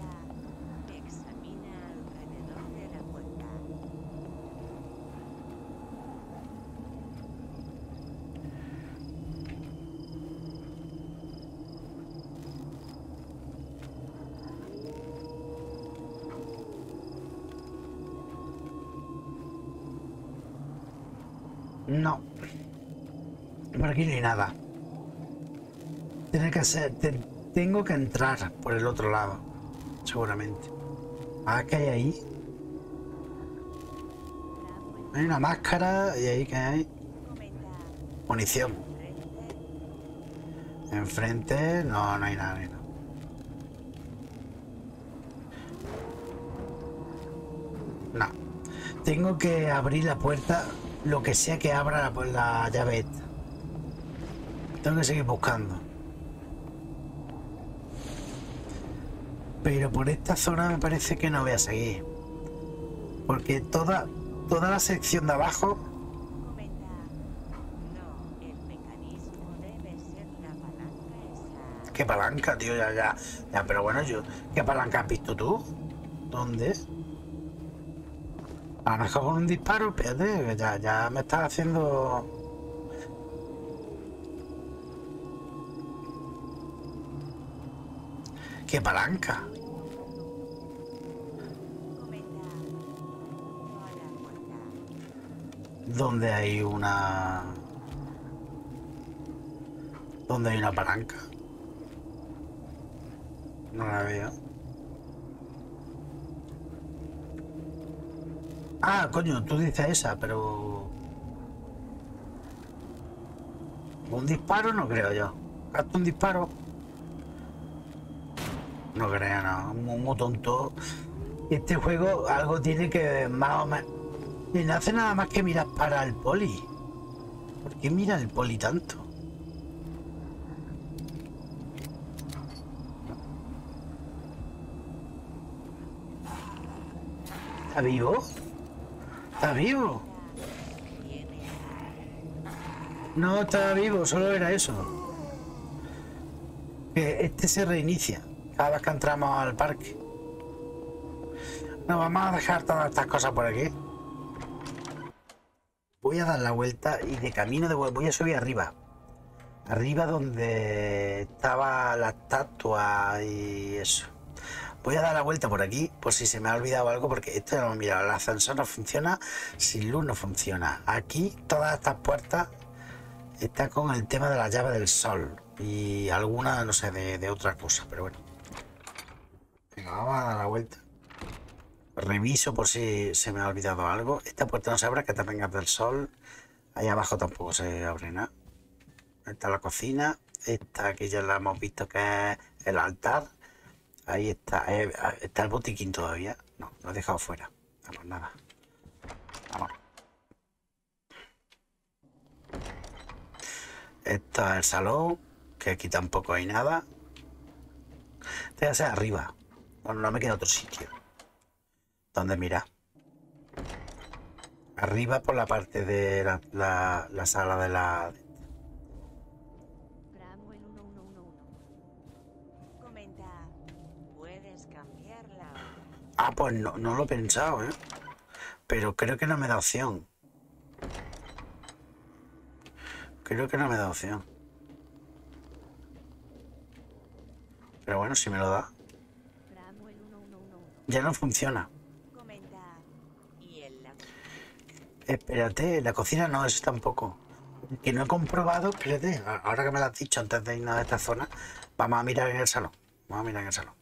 Speaker 1: No. Por aquí no hay nada. Tiene que ser... Tengo que entrar por el otro lado. Seguramente. Ah, ¿qué hay ahí? Hay una máscara y ahí que hay... Munición. Enfrente... No, no hay nada, no hay nada. No. Tengo que abrir la puerta... Lo que sea que abra la llave esta. Tengo que seguir buscando. Pero por esta zona me parece que no voy a seguir. Porque toda la sección de abajo... ¿Qué palanca, tío? Ya, pero bueno, ¿qué palanca has visto tú? ¿Dónde? A lo mejor con un disparo, espérate, que ya me estás haciendo... ¿Qué palanca? ¿Dónde hay una... ¿Dónde hay una palanca? No la veo. Ah, coño, tú dices esa, pero... ¿Un disparo? No creo yo. ¿Gasto un disparo? No creo, no. Muy tonto. Este juego algo tiene que más o menos... Y no hace nada más que mirar para el poli. ¿Por qué mira el poli tanto? ¿Está vivo? ¿Está vivo? No estaba vivo, solo era eso. Que este se reinicia cada vez que entramos al parque. No, vamos a dejar todas estas cosas por aquí. Voy a dar la vuelta y de camino de vuelta voy a subir arriba. Arriba donde estaba la estatua y eso. Voy a dar la vuelta por aquí, por si se me ha olvidado algo, porque esto ya lo hemos mirado. El ascensor no funciona, sin luz no funciona. Aquí todas estas puertas están con el tema de la llave del sol. Y alguna, no sé, de otra cosa, pero bueno. Venga, vamos a dar la vuelta. Reviso por si se me ha olvidado algo. Esta puerta no se abre, que también es del sol. Ahí abajo tampoco se abre nada. Esta es la cocina. Esta aquí ya la hemos visto que es el altar. Ahí está. Está el botiquín todavía. No, lo he dejado fuera. Vamos, nada. Vamos. Esto es el salón, que aquí tampoco hay nada. Este va a ser arriba. Bueno, no me queda otro sitio. ¿Dónde mira? Arriba por la parte de la sala de la...
Speaker 2: Bramwell 1111. Comenta, puedes cambiar la hora.
Speaker 1: Ah, pues no lo he pensado, ¿eh? Pero creo que no me da opción. Creo que no me da opción. Pero bueno, si me lo da.
Speaker 2: Bramwell 1111.
Speaker 1: Ya no funciona.
Speaker 2: Comenta, y en la
Speaker 1: Espérate, la cocina no, eso tampoco. Que no he comprobado, espérate. Ahora que me lo has dicho antes de irnos a esta zona, vamos a mirar en el salón. Vamos a mirar en el salón.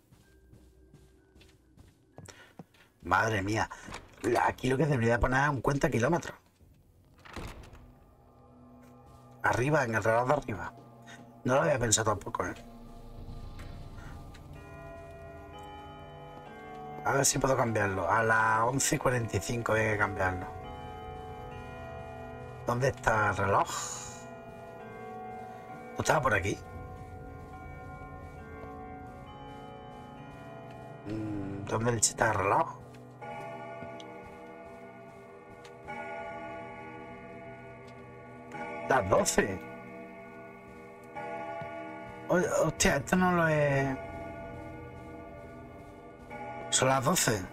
Speaker 1: Madre mía. Aquí lo que debería poner es un cuenta kilómetros. Arriba, en el reloj de arriba. No lo había pensado tampoco, ¿eh? A ver si puedo cambiarlo. A las 11:45 hay que cambiarlo. ¿Dónde está el reloj? ¿No estaba por aquí? ¿Dónde está el reloj? Las 12. Hostia, esto no lo he... Son las 12.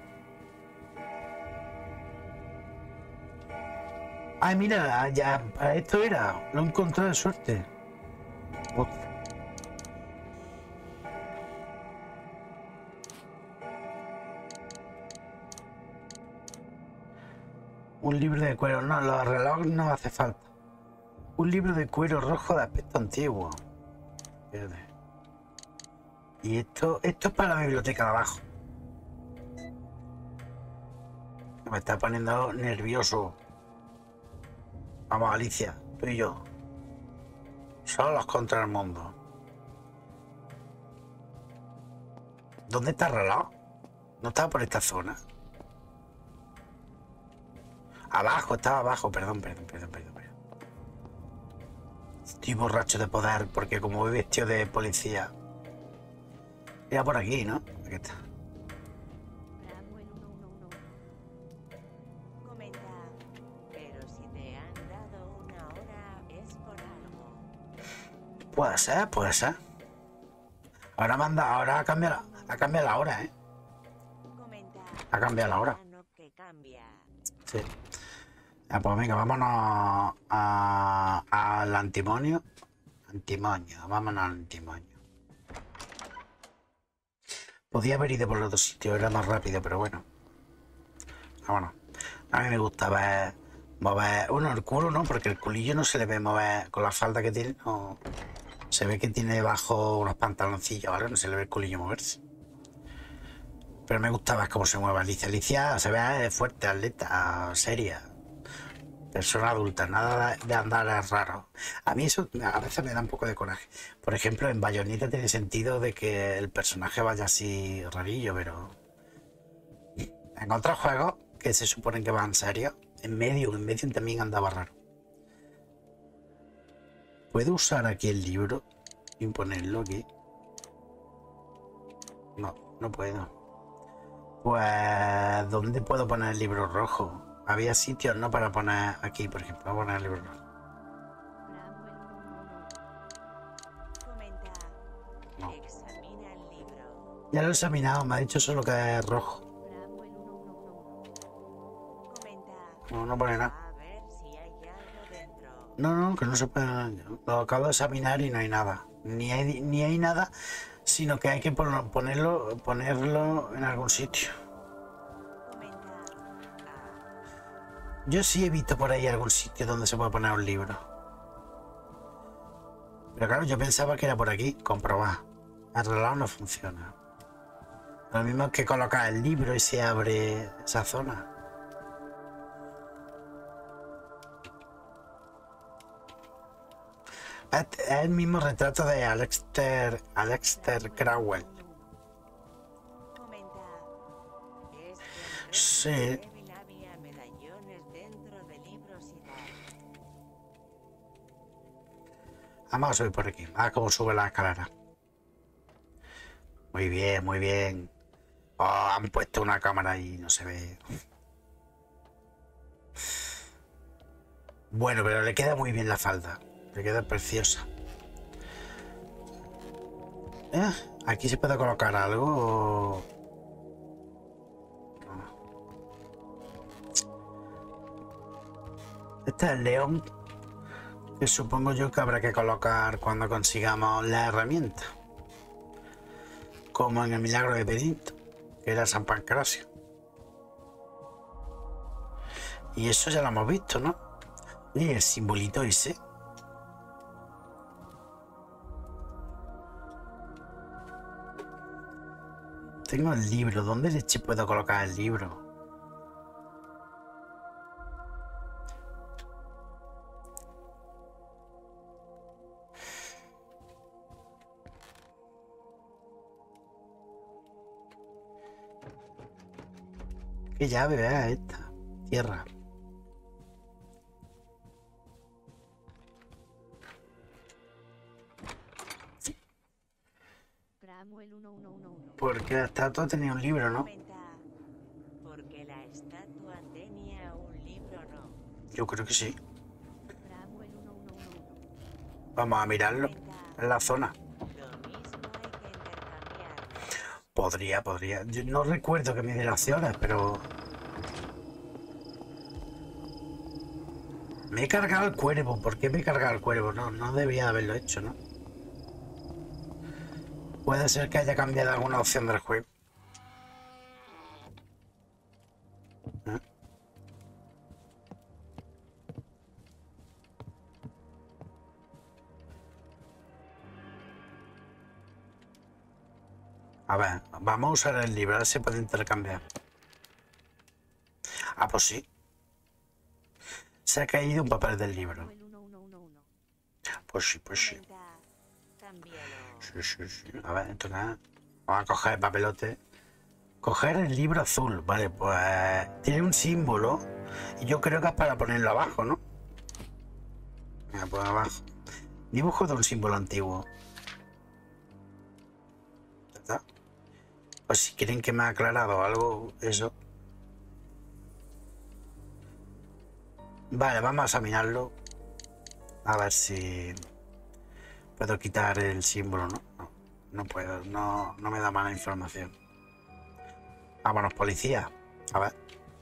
Speaker 1: Ay, mira, ya, para esto era. Lo he encontrado de suerte. Hostia. Un libro de cuero. No, los relojes no hace falta. Un libro de cuero rojo de aspecto antiguo. Fíjate. Y esto es para la biblioteca de abajo. Me está poniendo nervioso. Vamos, Alicia, tú y yo. Solos contra el mundo. ¿Dónde está el reloj? ¿No estaba por esta zona? Abajo, estaba abajo. Perdón. Estoy borracho de poder porque como voy vestido de policía. Era por aquí, ¿no? Aquí está.
Speaker 2: Bramwell 1111. Comenta, pero si te han dado una hora es por algo.
Speaker 1: Puede ser. Ahora ha cambiado la hora, ¿eh?
Speaker 2: Comenta,
Speaker 1: Ha cambiado la hora.
Speaker 2: plano que cambia.
Speaker 1: Sí. Pues venga, vámonos al antimonio. Vámonos al antimonio. Podía haber ido por los dos sitios, era más rápido, pero bueno. Vámonos. A mí me gusta mover. Bueno, el culo no, porque el culillo no se le ve mover con la falda que tiene. No. Se ve que tiene debajo unos pantaloncillos, ¿vale? No se le ve el culillo moverse. Pero me gusta ver cómo se mueve Alicia. Alicia se ve fuerte, atleta, seria. Persona adulta, nada de andar raro. A mí eso a veces me da un poco de coraje. Por ejemplo, en Bayonetta tiene sentido de que el personaje vaya así rarillo, pero en otros juegos que se suponen que van serios, en medio también andaba raro. ¿Puedo usar aquí el libro y ponerlo aquí? No puedo. Pues, ¿dónde puedo poner el libro rojo? Había sitios, ¿no? Para poner aquí, por ejemplo. Voy a poner el libro rojo.
Speaker 2: Bramwell 1111. Comenta,
Speaker 1: No.
Speaker 2: examina el libro.
Speaker 1: Ya lo he examinado, me ha dicho solo que es rojo.
Speaker 2: Bramwell 1111. Comenta,
Speaker 1: No pone nada.
Speaker 2: a ver si hay algo dentro.
Speaker 1: No, que no se puede. Lo acabo de examinar y no hay nada. Ni hay nada, sino que hay que ponerlo en algún sitio.
Speaker 2: Comenta,
Speaker 1: Yo sí he visto por ahí algún sitio donde se puede poner un libro. Pero claro, yo pensaba que era por aquí, comprobar. El reloj no funciona. Lo mismo que colocar el libro y se abre esa zona. Es el mismo retrato de Aleister Crowell.
Speaker 2: comenta, este
Speaker 1: Sí.
Speaker 2: Kevin había medallones dentro de libros y tal.
Speaker 1: Vamos a subir por aquí. Ah, cómo sube la escalera. Muy bien, muy bien. Oh, han puesto una cámara y no se ve. Bueno, pero le queda muy bien la falda. Le queda preciosa. ¿Aquí se puede colocar algo? Este es el león, que supongo yo que habrá que colocar cuando consigamos la herramienta. Como en el milagro de Benito, que era San Pancracio. Y eso ya lo hemos visto, ¿no? Y el simbolito ese. Tengo el libro. ¿Dónde leche puedo colocar el libro? ¿Qué llave es esta? Tierra. Porque la estatua tenía un libro, ¿no?
Speaker 2: Comenta, porque la estatua tenía un libro, ¿no?
Speaker 1: Yo creo que sí. Vamos a mirarlo en la zona.
Speaker 2: Lo mismo hay que intercambiar.
Speaker 1: Podría. Yo no recuerdo que me diera opciones, pero... Me he cargado el cuervo. ¿Por qué me he cargado el cuervo? No debía haberlo hecho, ¿no? Puede ser que haya cambiado alguna opción del juego. ¿Eh? A ver, vamos a usar el libro, a ver si puede intercambiar. Ah, pues sí. Se ha caído un papel del libro. Pues sí.
Speaker 2: Comenta, cámbialo.
Speaker 1: Sí. A ver, entonces vamos a coger el papelote. Coger el libro azul. Vale, pues tiene un símbolo. Y yo creo que es para ponerlo abajo, ¿no? Mira, pues abajo. Dibujo de un símbolo antiguo. ¿Ya está? Pues si quieren que me ha aclarado algo, eso. Vale, vamos a examinarlo. A ver si puedo quitar el símbolo, ¿no? No puedo, no me da mala información. Vámonos, policía. A ver.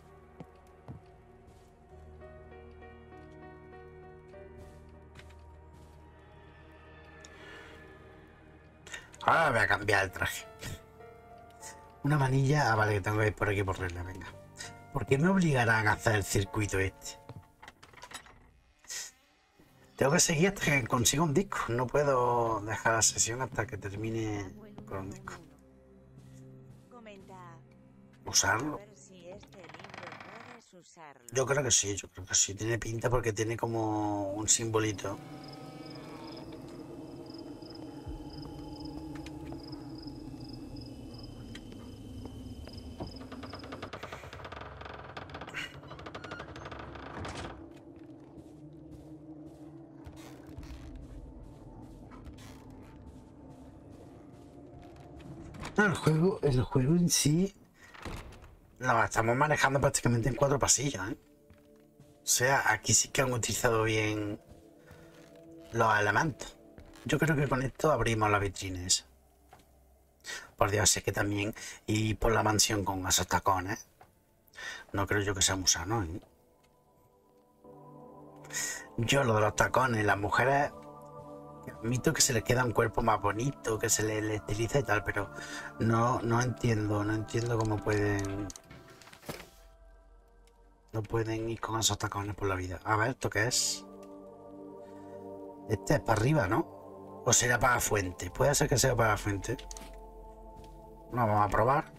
Speaker 1: Ahora voy a cambiar el traje. Una manilla. Ah, vale, que tengo que ir por aquí por regla, venga. ¿Por qué me obligarán a hacer el circuito este? Tengo que seguir hasta que consiga un disco. No puedo dejar la sesión hasta que termine con un disco.
Speaker 2: Comenta, a
Speaker 1: ¿Usarlo?
Speaker 2: ver si este libro puedes usarlo.
Speaker 1: Yo creo que sí. Tiene pinta porque tiene como un simbolito. No, el juego en sí lo estamos manejando prácticamente en 4 pasillos, ¿eh? O sea, aquí sí que han utilizado bien los elementos. Yo creo que con esto abrimos la vitrina esa. Por Dios, sé que también y por la mansión con esos tacones. No creo yo que sea muy sano, ¿eh? Yo lo de los tacones, las mujeres, admito que se les queda un cuerpo más bonito, que se les estiliza y tal, pero no entiendo cómo pueden... No pueden ir con esos tacones por la vida. A ver, ¿esto qué es? Este es para arriba, ¿no? ¿O será para la fuente? Puede ser que sea para la fuente. No, vamos a probar.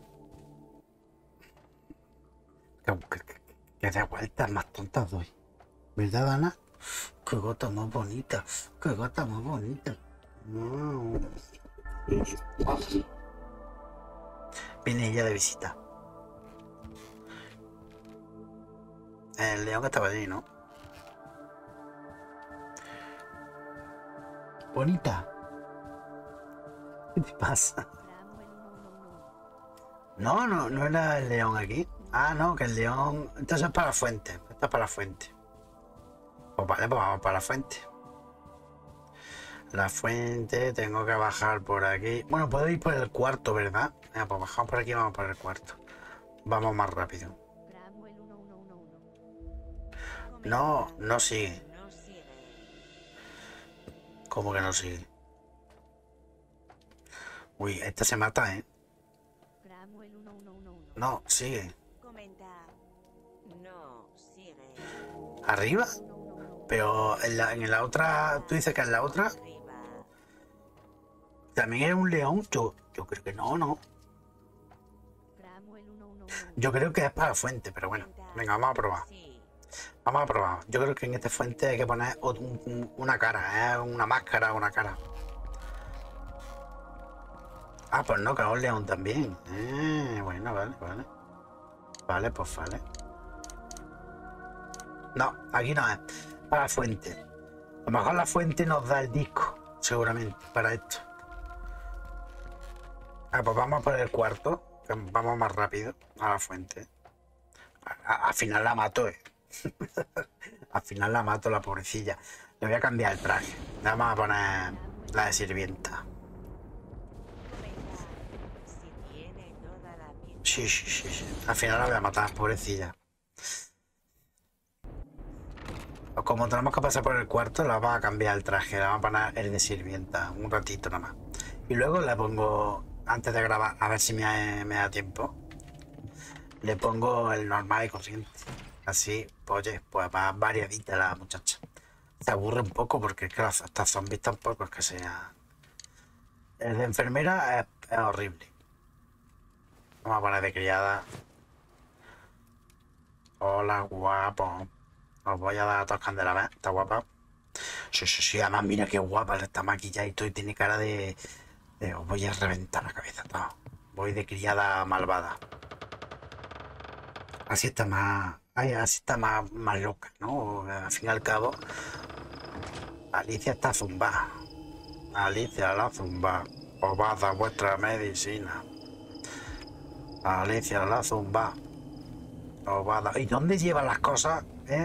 Speaker 1: Que de vueltas más tontas doy. ¿Verdad, Ana? ¡Qué gota más bonita! ¡Qué gota más bonita! No. Viene ella de visita. El león estaba allí, ¿no? Bonita. ¿Qué te pasa? No, no era el león aquí. Ah, no, que el león... Entonces es para la fuente. Esto es para la fuente. Pues vale, pues vamos para la fuente. La fuente, tengo que bajar por aquí. Bueno, puedo ir por el cuarto, ¿verdad? Pues bajamos por aquí y vamos por el cuarto. Vamos más rápido. No, no sigue. ¿Cómo que no sigue? Uy, este se mata, ¿eh? No, sigue. ¿Arriba? Pero en la otra... ¿Tú dices que en la otra? ¿También era un león? Yo creo que no, no. Yo creo que es para la fuente, pero bueno. Venga, vamos a probar. Vamos a probar. Yo creo que en esta fuente hay que poner una cara, ¿eh? Una máscara o una cara. Ah, pues no, que es un león también. Bueno, vale, vale. Vale, pues vale. No, aquí no es. Para la fuente. A lo mejor la fuente nos da el disco, seguramente, para esto. Ah, pues vamos por el cuarto. Vamos más rápido a la fuente. Al final la mato, Al final la mato, la pobrecilla. Le voy a cambiar el traje. Vamos a poner la de sirvienta. Sí. Al final la voy a matar, pobrecilla. Como tenemos que pasar por el cuarto, la vamos a cambiar el traje. Le vamos a poner el de sirvienta. Un ratito nada más. Y luego le pongo, antes de grabar, a ver si me da tiempo, le pongo el normal y corriente. Así, pues oye, pues va variadita la muchacha. Se aburre un poco porque es que estas zombies tampoco es que sea... El de enfermera es horrible. Vamos a poner de criada. Hola, guapo. Os voy a dar a todos candela, ¿ves? Está guapa. Sí, además mira qué guapa, está maquillada y todo y tiene cara de... Os voy a reventar la cabeza todo. Voy de criada malvada. Así está más... Ay, así está más loca, ¿no? Al fin y al cabo, Alicia está zumbada. Alicia la zumba. Os va a dar vuestra medicina. Alicia la zumba. Os va a dar... ¿Y dónde llevan las cosas?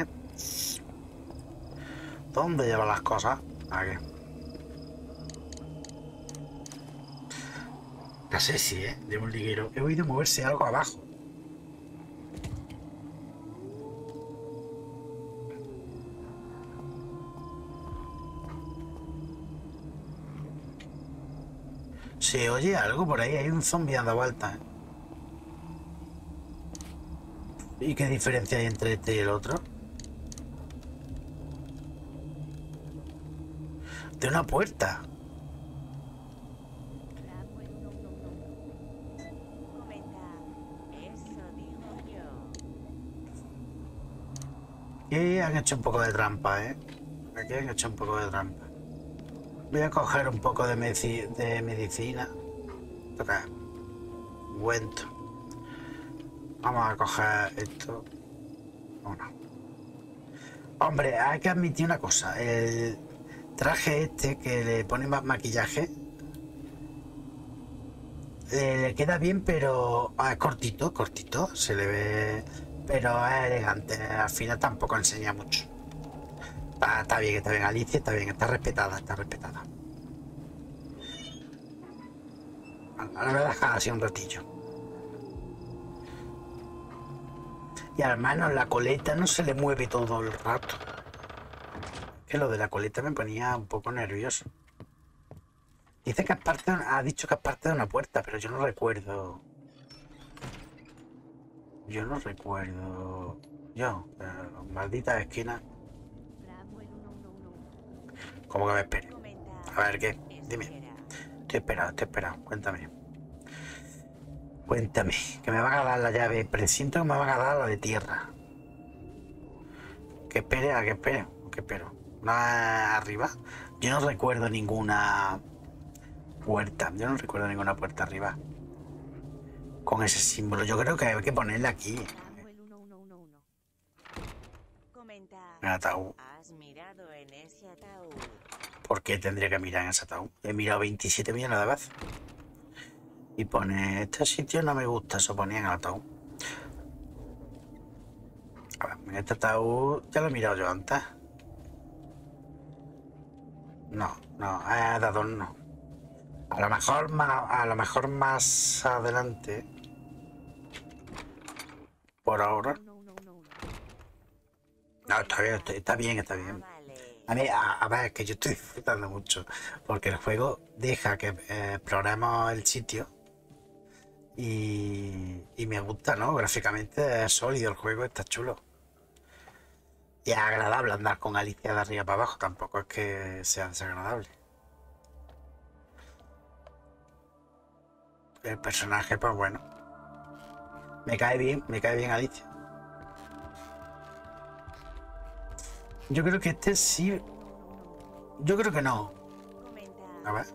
Speaker 1: ¿Dónde llevan las cosas? Aquí. No sé si, de un liguero. He oído moverse algo abajo. Se oye algo por ahí, hay un zombie dando vueltas. ¿Y qué diferencia hay entre este y el otro? De una puerta. Y han hecho un poco de trampa, Aquí han hecho un poco de trampa. Voy a coger un poco de medicina. Toca. Ungüento. Vamos a coger esto. Bueno. Hombre, hay que admitir una cosa. El traje este que le pone más maquillaje le queda bien, pero es cortito, se le ve, pero es elegante. Al final tampoco enseña mucho. Está bien, Alicia está bien, está respetada. Ahora voy a dejar así un ratillo. Y al menos la coleta no se le mueve todo el rato. Que lo de la coleta me ponía un poco nervioso. Dice que es parte ha dicho que es parte de una puerta, pero yo no recuerdo. Maldita esquina. ¿Cómo que me espere? A ver, ¿qué? Dime. Estoy esperado. Cuéntame. Que me van a dar la llave. Presiento que me van a dar la de tierra. ¿Qué espero? ¿No arriba? Yo no recuerdo ninguna puerta. Arriba. Con ese símbolo. Yo creo que hay que ponerla aquí.
Speaker 2: Comenta.
Speaker 1: En ataúd.
Speaker 2: ¿Has mirado en ese ataúd?
Speaker 1: ¿Por qué tendría que mirar en ese ataúd? He mirado 27 millones de veces. Y pone, este sitio no me gusta, eso ponía en el ataúd. A ver, en este ataúd ya lo he mirado yo antes. No, de adorno. A lo mejor más adelante. Por ahora. No, está bien.
Speaker 2: Vale.
Speaker 1: A mí, a ver, que yo estoy disfrutando mucho. Porque el juego deja que exploremos el sitio. Y me gusta, ¿no? Gráficamente es sólido el juego, está chulo. Y es agradable andar con Alicia de arriba para abajo, tampoco es que sea desagradable. El personaje, pues bueno. Me cae bien Alicia. Yo creo que este sí. Yo creo que no.
Speaker 2: Comenta.
Speaker 1: A ver.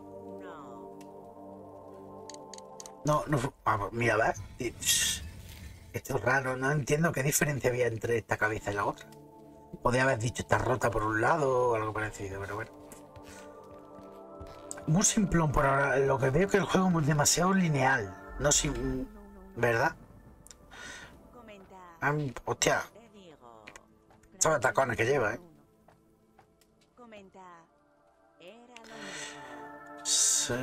Speaker 2: No.
Speaker 1: No. Mira, a ver. Esto es raro, no entiendo qué diferencia había entre esta cabeza y la otra. Podría haber dicho está rota por un lado o algo parecido, pero bueno. Muy simplón por ahora. Lo que veo que el juego es demasiado lineal. No sin. ¿Verdad?
Speaker 2: Comenta.
Speaker 1: Hostia,
Speaker 2: Te digo.
Speaker 1: estos tacones que lleva,
Speaker 2: Comenta. Era lo mismo.
Speaker 1: Sí.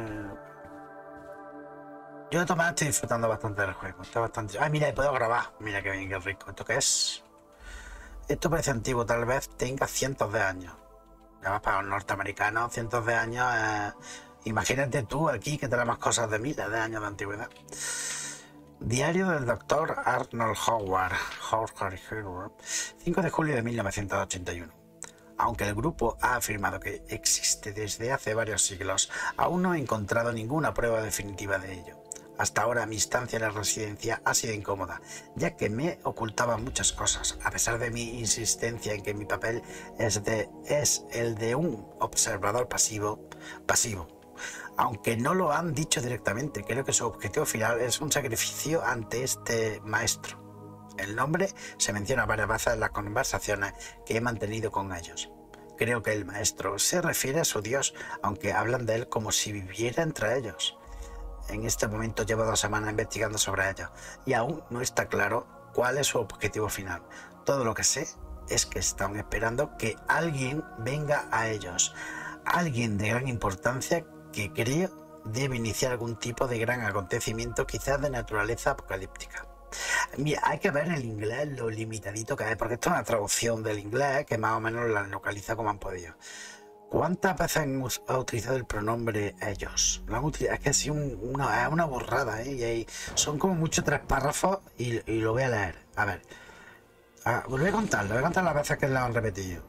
Speaker 1: Yo de todas maneras estoy disfrutando bastante del juego. Está bastante. Ah, mira, puedo grabar. Mira qué bien, qué rico. ¿Esto qué es? Esto parece antiguo, tal vez tenga cientos de años. Además, para los norteamericanos, cientos de años. Imagínate tú aquí que tenemos cosas de miles de años de antigüedad. Diario del doctor Arnold Howard. 5 de julio de 1981. Aunque el grupo ha afirmado que existe desde hace varios siglos, aún no he encontrado ninguna prueba definitiva de ello. Hasta ahora mi estancia en la residencia ha sido incómoda, ya que me ocultaba muchas cosas, a pesar de mi insistencia en que mi papel es el de un observador pasivo. Aunque no lo han dicho directamente, creo que su objetivo final es un sacrificio ante este maestro. El nombre se menciona varias veces en las conversaciones que he mantenido con ellos. Creo que el maestro se refiere a su dios, aunque hablan de él como si viviera entre ellos. En este momento llevo 2 semanas investigando sobre ello y aún no está claro cuál es su objetivo final. Todo lo que sé es que están esperando que alguien venga a ellos. Alguien de gran importancia que creo debe iniciar algún tipo de gran acontecimiento, quizás de naturaleza apocalíptica. Mira, hay que ver el inglés lo limitadito que es, porque esto es una traducción del inglés que más o menos la localiza como han podido. ¿Cuántas veces ha utilizado el pronombre ellos? Lo han utilizado, es que es una borrada, ¿eh? Y ahí son como muchos 3 párrafos y lo voy a leer. A ver. Lo voy a contar las veces que lo han repetido.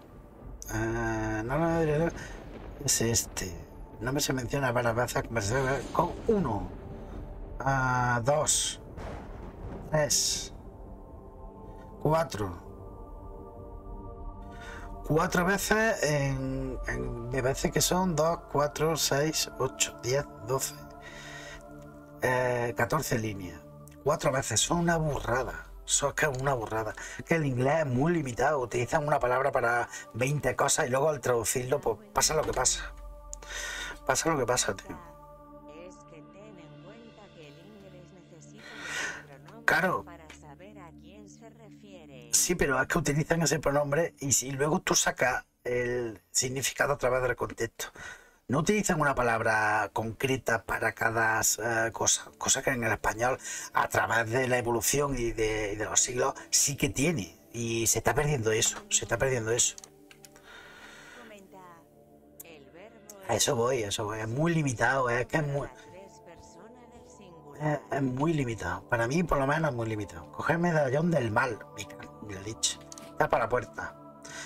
Speaker 1: Es este. No me se menciona varias veces con 1, 2, 3, 4. 4 veces me parece que son 2, 4, 6, 8, 10, 12, 14 líneas. 4 veces, son una burrada. Eso es que es una burrada. Que el inglés es muy limitado. Utilizan una palabra para 20 cosas y luego al traducirlo, pues pasa lo que pasa. Pasa lo que pasa, tío.
Speaker 2: Es que ten en cuenta que el inglés necesita un pronombre
Speaker 1: Claro.
Speaker 2: para saber a quién se refiere.
Speaker 1: Sí, pero es que utilizan ese pronombre y si luego tú sacas el significado a través del contexto. No utilizan una palabra concreta para cada cosa que en el español, a través de la evolución y de los siglos, sí que tiene. Y se está perdiendo eso,
Speaker 2: Comenta. El verbo
Speaker 1: A eso voy, es muy limitado, es que es muy,
Speaker 2: para 3 personas del singular.
Speaker 1: es muy limitado. Para mí, por lo menos, es muy limitado. Coger medallón del mal, me leche. Está para la puerta.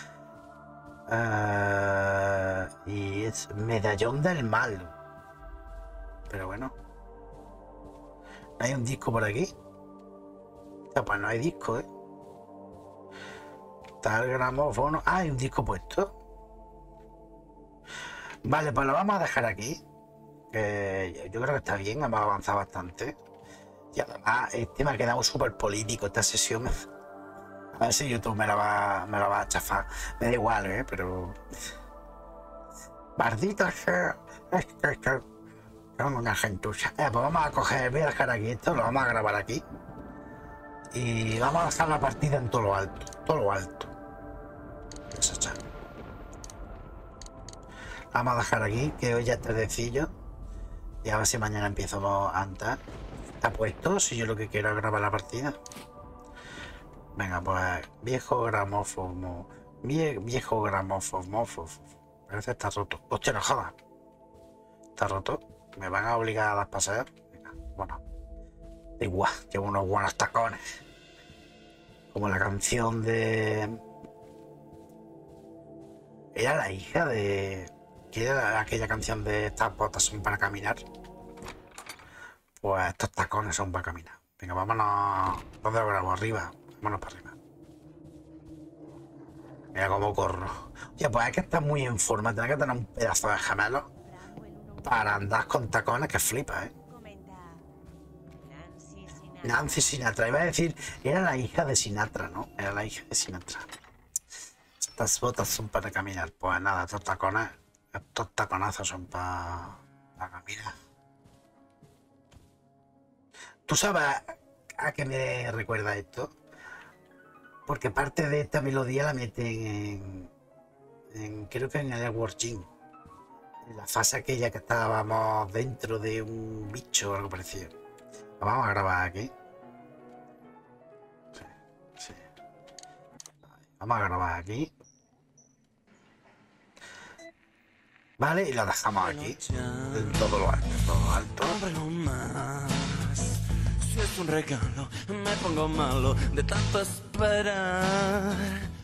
Speaker 1: Y es medallón del mal. Pero bueno. ¿No hay un disco por aquí? Pues no hay disco, ¿eh? Está el gramófono. Ah, hay un disco puesto. Vale, pues lo vamos a dejar aquí. Yo creo que está bien, hemos avanzado bastante. Y además, este me ha quedado súper político esta sesión. A ver si YouTube me la va a chafar. Me da igual, pero... Bardito, son una gentuza. Pues vamos a coger, voy a dejar aquí esto, lo vamos a grabar aquí. Y vamos a dejar la partida en todo lo alto. Todo lo alto. Eso está. Vamos a dejar aquí, que hoy ya es tardecillo. Y a ver si mañana empiezo a andar. Está puesto, si yo lo que quiero es grabar la partida. Venga, pues viejo gramófono. Viejo gramófono. Parece que está roto. Hostia, no jodas. Está roto. Me van a obligar a dar paseos. Venga, bueno. Da igual, llevo unos buenos tacones. Como la canción de... Era la hija de... ¿Qué era aquella canción de estas botas son para caminar? Pues estos tacones son para caminar. Venga, vámonos. ¿Dónde lo grabo? Arriba. Vámonos para arriba. Mira cómo corro. Oye, pues es que estás muy en forma. Tienes que tener un pedazo de gemelo para andar con tacones que flipa,
Speaker 2: Comenta
Speaker 1: Nancy Sinatra. Iba a decir, era la hija de Sinatra, ¿no? Era la hija de Sinatra. Estas botas son para caminar. Pues nada, estos taconazos son para caminar. ¿Tú sabes a qué me recuerda esto? Porque parte de esta melodía la meten creo que en el Edward Jim. En la fase aquella que estábamos dentro de un bicho o algo parecido. Lo vamos a grabar aquí. Sí. Vamos a grabar aquí. Vale, y lo dejamos aquí. En todo lo alto, todo lo alto.
Speaker 5: Si es un regalo, me pongo malo de tanto esperar.